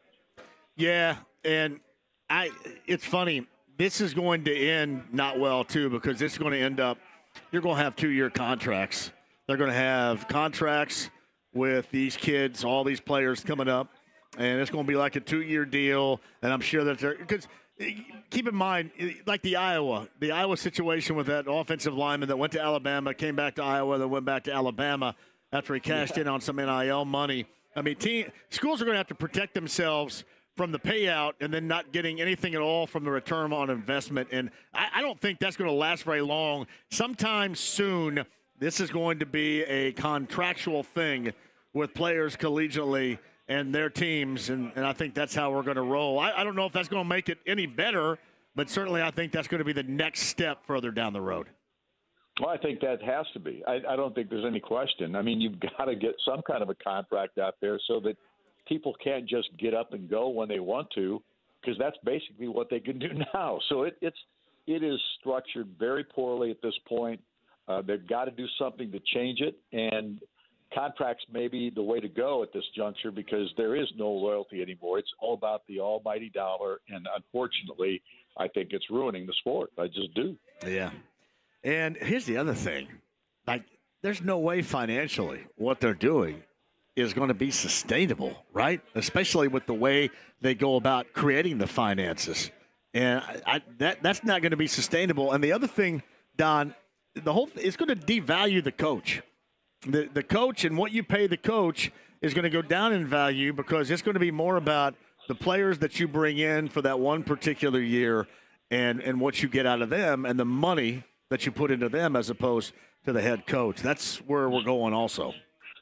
Yeah, and it's funny. This is going to end not well, too, because it's going to end up – you're going to have 2-year contracts. They're going to have contracts with these kids, all these players coming up, and it's going to be like a 2-year deal, and I'm sure that they're – because – keep in mind, like the Iowa situation with that offensive lineman that went to Alabama, came back to Iowa, then went back to Alabama after he cashed in on some NIL money. I mean, schools are going to have to protect themselves from the payout and then not getting anything at all from the return on investment. And I don't think that's going to last very long. Sometime soon, this is going to be a contractual thing with players collegiately and their teams, and I think that's how we're going to roll. I don't know if that's going to make it any better, but certainly I think that's going to be the next step further down the road. Well, I think that has to be. I don't think there's any question. I mean, you've got to get some kind of a contract out there so that people can't just get up and go when they want to, because that's basically what they can do now. So it is structured very poorly at this point. They've got to do something to change it, and contracts may be the way to go at this juncture because there is no loyalty anymore. It's all about the almighty dollar, and unfortunately, I think it's ruining the sport. I just do. Yeah. And here's the other thing. Like, there's no way financially what they're doing is going to be sustainable, right? Especially with the way they go about creating the finances. And that's not going to be sustainable. And the other thing, Don, it's going to devalue the coach. The coach and what you pay the coach is going to go down in value because it's going to be more about the players that you bring in for that one particular year and what you get out of them and the money that you put into them as opposed to the head coach. That's where we're going also.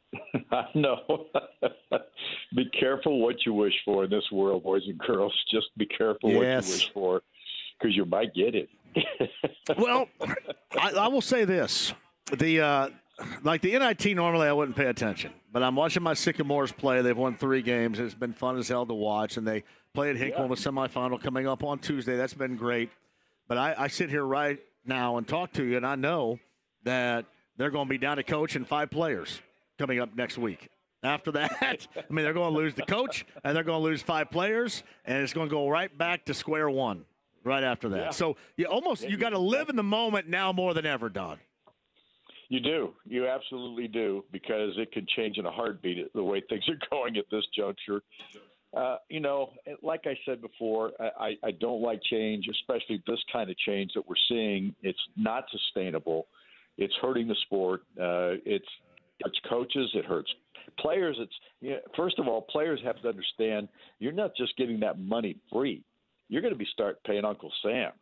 I know. Be careful what you wish for in this world, boys and girls. Just be careful what you wish for because you might get it. Well, I will say this. Like the NIT, normally I wouldn't pay attention. But I'm watching my Sycamores play. They've won 3 games. It's been fun as hell to watch. And they play at Hinkle in the semifinal coming up on Tuesday. That's been great. But I sit here right now and talk to you, and I know that they're going to be down to coach and 5 players coming up next week. After that, I mean, they're going to lose the coach, and they're going to lose 5 players, and it's going to go right back to square one. right after that. Yeah. So you got to live in the moment now more than ever, Don. You do. You absolutely do, because it can change in a heartbeat the way things are going at this juncture. Like I said before, I don't like change, especially this kind of change that we're seeing. It's not sustainable. It's hurting the sport. It hurts coaches. It hurts players. First of all, players have to understand you're not just getting that money free. You're going to start paying Uncle Sam.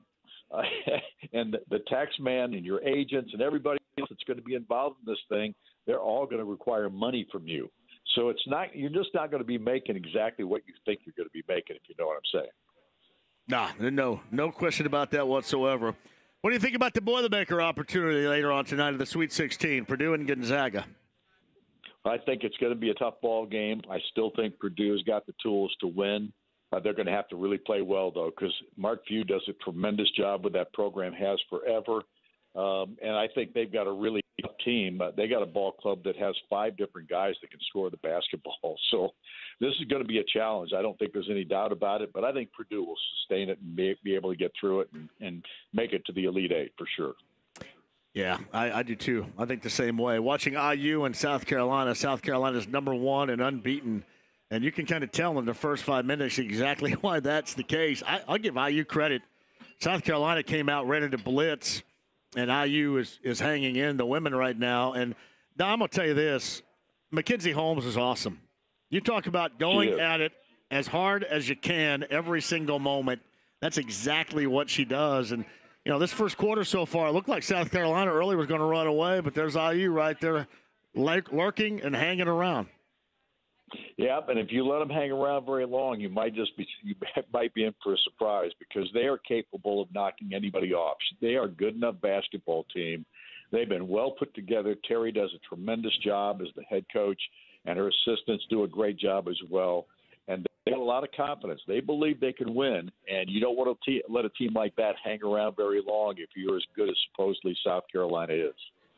And the tax man and your agents and everybody else that's going to be involved in this thing, they're all going to require money from you. So you're just not going to be making exactly what you think you're going to be making, if you know what I'm saying. No question about that whatsoever. What do you think about the Boilermaker opportunity later on tonight at the Sweet 16, Purdue and Gonzaga? I think it's going to be a tough ball game. I still think Purdue's got the tools to win. They're going to have to really play well, though, because Mark Few does a tremendous job with that program, has forever. And I think they've got a really tough team. They got a ball club that has 5 different guys that can score the basketball. So this is going to be a challenge. I don't think there's any doubt about it, but I think Purdue will sustain it and be able to get through it and make it to the Elite Eight for sure. Yeah, I do too. I think the same way. Watching IU and South Carolina's number 1 and unbeaten. And you can kind of tell in the first 5 minutes exactly why that's the case. I'll give IU credit. South Carolina came out ready to blitz, and IU is hanging in the women right now. And now I'm going to tell you this. Mackenzie Holmes is awesome. You talk about going at it as hard as you can every single moment. That's exactly what she does. And, this first quarter so far, it looked like South Carolina early was going to run away, but there's IU right there lurking and hanging around. Yeah, and if you let them hang around very long, you might be in for a surprise, because they are capable of knocking anybody off. They are a good enough basketball team. They've been well put together. Terry does a tremendous job as the head coach, and her assistants do a great job as well. And they have a lot of confidence. They believe they can win, and you don't want to let a team like that hang around very long if you're as good as supposedly South Carolina is.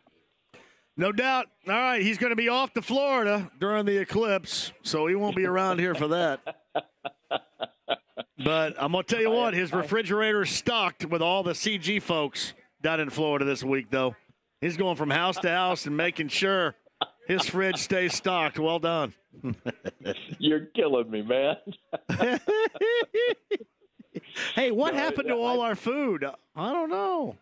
No doubt. All right, he's going to be off to Florida during the eclipse, so he won't be around here for that. But I'm going to tell you what, his refrigerator's stocked with all the CG folks down in Florida this week, though. He's going from house to house and making sure his fridge stays stocked. Well done. You're killing me, man. Hey, what happened to all our food? I don't know.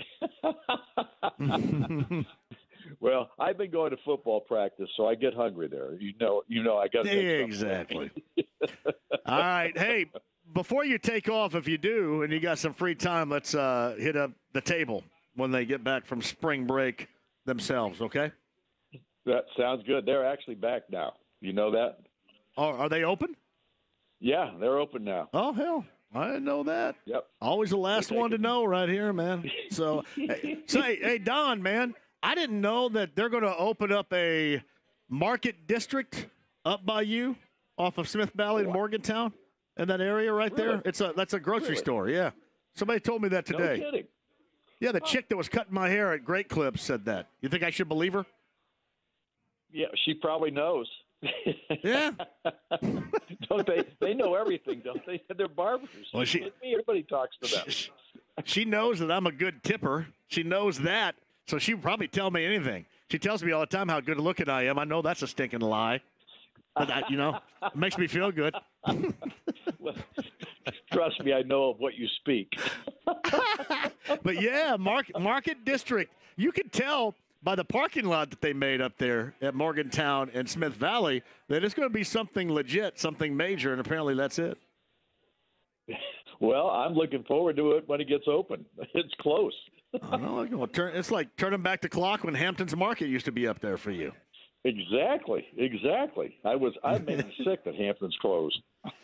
Well, I've been going to football practice, so I get hungry there. I got to exactly. All right, hey, before you take off, if you do, and you got some free time, let's hit up the table when they get back from spring break themselves. Okay? That sounds good. They're actually back now. You know that? Oh, are they open? Yeah, they're open now. Oh hell, I didn't know that. Yep. Always the last one to know right here, man. So, hey, Don, man. I didn't know that they're going to open up a market district up by you off of Smith Valley and Morgantown in that area right there. That's a grocery store, yeah. Somebody told me that today. No kidding. Yeah, the chick that was cutting my hair at Great Clips said that. You think I should believe her? Yeah, she probably knows. Yeah. Don't they? They know everything, don't they? They're barbers. Well, everybody talks to them. She knows that I'm a good tipper. She knows that. So she would probably tell me anything. She tells me all the time how good looking I am. I know that's a stinking lie. But it makes me feel good. Well, trust me, I know of what you speak. But yeah, Market District. You can tell by the parking lot that they made up there at Morgantown and Smith Valley that it's going to be something legit, something major, and apparently that's it. Well, I'm looking forward to it when it gets open. It's close. I know. It's like turning back the clock when Hampton's Market used to be up there for you. Exactly. I made me sick that Hampton's closed.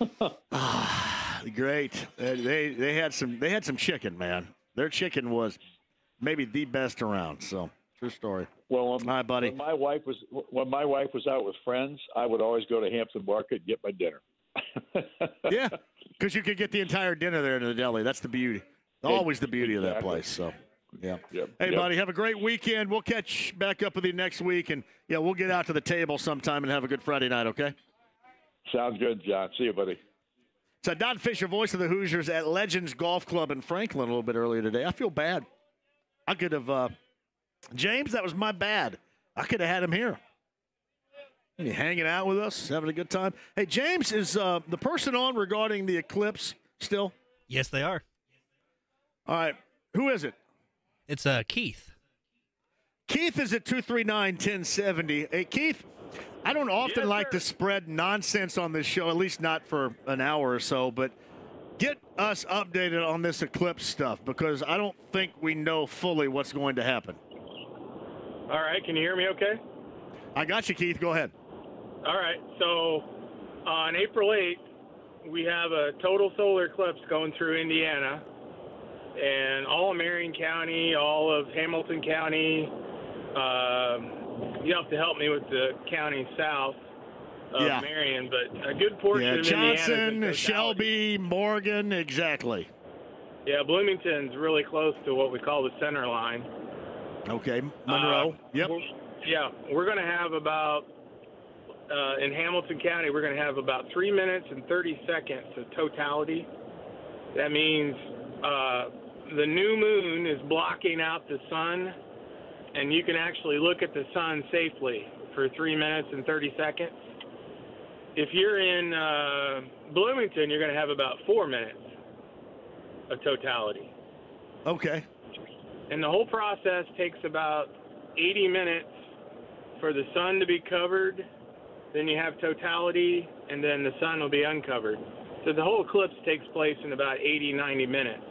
Great. They had some chicken, man. Their chicken was maybe the best around. So true story. Well, hi, buddy. When my wife was out with friends, I would always go to Hampton Market and get my dinner. Yeah, because you could get the entire dinner there in the deli. That's the beauty. Always the beauty of that place. So. Yeah. Hey, buddy, have a great weekend. We'll catch back up with you next week, and we'll get out to the table sometime and have a good Friday night. Okay. Sounds good, John. See you, buddy. So Don Fisher, voice of the Hoosiers at Legends Golf Club in Franklin a little bit earlier today. I feel bad. I could have James, that was my bad. I could have had him here. Hanging out with us, having a good time. Hey, James, is the person on regarding the eclipse still? Yes, they are. All right. Who is it? It's Keith. Keith is at 239-1070. Hey, Keith, I don't often like to spread nonsense on this show, at least not for an hour or so, but get us updated on this eclipse stuff because I don't think we know fully what's going to happen. All right. Can you hear me okay? I got you, Keith. Go ahead. All right. So on April 8th, we have a total solar eclipse going through Indiana and all of Marion County, all of Hamilton County. You have to help me with the county south of Marion, but a good portion of Johnson, Indiana. Shelby, Morgan, exactly. Yeah, Bloomington's really close to what we call the center line. Okay, Monroe. Yep. We're going to have about, in Hamilton County, we're going to have about 3 minutes and 30 seconds of totality. That means the new moon is blocking out the sun, and you can actually look at the sun safely for 3 minutes and 30 seconds. If you're in Bloomington, you're going to have about 4 minutes of totality. Okay. And the whole process takes about 80 minutes for the sun to be covered, then you have totality, and then the sun will be uncovered. So the whole eclipse takes place in about 80, 90 minutes.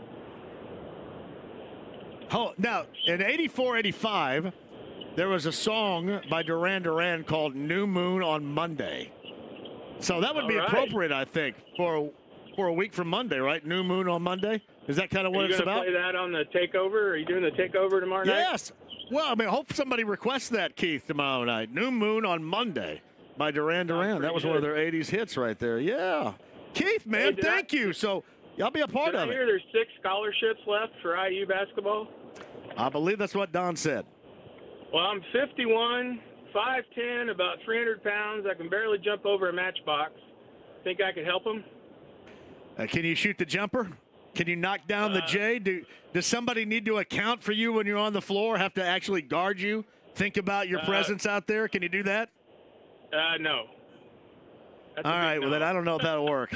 Oh, now, in 84, 85, there was a song by Duran Duran called New Moon on Monday. So that would be appropriate, I think, for a week from Monday, right? New Moon on Monday? Is that kind of what it's about? Are you going to play that on the takeover? Are you doing the takeover tomorrow night? Yes. Well, I mean, I hope somebody requests that, Keith, tomorrow night. New Moon on Monday by Duran Duran. That was one of their 80s hits right there. Yeah. Keith, man, thank you. So I'll be a part of it. Did I hear there's 6 scholarships left for IU basketball? I believe that's what Don said. Well, I'm 51, 5'10", about 300 pounds. I can barely jump over a matchbox. Think I could help him? Can you shoot the jumper? Can you knock down the J? Does somebody need to account for you when you're on the floor, have to actually guard you? Think about your presence out there? Can you do that? No. All right, well, then I don't know if that'll work.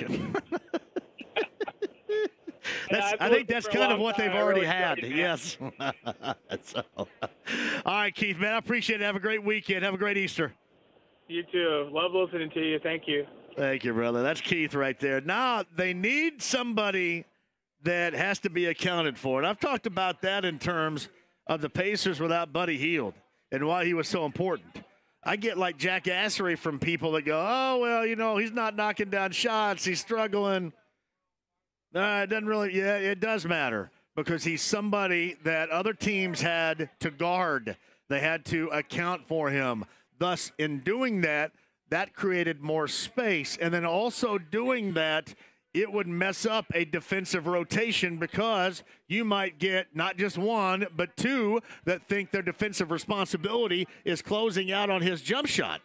I think that's kind of what they've already had. Yes. So, all right, Keith, man, I appreciate it. Have a great weekend. Have a great Easter. You too. Love listening to you. Thank you. Thank you, brother. That's Keith right there. Now, they need somebody that has to be accounted for. And I've talked about that in terms of the Pacers without Buddy Hield and why he was so important. I get like jackassery from people that go, oh, well, you know, he's not knocking down shots. He's struggling. It doesn't really, it does matter because he's somebody that other teams had to guard. They had to account for him. Thus, in doing that, that created more space. And then also doing that, it would mess up a defensive rotation because you might get not just one, but two that think their defensive responsibility is closing out on his jump shot.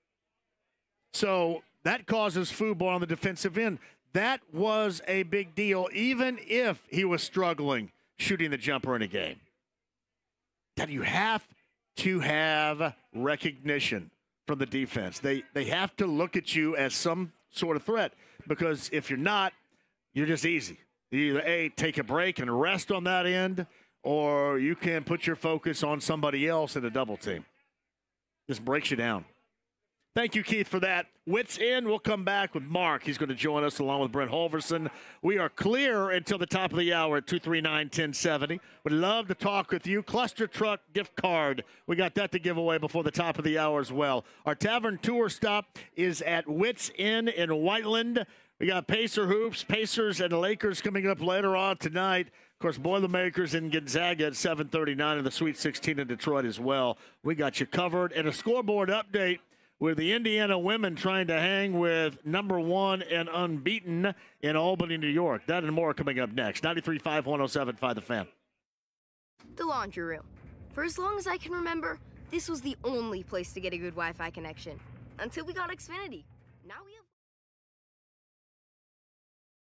So that causes football on the defensive end. That was a big deal, even if he was struggling shooting the jumper in a game. That you have to have recognition from the defense. They have to look at you as some sort of threat because if you're not, you're just easy. You either take a break and rest on that end, or you can put your focus on somebody else in a double team. Just breaks you down. Thank you, Keith, for that. Wits in. We'll come back with Mark. He's going to join us along with Brent Holverson. We are clear until the top of the hour at 239-1070. Would love to talk with you. Cluster Truck gift card. We got that to give away before the top of the hour as well. Our Tavern Tour stop is at Wits Inn in Whiteland. We got Pacer Hoops, Pacers and Lakers coming up later on tonight. Of course, Boilermakers in Gonzaga at 7:39 and the Sweet 16 in Detroit as well. We got you covered. And a scoreboard update with the Indiana women trying to hang with number 1 and unbeaten in Albany, New York. That and more coming up next. 93.5, 107.5 The Fan. The laundry room. For as long as I can remember, this was the only place to get a good Wi-Fi connection. Until we got Xfinity. Now we have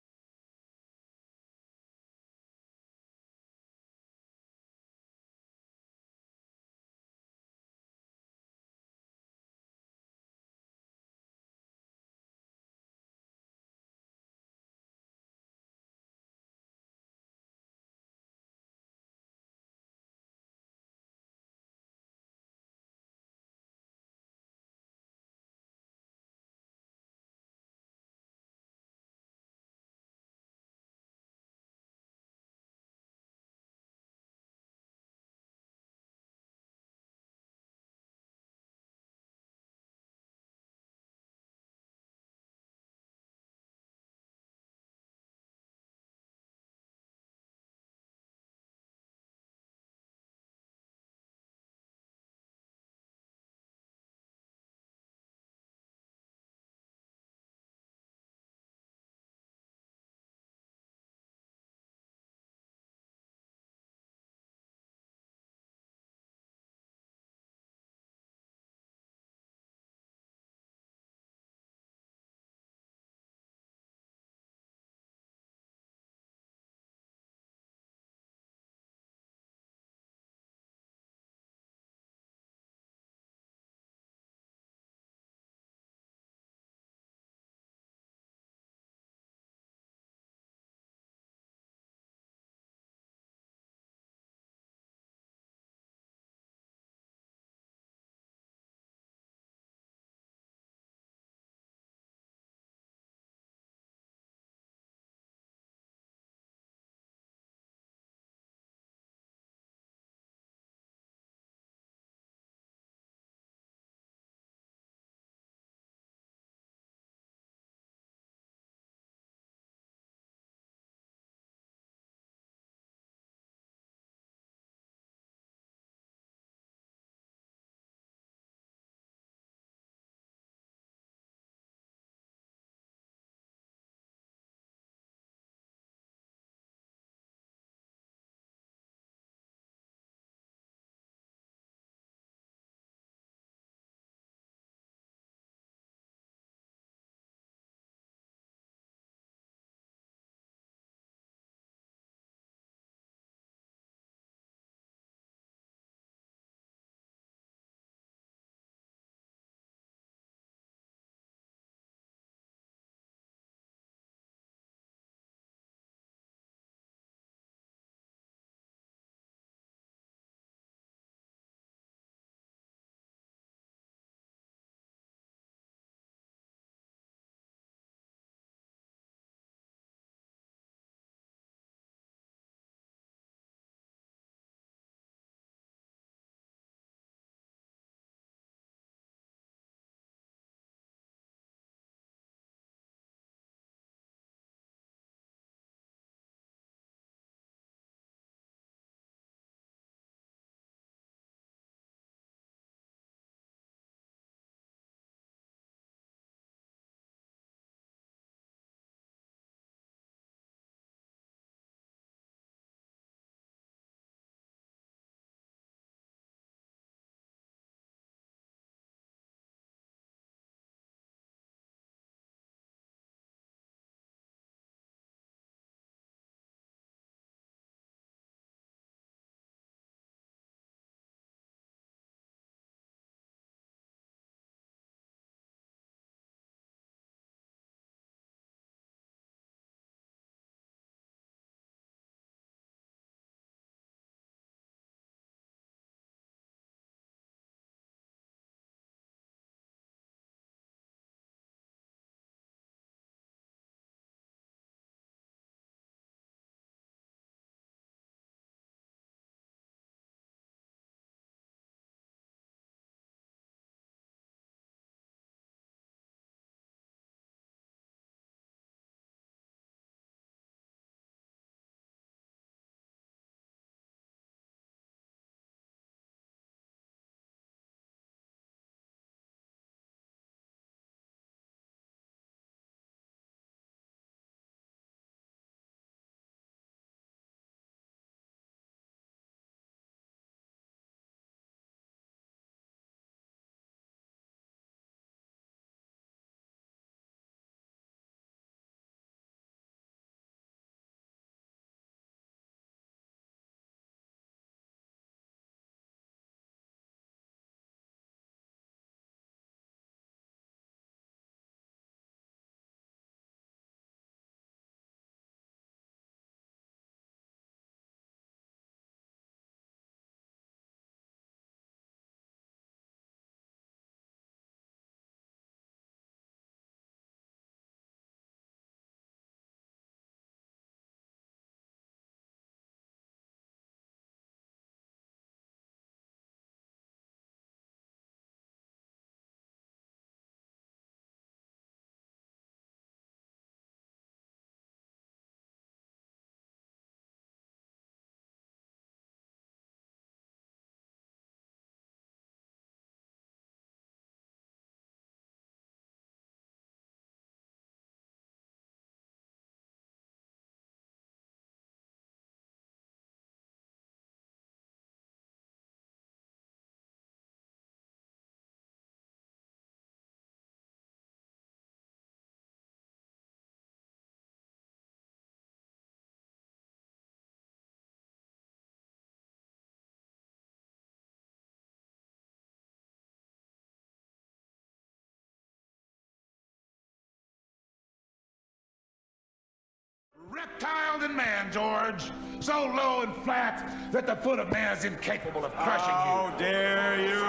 reptile than man, George. So low and flat that the foot of man is incapable of crushing you. How dare you!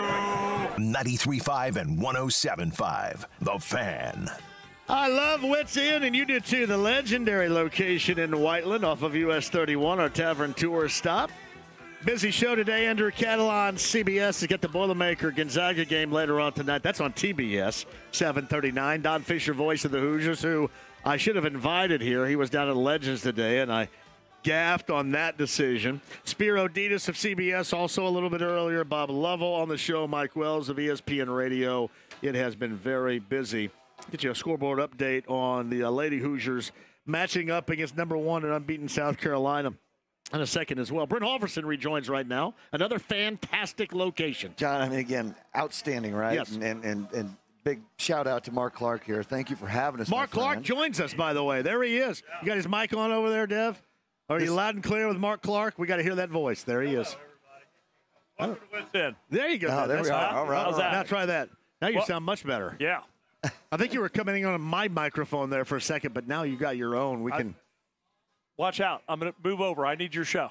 93.5 and 107.5. The Fan. I love Wits Inn, and you do too. The legendary location in Whiteland off of US 31, our Tavern Tour stop. Busy show today. Andrew Catalan, CBS, to get the Boilermaker Gonzaga game later on tonight. That's on TBS, 7:39. Don Fisher, voice of the Hoosiers, who I should have invited here. He was down at Legends today, and I gaffed on that decision. Spiro Ditas of CBS, also a little bit earlier. Bob Lovell on the show. Mike Wells of ESPN Radio. It has been very busy. Get you a scoreboard update on the Lady Hoosiers matching up against number 1 and unbeaten South Carolina in a second as well. Brent Halverson rejoins right now. Another fantastic location. John, I mean, again, outstanding, right? Yes. And big shout out to Mark Clark here. Thank you for having us. Mark Clark joins us, by the way. There he is. You got his mic on over there, Dev? Are you loud and clear with Mark Clark? We got to hear that voice. There he is. Welcome to Wits Inn. There you go. Oh, there we are. All right. How's that? Now try that. Now you sound much better. Yeah. I think you were coming on my microphone there for a second, but now you got your own. We can. Watch out. I'm going to move over. I need your show.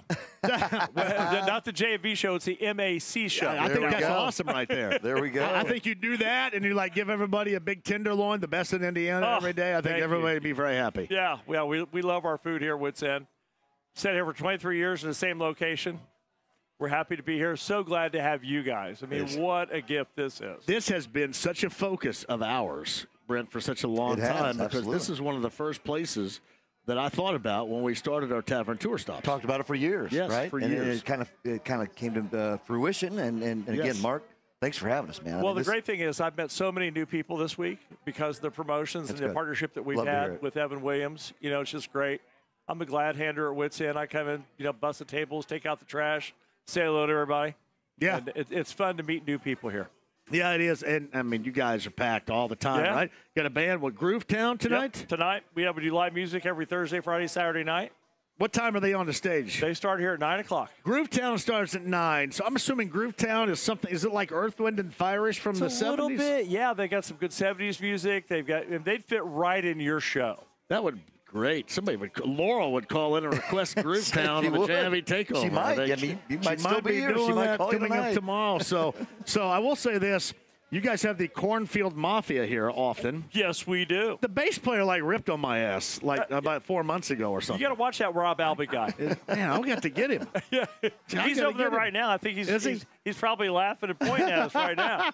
Not the JV show. It's the MAC show. I think that's awesome right there. There we go. I think you do that and you like give everybody a big tenderloin, the best in Indiana every day. I think everybody would be very happy. Yeah. Well, we love our food here at Wits Inn. Sat here for 23 years in the same location. We're happy to be here. So glad to have you guys. I mean, what a gift this is. This has been such a focus of ours, Brent, for such a long time because this is one of the first places that I thought about when we started our Tavern Tour stops. Talked about it for years, yes, right? For and years. It kind of came to fruition. And again, Mark, thanks for having us, man. Well, the great thing is I've met so many new people this week because of the promotions and the partnership that we've had with Evan Williams. You know, it's just great. I'm a glad hander at Wits Inn. I come in, bust the tables, take out the trash, say hello to everybody. Yeah. And it's fun to meet new people here. Yeah, it is. And, I mean, you guys are packed all the time, right? Got a band with Groovetown tonight? Yep. Tonight. We do live music every Thursday, Friday, Saturday night. What time are they on the stage? They start here at 9 o'clock. Groovetown starts at 9. So I'm assuming Groovetown is something. Is it like Earth, Wind, and Fire-ish from the 70s? A little bit. Yeah, they got some good 70s music. They'd fit right in your show. That would great. Laurel would call in and request Groovetown on the JMV Takeover. She might. You might still be here. Doing She might that call you coming up tomorrow. So I will say this. You guys have the Cornfield Mafia here often. Yes, we do. The bass player ripped on my ass about 4 months ago or something. You got to watch that Rob Albee guy. Man, I'll have to get him. He's over there right now. I think he's probably laughing and pointing at us right now.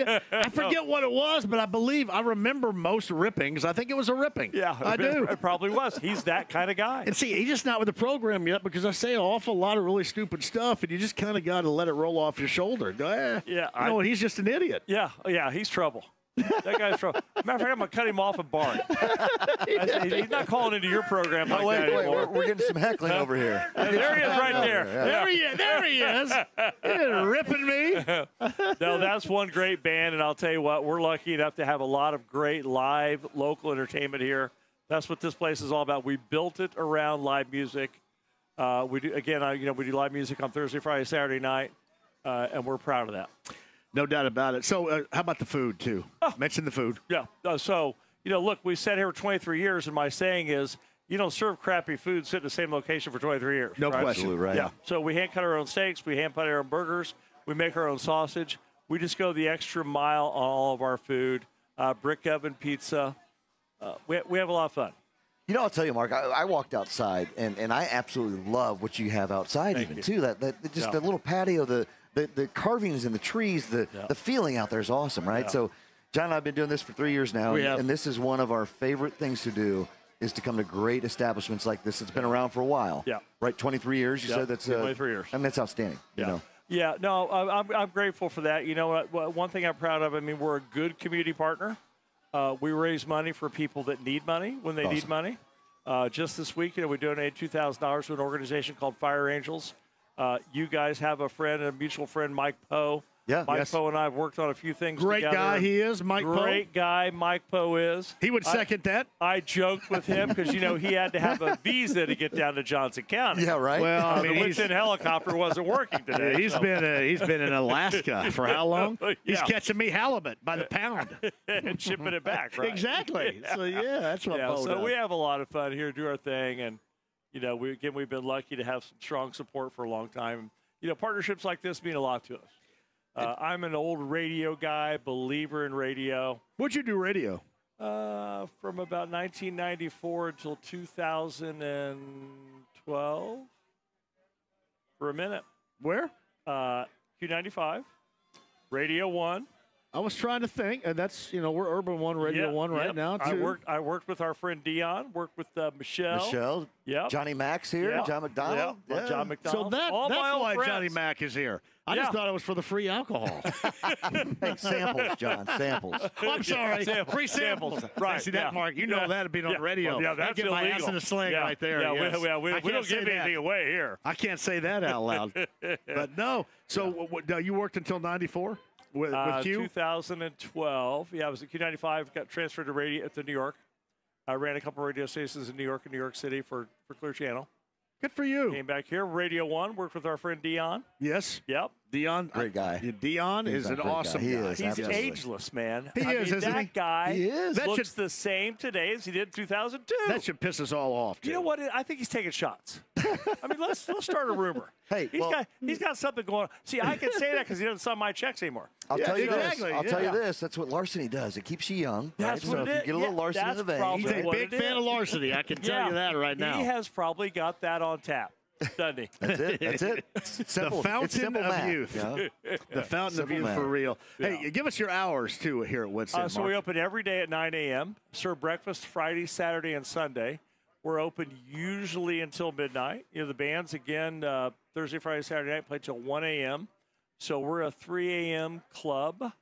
I forget what it was, but I remember most rippings. I think it was a ripping. Yeah, I do. It probably was. He's that kind of guy. And see, he's just not with the program yet because I say an awful lot of really stupid stuff, and you just kind of got to let it roll off your shoulder. He's just an idiot. Yeah, he's trouble. That guy's trouble. Matter of fact, I'm going to cut him off and bar him. He's not calling into your program like that anymore. We're getting some heckling over here. There he is right there. There he is. You're ripping me. No, that's one great band, and I'll tell you what, we're lucky enough to have a lot of great live local entertainment here. That's what this place is all about. We built it around live music. We do live music on Thursday, Friday, Saturday night, and we're proud of that. No doubt about it. So how about the food, too? Mention the food. Yeah. Look, we sat here for 23 years, and my saying is, you don't serve crappy food, sit in the same location for 23 years. No question. Right. Yeah. So we hand-cut our own steaks. We hand-cut our own burgers. We make our own sausage. We just go the extra mile on all of our food. Brick oven pizza. We have a lot of fun. I'll tell you, Mark, I walked outside, and I absolutely love what you have outside too. That the little patio, the carvings in the trees, the feeling out there is awesome, right? Yeah. So, John and I have been doing this for 3 years now, We have. and this is one of our favorite things to do is to come to great establishments like this. It's been around for a while. Yeah. Right, 23 years, you said? That's 23 years. I mean, that's outstanding. Yeah. Yeah, no, I'm grateful for that. You know what? One thing I'm proud of, we're a good community partner. We raise money for people that need money when they need money. Just this week, we donated $2,000 to an organization called Fire Angels. You guys have a mutual friend, Mike Poe. Yeah, Mike Poe and I have worked on a few things Great together. guy he is, Mike Poe. Great guy Mike Poe is. He would second that. I joked with him because, he had to have a visa to get down to Johnson County. Yeah, right. Well, the Wits Inn helicopter wasn't working today. He's been in Alaska for how long? He's catching me halibut by the pound. And shipping it back, right? Exactly. Yeah. So, that's what Poe so does. we have a lot of fun here, do our thing, and You know, we've been lucky to have some strong support for a long time. You know, partnerships like this mean a lot to us. I'm an old radio guy, believer in radio. What'd you do radio? From about 1994 until 2012. For a minute. Where? Q95, Radio 1. I was trying to think, and that's, you know, we're Urban One, Radio 1 right now, too. I worked with our friend Dion, worked with Michelle. Yep. Johnny Mack's here, Yep. John McDonald. Yep. Yeah. John McDonald. So that's why Johnny Mack is here. I just thought it was for the free alcohol. Hey, samples, John, samples. Oh, I'm sorry. Samples. Free samples. Right. See that, Mark? You know that'd be on the radio. Well, that's I'd get my illegal. ass in a sling right there. Yeah, yes. we don't give anything away here. I can't say that out loud. But no. So you worked until 94 with Q? 2012. Yeah, I was at Q95, got transferred to radio to New York. I ran a couple radio stations in New York and New York City for Clear Channel. Good for you. Came back here, Radio 1, worked with our friend Dion. Yes. Yep. Dion. Great guy. Dion is an awesome guy. Is, He's absolutely. ageless, man. He is, isn't he? That guy He is. looks the same today as he did in 2002. That should piss us all off, too. You know what? I think he's taking shots. I mean, let's start a rumor. Hey, he's got something going on. See, I can say that because he doesn't sign my checks anymore. I'll tell you exactly. this. I'll tell you this. That's what larceny does. It keeps you young. That's right? what So it if you is. get a little larceny in the vein. He's a big fan of larceny. I can tell you that right now. He has probably got that on tap, doesn't he? That's it. That's it. Simple. The fountain it's simple of math, youth. you know? The fountain Simple of youth math. for real. Hey, give us your hours, too, here at Woodson. So we open every day at 9 a.m., serve breakfast Friday, Saturday, and Sunday. We're open usually until midnight. You know, the bands, again, Thursday, Friday, Saturday night, play till 1 a.m. So we're a 3 a.m. club.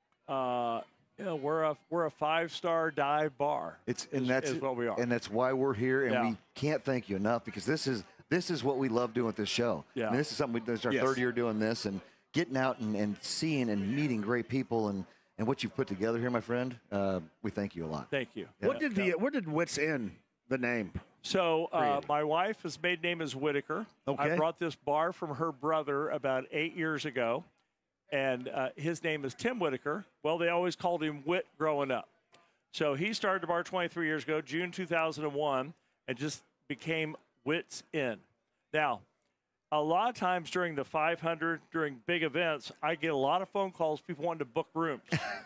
You know, we're a 5-star dive bar. That's what we are. And that's why we're here, and Yeah. we can't thank you enough because this is what we love doing with this show. Yeah. I mean, this is something. This is our third year doing this, and getting out and seeing and meeting great people and what you've put together here, my friend. We thank you a lot. Thank you. Where did Wits End, the name? So my wife, his maiden name is Whitaker. Okay. I brought this bar from her brother about 8 years ago, and his name is Tim Whitaker. Well, they always called him Whit growing up. So he started the bar 23 years ago, June 2001, and just became Wits Inn. Now, a lot of times during the 500, during big events, I get a lot of phone calls, people wanting to book rooms.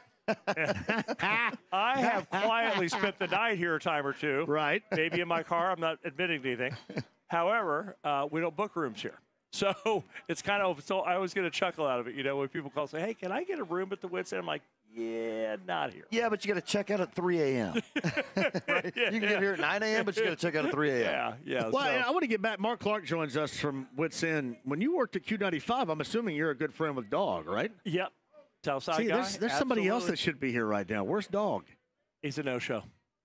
I have quietly spent the night here a time or two. Right. Maybe in my car. I'm not admitting to anything. However, we don't book rooms here. So it's kind of, so I always get a chuckle out of it, you know, when people call and say, hey, can I get a room at the Wits End? I'm like, yeah, not here. Yeah, but you got to check out at 3 a.m. Right? You can get here at 9 a.m., but you got to check out at 3 a.m. Yeah. Well, I want to get back. Mark Clark joins us from Wits End. When you worked at Q95, I'm assuming you're a good friend with Dog, right? Yep. Southside See, guy. there's somebody else that should be here right now. Where's Dog? He's a no-show.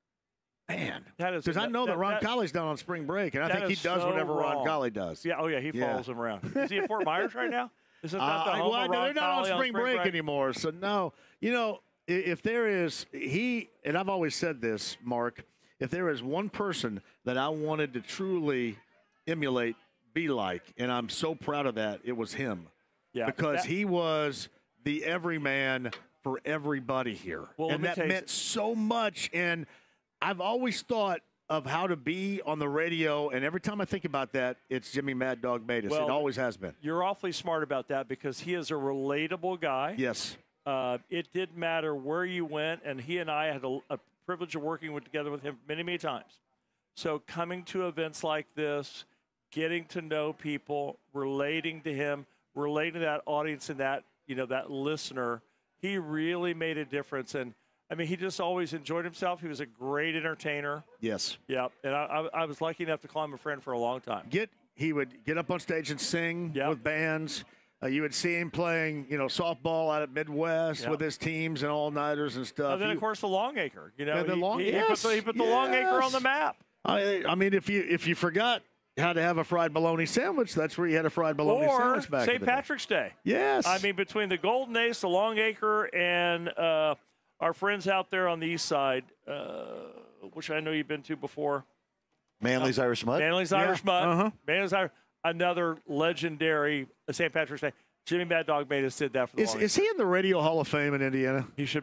Man, that is because I know that Ron Colley's down on spring break, and I think he does whatever Ron Colley does. Yeah, he follows him around. Is he in Fort Myers right now? Is it not the home of Ron they're not on Colley spring break anymore, so no. You know, if there is and I've always said this, Mark, if there is one person that I wanted to truly emulate, be like, and I'm so proud of that, it was him. Yeah, because he was the everyman for everybody here, and that meant so much. And I've always thought of how to be on the radio, and every time I think about that, it's Jimmy Mad Dog Bates. It always has been. You're awfully smart about that because he is a relatable guy. Yes. It didn't matter where you went, and he and I had a privilege of working together with him many, many times. So coming to events like this, getting to know people, relating to him, relating to that audience and that, you know, that listener, he really made a difference. And I mean, he just always enjoyed himself. He was a great entertainer. Yes. Yeah. And I was lucky enough to call him a friend for a long time. He would get up on stage and sing with bands. You would see him playing, you know, softball out at Midwest with his teams and all-nighters and stuff. And then, of course, the Longacre. You know, he put the Longacre on the map. I mean, if you forgot how to have a fried bologna sandwich, that's where you had a fried bologna sandwich back in St. the day. Patrick's Day. Yes. I mean, between the Golden Ace, the Longacre, and our friends out there on the east side, which I know you've been to before. Manly's Irish Mud. Manly's Irish Mud. Manly's Irish. Another legendary St. Patrick's Day. Jimmy Mad Dog Bates did that for the longest. Is he in the Radio Hall of Fame in Indiana? He should be.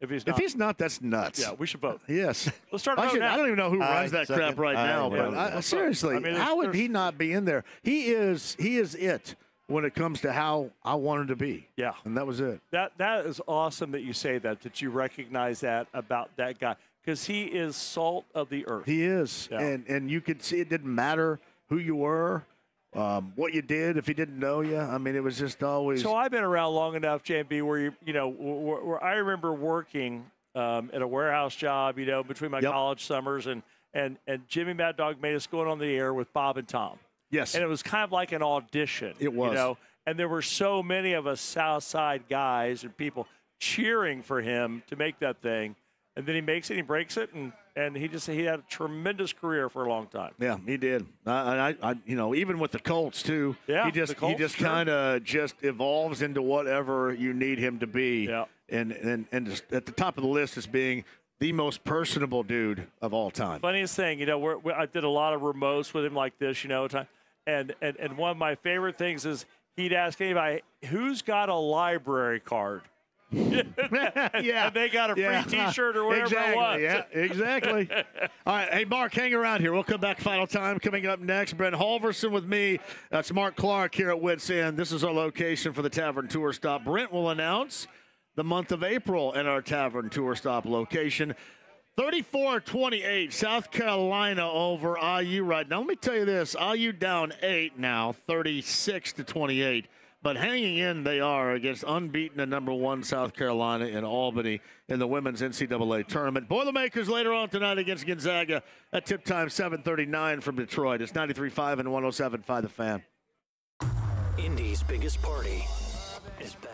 If he's not, that's nuts. Yeah, we should vote. Yes. Let's start a vote now. I don't even know who runs that second. crap right now, but seriously, how would he not be in there? He is it when it comes to how I want him to be. Yeah. And that was it. That is awesome that you say that you recognize that about that guy, because he is salt of the earth. He is. Yeah. And you could see it didn't matter who you were, what you did, if he didn't know you. I mean, it was just always. So I've been around long enough, JMB, where where I remember working at a warehouse job, between my college summers, and Jimmy Mad Dog made us go on the air with Bob and Tom. Yes. And it was kind of like an audition. It was. And there were so many of us South Side guys and people cheering for him to make that thing. And then he makes it, he breaks it, and he had a tremendous career for a long time. Yeah, he did. I even with the Colts too. Yeah, he just kind of just evolves into whatever you need him to be. Yeah. And just at the top of the list is being the most personable dude of all time. Funniest thing, I did a lot of remotes with him like this, and one of my favorite things is he'd ask anybody, who's got a library card? Yeah. And they got a free T-shirt or whatever exactly. it was. Yeah, exactly. All right. Hey, Mark, hang around here. We'll come back final time. Coming up next, Brent Halverson with me. That's Mark Clark here at Wits End. This is our location for the Tavern Tour Stop. Brent will announce the month of April at our Tavern Tour Stop location. 34-28, South Carolina over IU right now. Let me tell you this. IU down 8 now, 36-28. But hanging in they are against unbeaten and number 1 South Carolina in Albany in the women's NCAA tournament. Boilermakers later on tonight against Gonzaga at tip time 7:39 from Detroit. It's 93.5 and 107.5 The Fan. Indy's biggest party is back.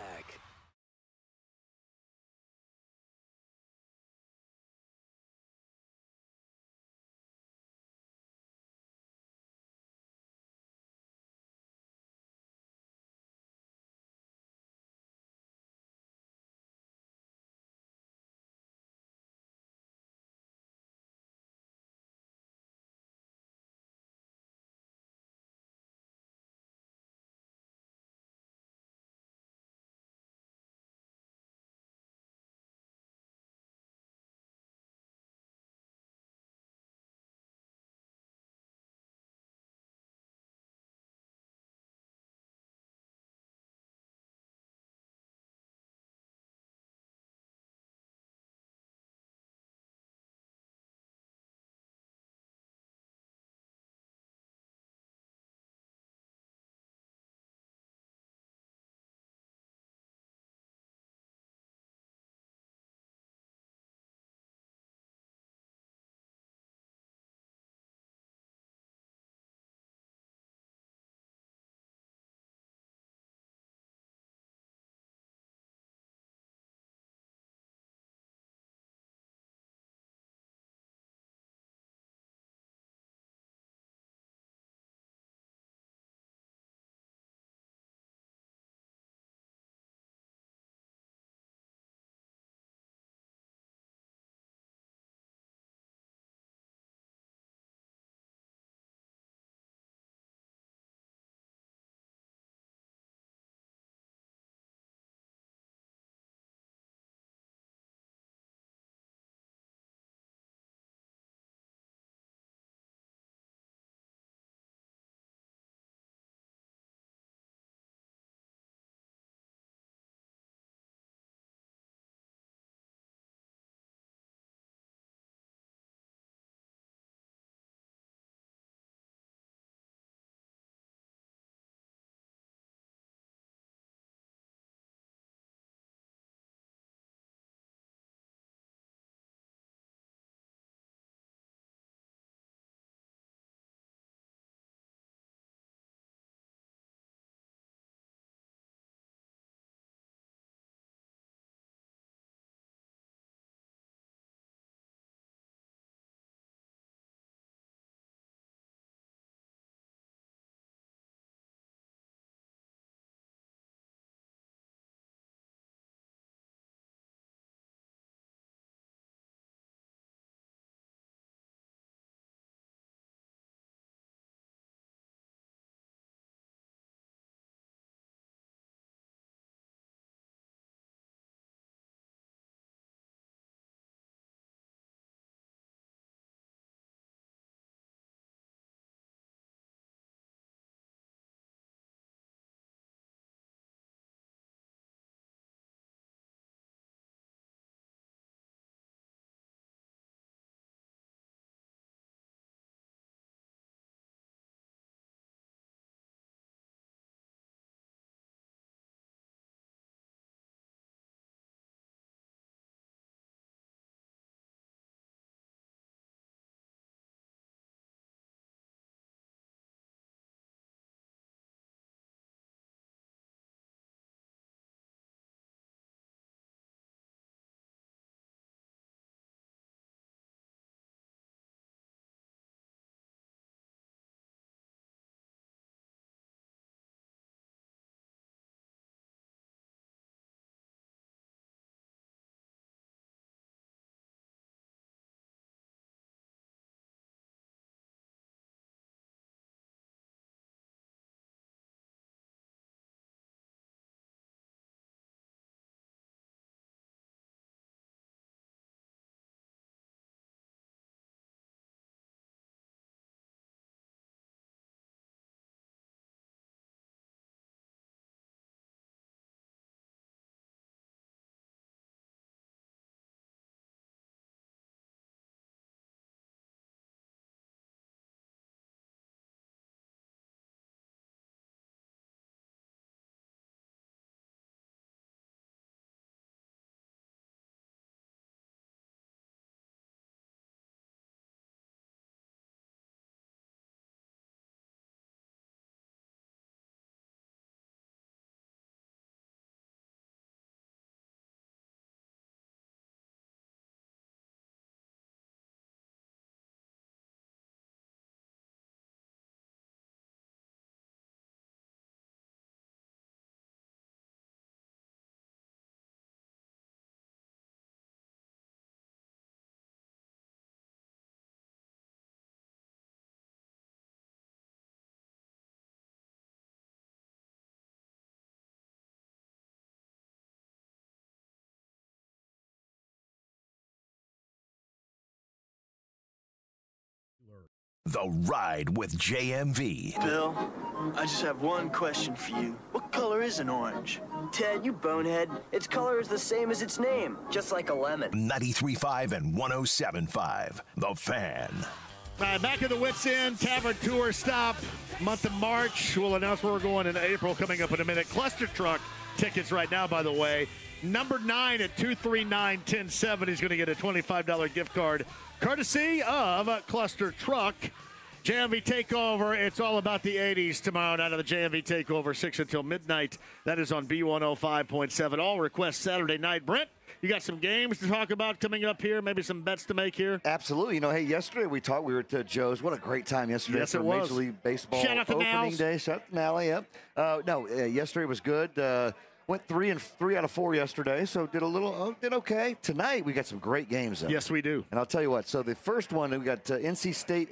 The Ride with JMV. Bill, I just have one question for you. What color is an orange? Ted, you bonehead. Its color is the same as its name, just like a lemon. 93.5 and 107.5. The Fan. All right, back at the Wits End Tavern Tour stop, month of March. We'll announce where we're going in April coming up in a minute. Cluster Truck tickets right now, by the way. Number 9 at 239-1070 is going to get a $25 gift card courtesy of Cluster Truck. JMV Takeover, it's all about the 80s tomorrow night on the JMV Takeover, 6 until midnight. That is on B105.7. All requests Saturday night. Brent, you got some games to talk about coming up here, maybe some bets to make here? Absolutely. You know, hey, yesterday we were at Joe's. What a great time yesterday yes, for it was. Major League Baseball Shout out to opening Nals. day. Shout out to Nally, yep. Yesterday was good. Went 3 out of 4 yesterday, so did okay. Tonight we got some great games. Though. Yes, we do. And I'll tell you what. So the first one we got NC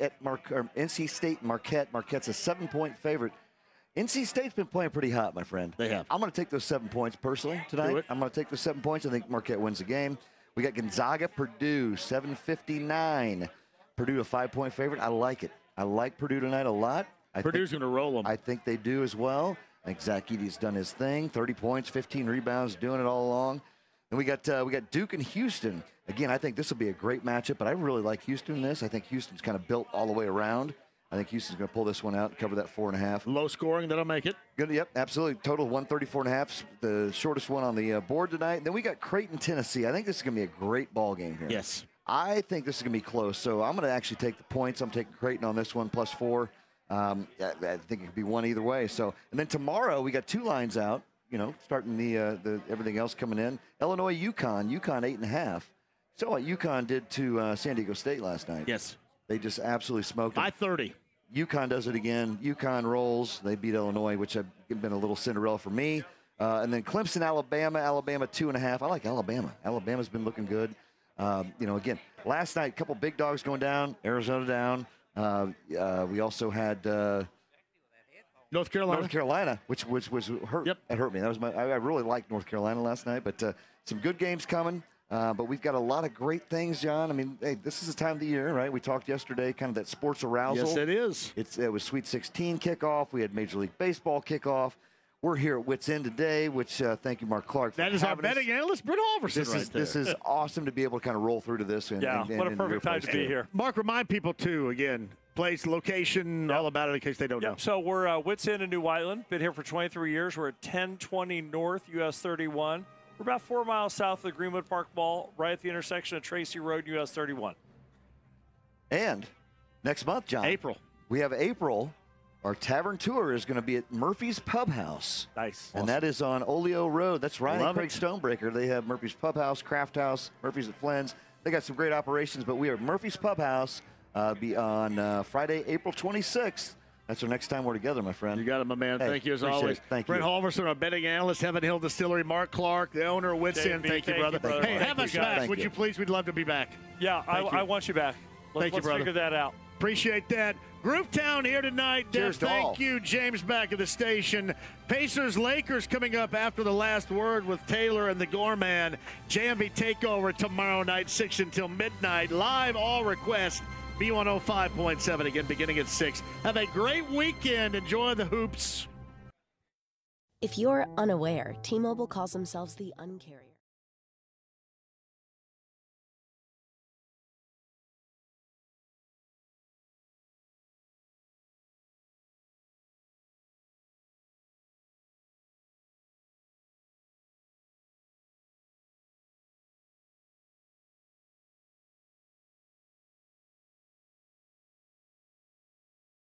State Marquette. Marquette's a 7-point favorite. NC State's been playing pretty hot, my friend. They have. I'm going to take those 7 points personally tonight. Do it. I'm going to take those 7 points. I think Marquette wins the game. We got Gonzaga, Purdue, 7:59. Purdue a 5-point favorite. I like it. I like Purdue tonight a lot. Purdue's going to roll them. I think they do as well. I think Zach Edey's done his thing. 30 points, 15 rebounds, doing it all along. And we got Duke and Houston. Again, I think this will be a great matchup, but I really like Houston in this. I think Houston's kind of built all the way around. I think Houston's going to pull this one out and cover that 4.5. Low scoring, that'll make it. Good, yep, absolutely. Total 134.5, the shortest one on the board tonight. Then we got Creighton, Tennessee. I think this is going to be a great ball game here. Yes. I think this is going to be close, so I'm going to actually take the points. I'm taking Creighton on this one, +4. I think it could be one either way. So, and then tomorrow we got 2 lines out. You know, starting the everything else coming in. Illinois, UConn 8.5. So what UConn did to San Diego State last night. Yes, they just absolutely smoked them. 5:30. UConn does it again. UConn rolls. They beat Illinois, which have been a little Cinderella for me. And then Clemson, Alabama 2.5. I like Alabama. Alabama's been looking good. Again, last night, a couple big dogs going down. Arizona down. We also had North Carolina, which was hurt. Yep. It hurt me. I really liked North Carolina last night, but some good games coming. But we've got a lot of great things, John. I mean, hey, this is the time of the year, right? We talked yesterday, kind of that sports arousal. Yes, it is. It was Sweet 16 kickoff. We had Major League Baseball kickoff. We're here at Wits End today, which thank you, Mark Clark. That is our betting analyst, Britt Halverson. This is awesome to be able to kind of roll through to this. What a perfect time to be here. Mark, remind people, too, again, place, location, all about it in case they don't know. So we're Wits End in New Whiteland. Been here for 23 years. We're at 1020 North US 31. We're about 4 miles south of the Greenwood Park Mall, right at the intersection of Tracy Road and US 31. And next month, John. April. We have April. Our tavern tour is going to be at Murphy's Pub House. Nice. And that is on Oleo Road. That's Ryan and Craig it. Stonebreaker. They have Murphy's Pub House, Craft House, Murphy's at Flynn's. They got some great operations, but we are at Murphy's Pub House. Be on Friday, April 26th. That's our next time we're together, my friend. You got it, my man. Hey, thank you as appreciate always. it. Thank Brent you. Halverson, our betting analyst, Heaven Hill Distillery, Mark Clark, the owner of Wits End. Thank you, brother. Hey, have us back, would you please? We'd love to be back. Yeah, I want you back. Thank you, let's brother. figure that out. Appreciate that. Groovetown here tonight. Cheers to all. Thank you, James, back at the station. Pacers-Lakers coming up after the last word with Taylor and the Gorman. JMV Takeover tomorrow night, 6 until midnight. Live, all requests. B105.7 again, beginning at 6. Have a great weekend. Enjoy the hoops. If you're unaware, T-Mobile calls themselves the uncarrier.